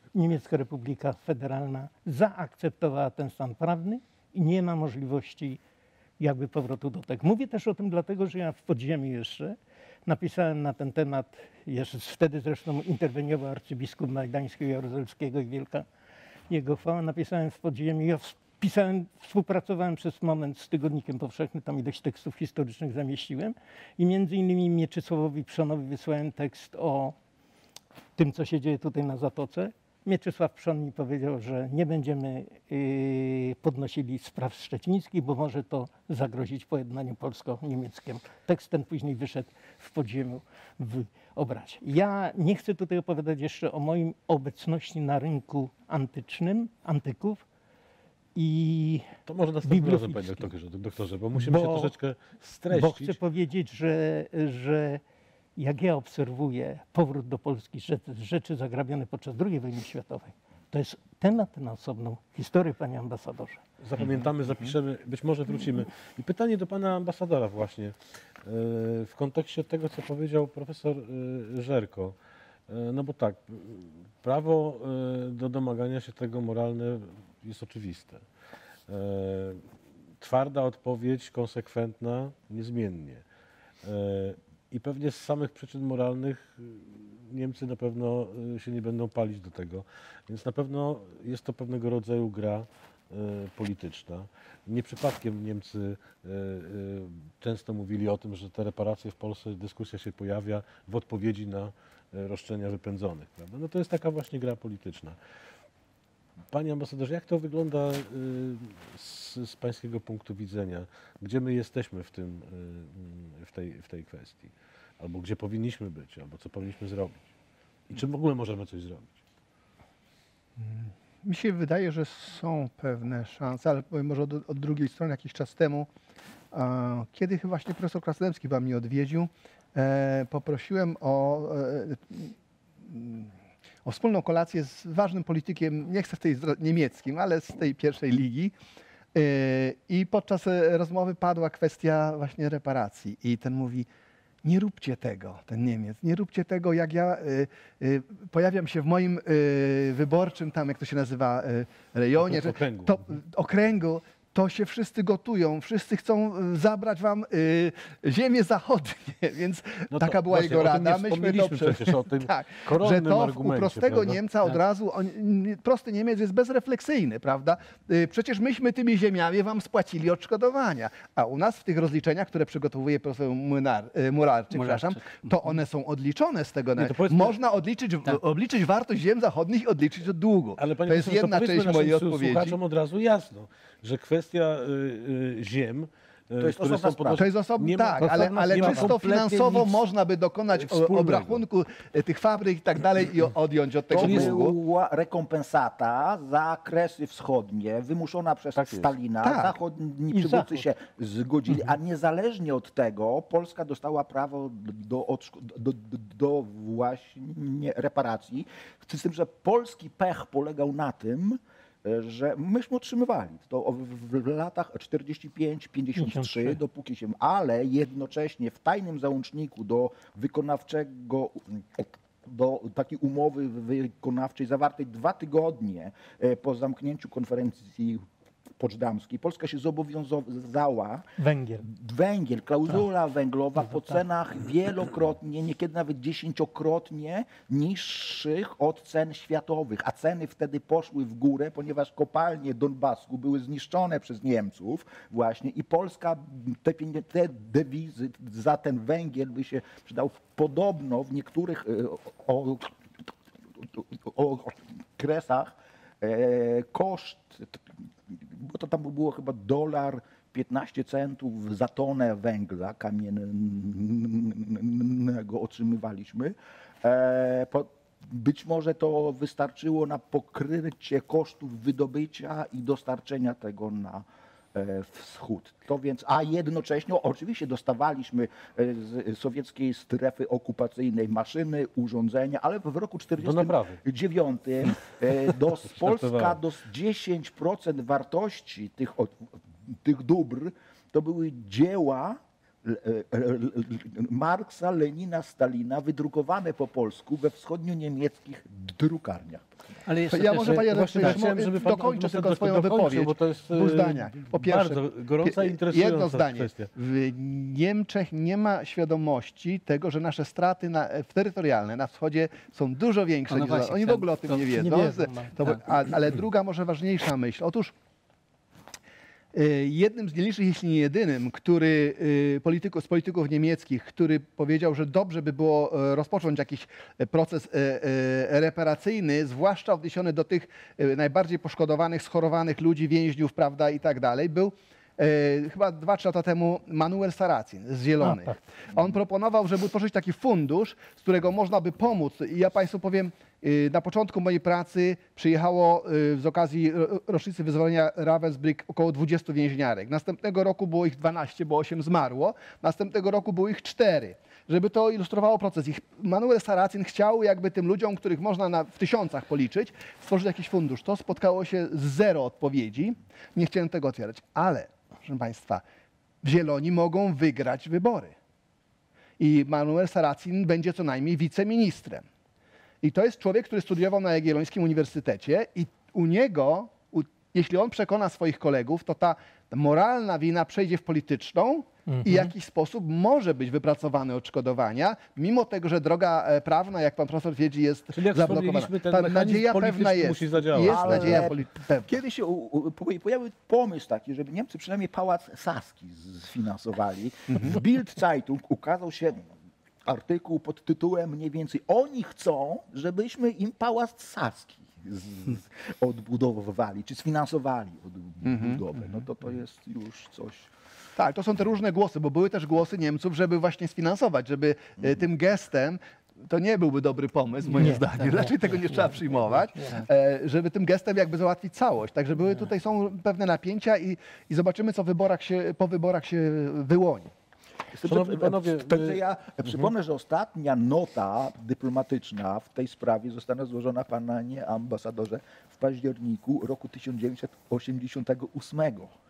Niemiecka Republika Federalna zaakceptowała ten stan prawny i nie ma możliwości jakby powrotu do tego. Mówię też o tym dlatego, że ja w podziemiu jeszcze napisałem na ten temat, jeszcze wtedy zresztą interweniował arcybiskup Majdańskiego, Jaruzelskiego i wielka jego chwała. Napisałem w podziemiu, ja współpracowałem przez moment z Tygodnikiem Powszechnym, tam ileś tekstów historycznych zamieściłem i między innymi Mieczysławowi Przonowi wysłałem tekst o tym, co się dzieje tutaj na Zatoce. Mieczysław Przon mi powiedział, że nie będziemy podnosili spraw szczecińskich, bo może to zagrozić pojednaniu polsko-niemieckiemu. Tekst ten później wyszedł w podziemiu w obrazie. Ja nie chcę tutaj opowiadać jeszcze o moim obecności na rynku antycznym, antyków i To może następnym razem, panie doktorze, bo musimy się troszeczkę streścić. Bo chcę powiedzieć, że jak ja obserwuję powrót do Polski rzeczy zagrabione podczas II wojny światowej, to jest temat na osobną historię, panie ambasadorze. Zapamiętamy, zapiszemy, być może wrócimy. I pytanie do pana ambasadora właśnie, w kontekście tego, co powiedział profesor Żerko. No bo tak, prawo do domagania się tego moralne jest oczywiste. Twarda odpowiedź, konsekwentna, niezmiennie. I pewnie z samych przyczyn moralnych Niemcy na pewno się nie będą palić do tego. Więc na pewno jest to pewnego rodzaju gra polityczna. Nie przypadkiem Niemcy często mówili o tym, że te reparacje w Polsce, dyskusja się pojawia w odpowiedzi na roszczenia wypędzonych. Prawda? No to jest taka właśnie gra polityczna. Panie ambasadorze, jak to wygląda z pańskiego punktu widzenia? Gdzie my jesteśmy w tej kwestii? Albo gdzie powinniśmy być? Albo co powinniśmy zrobić? I czy w ogóle możemy coś zrobić? Mi się wydaje, że są pewne szanse, ale powiem może od drugiej strony jakiś czas temu, kiedy chyba właśnie profesor Krasnodębski Wam mnie odwiedził, poprosiłem o wspólną kolację z ważnym politykiem, nie chcę w tej niemieckim, ale z tej pierwszej ligi. I podczas rozmowy padła kwestia właśnie reparacji. I ten mówi, nie róbcie tego, ten Niemiec, nie róbcie tego, jak ja pojawiam się w moim wyborczym, tam jak to się nazywa, rejonie, okręgu, to się wszyscy gotują, wszyscy chcą zabrać wam ziemię zachodnie, więc no taka była właśnie, jego rada. Myśmy to przecież o tym tak, koronnym że to argumencie, u prostego prawda? Niemca od razu, prosty Niemiec jest bezrefleksyjny, prawda? Przecież myśmy tymi ziemiami wam spłacili odszkodowania, a u nas w tych rozliczeniach, które przygotowuje profesor Mularczyk, przepraszam, to one są odliczone z tego. Można obliczyć wartość ziem zachodnich i odliczyć od długu. Ale to jest jedna część mojej odpowiedzi. Słuchaczom od razu jasno, że kwestia ziem, to jest które są sprawa. To jest osobna, tak, ale czysto finansowo można by dokonać obrachunku tych fabryk i tak dalej i odjąć od tego To długu. była rekompensata za Kresy Wschodnie, wymuszona przez Stalina. Tak. Zachodni przywódcy się zgodzili, a niezależnie od tego Polska dostała prawo do właśnie reparacji. Z tym, że polski pech polegał na tym, że myśmy otrzymywali to w latach 45-53, dopóki się, ale jednocześnie w tajnym załączniku do wykonawczego, do takiej umowy wykonawczej zawartej 2 tygodnie po zamknięciu konferencji poczdamskiej, Polska się zobowiązała węgiel, klauzula węglowa po cenach wielokrotnie, niekiedy nawet 10-krotnie niższych od cen światowych, a ceny wtedy poszły w górę, ponieważ kopalnie Donbasku były zniszczone przez Niemców właśnie i Polska te dewizy za ten węgiel by się przydał. Podobno w niektórych okresach koszt, bo to tam było chyba $15 za tonę węgla kamiennego otrzymywaliśmy. Być może to wystarczyło na pokrycie kosztów wydobycia i dostarczenia tego na wschód. To więc, a jednocześnie oczywiście dostawaliśmy z sowieckiej strefy okupacyjnej maszyny, urządzenia, ale w roku 1949 Polska do 10% wartości tych dóbr to były dzieła Marksa, Lenina, Stalina, wydrukowane po polsku we wschodnio-niemieckich drukarniach. Ale jeszcze Ja też, może, panie Właśnie redaktorze, chciałem, żeby pan dokończę tylko to swoją dokończył, wypowiedź. bo to jest W dwóch zdaniach. Po pierwsze, bardzo gorąca i interesująca jedno zdanie. kwestia. W Niemczech nie ma świadomości tego, że nasze straty terytorialne na wschodzie są dużo większe. No niż właśnie, oni w ogóle o tym nie wiedzą. wiedzą, no. Ale druga, może ważniejsza myśl. Otóż jednym z nielicznych, jeśli nie jedynym, z polityków niemieckich, który powiedział, że dobrze by było rozpocząć jakiś proces reparacyjny, zwłaszcza odniesiony do tych najbardziej poszkodowanych, schorowanych ludzi, więźniów, prawda, i tak dalej, był chyba 2-3 lata temu Manuel Sarrazin z Zielonych. tak. On proponował, żeby utworzyć taki fundusz, z którego można by pomóc. I ja Państwu powiem, na początku mojej pracy przyjechało z okazji rocznicy wyzwolenia Ravensbrück około 20 więźniarek. Następnego roku było ich 12, bo 8 zmarło. Następnego roku było ich 4. Żeby to ilustrowało proces. Manuel Sarrazin chciał jakby tym ludziom, których można w tysiącach policzyć, stworzyć jakiś fundusz. To spotkało się z 0 odpowiedzi. Nie chciałem tego otwierać. Ale, proszę Państwa, Zieloni mogą wygrać wybory. I Manuel Sarrazin będzie co najmniej wiceministrem. I to jest człowiek, który studiował na Jagiellońskim Uniwersytecie i u niego, jeśli on przekona swoich kolegów, to ta moralna wina przejdzie w polityczną i w jakiś sposób może być wypracowane odszkodowania, mimo tego, że droga prawna, jak pan profesor wiedzi, jest Czyli jak zablokowana. wspomnieliśmy, ten Ta mechanizm nadzieja pewna polityczny jest. musi zadziałać. Jest Ale nadzieja pewna. Kiedyś się pojawił pomysł taki, żeby Niemcy przynajmniej Pałac Saski sfinansowali. W Bild Zeitung ukazał się artykuł pod tytułem mniej więcej oni chcą, żebyśmy im Pałac Saski odbudowywali, czy sfinansowali odbudowę. No to jest już coś. Tak, to są te różne głosy, bo były też głosy Niemców, żeby właśnie sfinansować, żeby tym gestem, to nie byłby dobry pomysł, moim zdaniem, raczej tego nie trzeba przyjmować, żeby tym gestem jakby załatwić całość. Także są pewne napięcia i zobaczymy, co po wyborach się wyłoni. Szanowni panowie, Także ja przypomnę, że ostatnia nota dyplomatyczna w tej sprawie zostanie złożona panie ambasadorze w październiku roku 1988.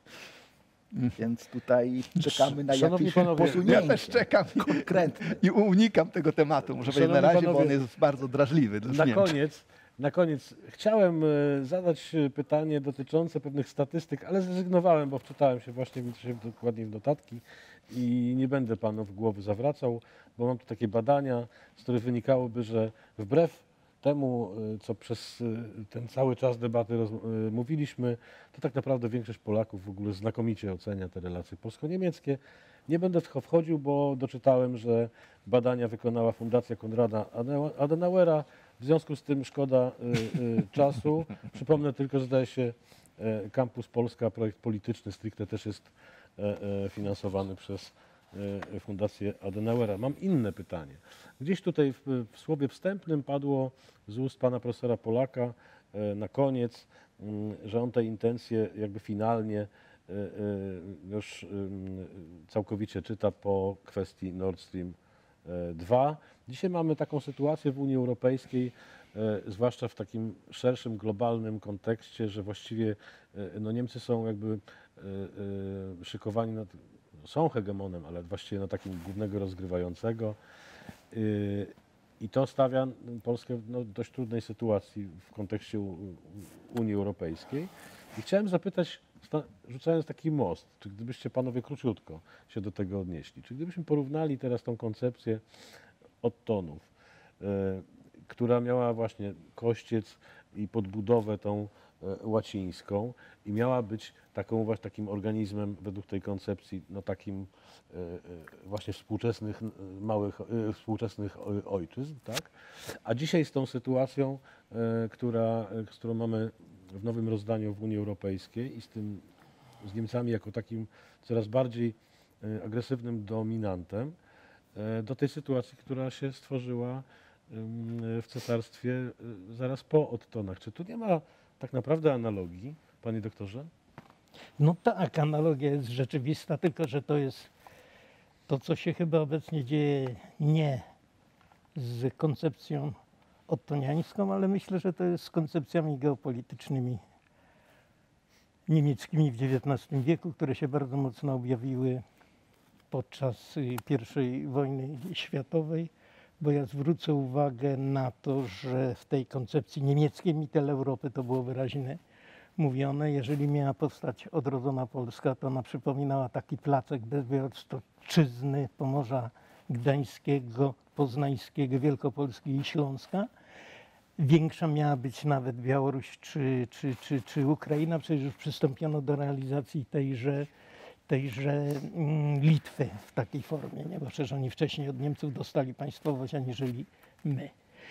Więc tutaj czekamy na Szanowni jakieś panowie, posunięcie. Ja też czekam Konkretne. i unikam tego tematu, muszę powiedzieć na Szanowni razie, bo on panowie, jest bardzo drażliwy. dla Niemczech. Na koniec chciałem zadać pytanie dotyczące pewnych statystyk, ale zrezygnowałem, bo wczytałem się właśnie dokładnie w notatki i nie będę panów głowy zawracał, bo mam tu takie badania, z których wynikałoby, że wbrew temu, co przez ten cały czas debaty mówiliśmy, to tak naprawdę większość Polaków w ogóle znakomicie ocenia te relacje polsko-niemieckie. Nie będę w to wchodził, bo doczytałem, że badania wykonała Fundacja Konrada Adenauera. W związku z tym szkoda czasu. Przypomnę tylko, że zdaje się Campus Polska, projekt polityczny stricte też jest finansowany przez Fundację Adenauera. Mam inne pytanie. Gdzieś tutaj w słowie wstępnym padło z ust pana profesora Polaka na koniec, że on te intencje jakby finalnie już całkowicie czyta po kwestii Nord Stream 2. Dzisiaj mamy taką sytuację w Unii Europejskiej, zwłaszcza w takim szerszym, globalnym kontekście, że właściwie no Niemcy są jakby szykowani, są hegemonem, ale właściwie na takim głównego rozgrywającego. I to stawia Polskę w dość trudnej sytuacji w kontekście Unii Europejskiej. I chciałem zapytać, rzucając taki most, czy gdybyście panowie króciutko się do tego odnieśli, czy gdybyśmy porównali teraz tą koncepcję odtonów, która miała właśnie kościec i podbudowę tą łacińską i miała być takim organizmem według tej koncepcji, no takim właśnie współczesnych ojczyzn, tak? A dzisiaj z tą sytuacją, z którą mamy w nowym rozdaniu w Unii Europejskiej i z Niemcami jako takim coraz bardziej agresywnym dominantem, do tej sytuacji, która się stworzyła w cesarstwie zaraz po odtonach. Czy tu nie ma tak naprawdę analogii, panie doktorze? No tak, analogia jest rzeczywista, tylko że to jest to, co się chyba obecnie dzieje nie z koncepcją ottoniańską, ale myślę, że to jest z koncepcjami geopolitycznymi niemieckimi w XIX wieku, które się bardzo mocno objawiły podczas I wojny światowej, bo ja zwrócę uwagę na to, że w tej koncepcji niemieckiej Mittel Europy to było wyraźnie mówione, jeżeli miała powstać odrodzona Polska, to ona przypominała taki placek bez Białostocczyzny, Pomorza Gdańskiego, Poznańskiego, Wielkopolski i Śląska. Większa miała być nawet Białoruś czy Ukraina, przecież już przystąpiono do realizacji tejże Litwy w takiej formie, nie? Bo przecież oni wcześniej od Niemców dostali państwowość, aniżeli my.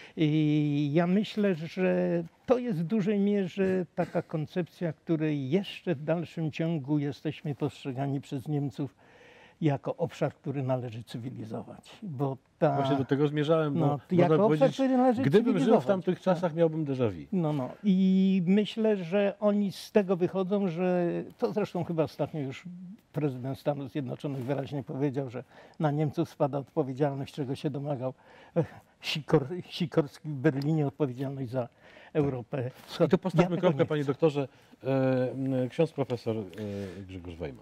I ja myślę, że to jest w dużej mierze taka koncepcja, której jeszcze w dalszym ciągu jesteśmy postrzegani przez Niemców jako obszar, który należy cywilizować. Bo Właśnie do tego zmierzałem, bo można jako obszar, powiedzieć, który należy gdybym żył w cywilizować. tamtych czasach, miałbym déjà vu. I myślę, że oni z tego wychodzą, że to zresztą chyba ostatnio już prezydent Stanów Zjednoczonych wyraźnie powiedział, że na Niemców spada odpowiedzialność, czego się domagał Sikorski w Berlinie, odpowiedzialność za Europę Wschodnią. I tu postawmy Ja kropkę, panie doktorze. Ksiądz profesor Grzegorz Wejma.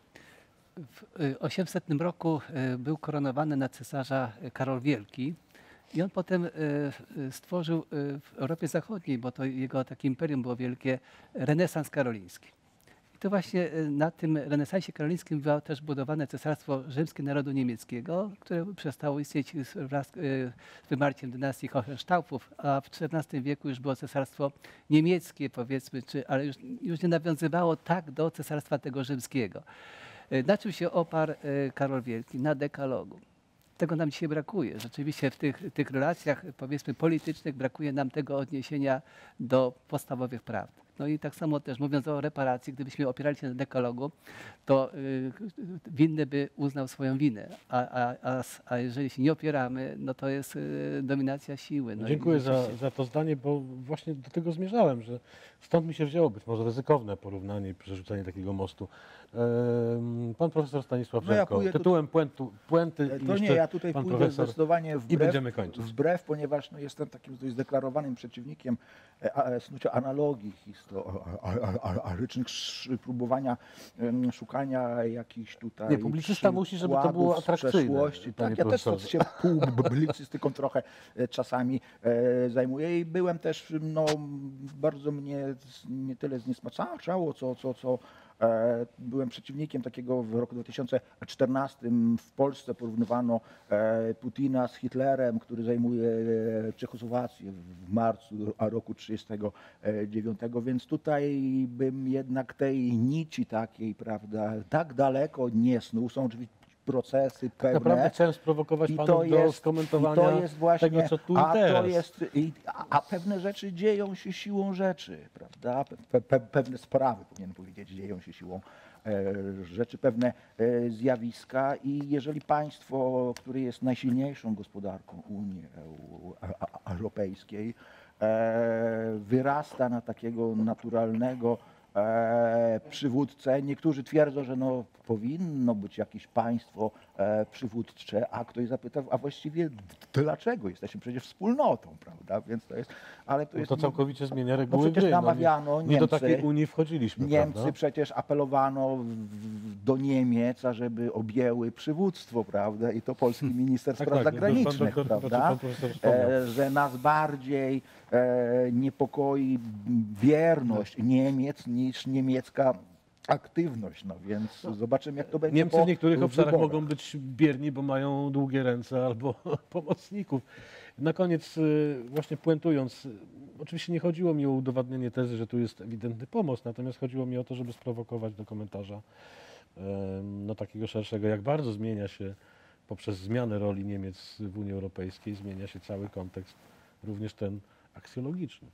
W 800 roku był koronowany na cesarza Karol Wielki i on potem stworzył w Europie Zachodniej, bo to jego takie imperium było wielkie, renesans karoliński. I to właśnie na tym renesansie karolińskim było też budowane Cesarstwo Rzymskie Narodu Niemieckiego, które przestało istnieć wraz z wymarciem dynastii Hohenstaufów, a w XIV wieku już było Cesarstwo Niemieckie, powiedzmy, ale już nie nawiązywało tak do Cesarstwa tego rzymskiego. Na czym się oparł Karol Wielki? Na dekalogu. Tego nam dzisiaj brakuje. Rzeczywiście w tych relacjach, powiedzmy, politycznych brakuje nam tego odniesienia do podstawowych prawd. No i tak samo też mówiąc o reparacji, gdybyśmy opierali się na dekalogu, to winny by uznał swoją winę. A jeżeli się nie opieramy, no to jest dominacja siły. No Dziękuję za to zdanie, bo właśnie do tego zmierzałem, że stąd mi się wzięło być może ryzykowne porównanie i przerzucenie takiego mostu. Pan profesor Stanisław Żelko, tytułem puenty to jeszcze nie, ja tutaj pan pójdę profesor zdecydowanie i będziemy kończyć. wbrew, ponieważ jestem takim dość zdeklarowanym przeciwnikiem snucia analogii historycznych, próbowania szukania jakichś tutaj Nie, publicysta musi, żeby to było atrakcyjne. Tak, ja też się publicystyką trochę czasami zajmuję i byłem też, bardzo mnie nie tyle zniesmaczało, co byłem przeciwnikiem takiego w roku 2014 w Polsce porównywano Putina z Hitlerem, który zajmuje Czechosłowację w marcu roku 1939, więc tutaj bym jednak tej nici takiej, prawda, tak daleko nie snuł. Są oczywiście procesy pewne. Naprawdę chciałem sprowokować panów do skomentowania tego, co tu i teraz. A pewne rzeczy dzieją się siłą rzeczy, prawda? Pewne sprawy, powinien powiedzieć, dzieją się siłą rzeczy, pewne zjawiska i jeżeli państwo, które jest najsilniejszą gospodarką Unii Europejskiej, wyrasta na takiego naturalnego przywódcę. Niektórzy twierdzą, że powinno być jakieś państwo przywódcze, a ktoś zapyta, a właściwie dlaczego? Jesteśmy przecież wspólnotą, prawda? Więc to jest, ale to jest... To całkowicie zmienia reguły przecież gry. namawiano nie do Niemcy, takiej Unii wchodziliśmy, Niemcy prawda? przecież apelowano do Niemiec, ażeby objęły przywództwo, prawda? I to polski minister spraw zagranicznych, prawda? Że nas bardziej niepokoi bierność Niemiec niż niemiecka aktywność, więc zobaczymy, jak to będzie. Niemcy w niektórych obszarach wyborach. mogą być bierni, bo mają długie ręce albo pomocników. Na koniec, właśnie puentując, oczywiście nie chodziło mi o udowadnienie tezy, że tu jest ewidentny pomost, natomiast chodziło mi o to, żeby sprowokować do komentarza takiego szerszego, jak bardzo zmienia się poprzez zmianę roli Niemiec w Unii Europejskiej, zmienia się cały kontekst, również ten aksjologiczny.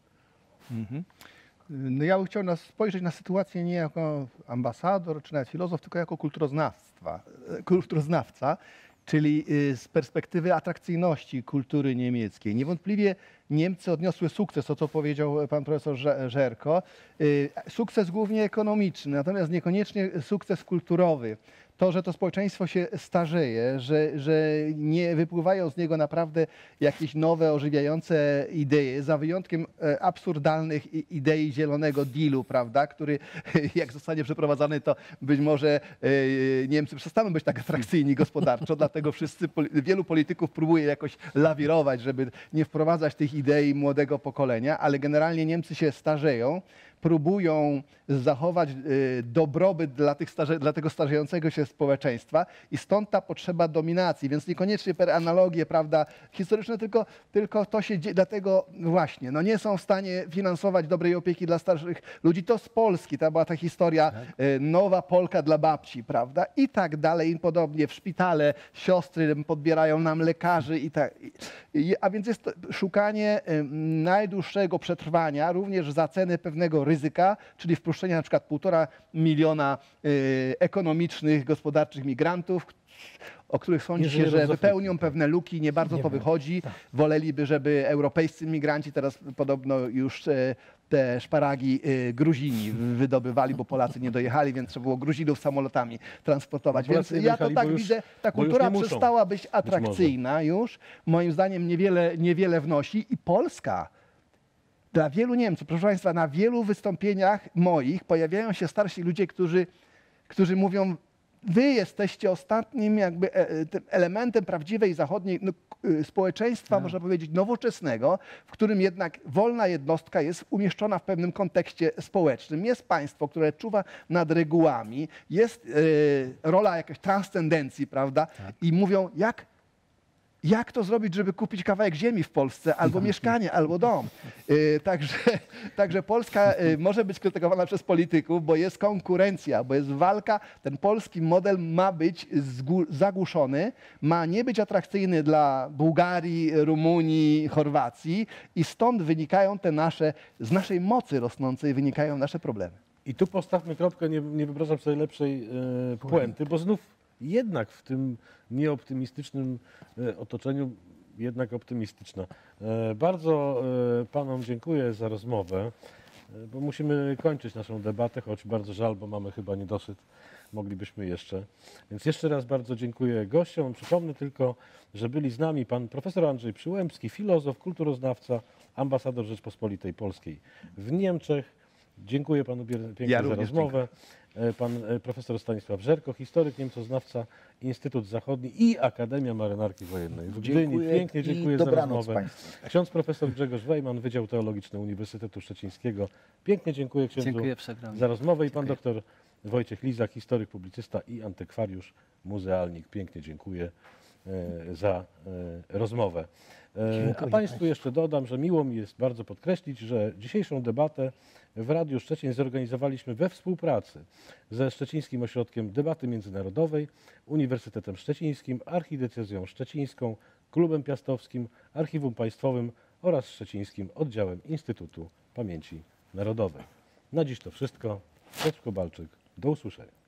No ja bym chciał spojrzeć na sytuację nie jako ambasador czy nawet filozof, tylko jako kulturoznawca, czyli z perspektywy atrakcyjności kultury niemieckiej. Niewątpliwie Niemcy odniosły sukces, to co powiedział pan profesor Żerko, sukces głównie ekonomiczny, natomiast niekoniecznie sukces kulturowy. to, że to społeczeństwo się starzeje, że nie wypływają z niego naprawdę jakieś nowe, ożywiające idee, za wyjątkiem absurdalnych idei zielonego dealu, prawda, który jak zostanie przeprowadzany, to być może Niemcy przestaną być tak atrakcyjni gospodarczo, dlatego wielu polityków próbuje jakoś lawirować, żeby nie wprowadzać tych idei młodego pokolenia, ale generalnie Niemcy się starzeją, próbują zachować dobrobyt dla tego starzejącego się społeczeństwa i stąd ta potrzeba dominacji, więc niekoniecznie per analogie, prawda, historyczne, tylko to się dzieje, dlatego właśnie, no nie są w stanie finansować dobrej opieki dla starszych ludzi. To z Polski, to była ta historia nowa Polka dla babci, prawda, i tak dalej, i podobnie. W szpitale siostry podbierają nam lekarzy i tak. A więc jest to szukanie najdłuższego przetrwania, również za cenę pewnego ryzyka, czyli wpuszczenia na przykład 1,5 miliona ekonomicznych, gospodarczych migrantów, o których sądzi się, że wypełnią pewne luki, nie bardzo to wychodzi. Woleliby, żeby europejscy migranci, teraz podobno już te szparagi Gruzini wydobywali, bo Polacy nie dojechali, więc trzeba było Gruzinów samolotami transportować. Więc ja to tak widzę, ta kultura przestała być atrakcyjna już. Moim zdaniem niewiele wnosi i Polska dla wielu Niemców, proszę Państwa, na wielu wystąpieniach moich pojawiają się starsi ludzie, którzy mówią, wy jesteście ostatnim jakby tym elementem prawdziwej zachodniej społeczeństwa, można powiedzieć, nowoczesnego, w którym jednak wolna jednostka jest umieszczona w pewnym kontekście społecznym. Jest państwo, które czuwa nad regułami, jest rola jakiejś transcendencji, prawda? I mówią, jak to zrobić, żeby kupić kawałek ziemi w Polsce, albo mieszkanie, albo dom. Także Polska może być krytykowana przez polityków, bo jest konkurencja, bo jest walka. Ten polski model ma być zagłuszony, ma nie być atrakcyjny dla Bułgarii, Rumunii, Chorwacji i stąd wynikają z naszej mocy rosnącej wynikają nasze problemy. I tu postawmy kropkę, nie wyobrażam sobie lepszej puenty, bo znów jednak w tym nieoptymistycznym otoczeniu, jednak optymistyczna. Bardzo panom dziękuję za rozmowę, bo musimy kończyć naszą debatę, choć bardzo żal, bo mamy chyba niedosyt, moglibyśmy jeszcze. Więc jeszcze raz bardzo dziękuję gościom. Przypomnę tylko, że byli z nami pan profesor Andrzej Przyłębski, filozof, kulturoznawca, ambasador Rzeczpospolitej Polskiej w Niemczech. Dziękuję panu pięknie za rozmowę. Pan profesor Stanisław Żerko, historyk, niemcoznawca, Instytut Zachodni i Akademia Marynarki Wojennej w Gdyni. Pięknie dziękuję za rozmowę. Państwu. Ksiądz profesor Grzegorz Wejman, Wydział Teologiczny Uniwersytetu Szczecińskiego. Pięknie dziękuję księdzu za rozmowę i pan doktor Wojciech Lizak, historyk, publicysta i antykwariusz, muzealnik. Pięknie dziękuję za rozmowę. A Państwu jeszcze dodam, że miło mi jest bardzo podkreślić, że dzisiejszą debatę w Radiu Szczecin zorganizowaliśmy we współpracy ze Szczecińskim Ośrodkiem Debaty Międzynarodowej, Uniwersytetem Szczecińskim, Archidiecezją Szczecińską, Klubem Piastowskim, Archiwum Państwowym oraz Szczecińskim Oddziałem Instytutu Pamięci Narodowej. Na dziś to wszystko. Piotr Kowalczyk. Do usłyszenia.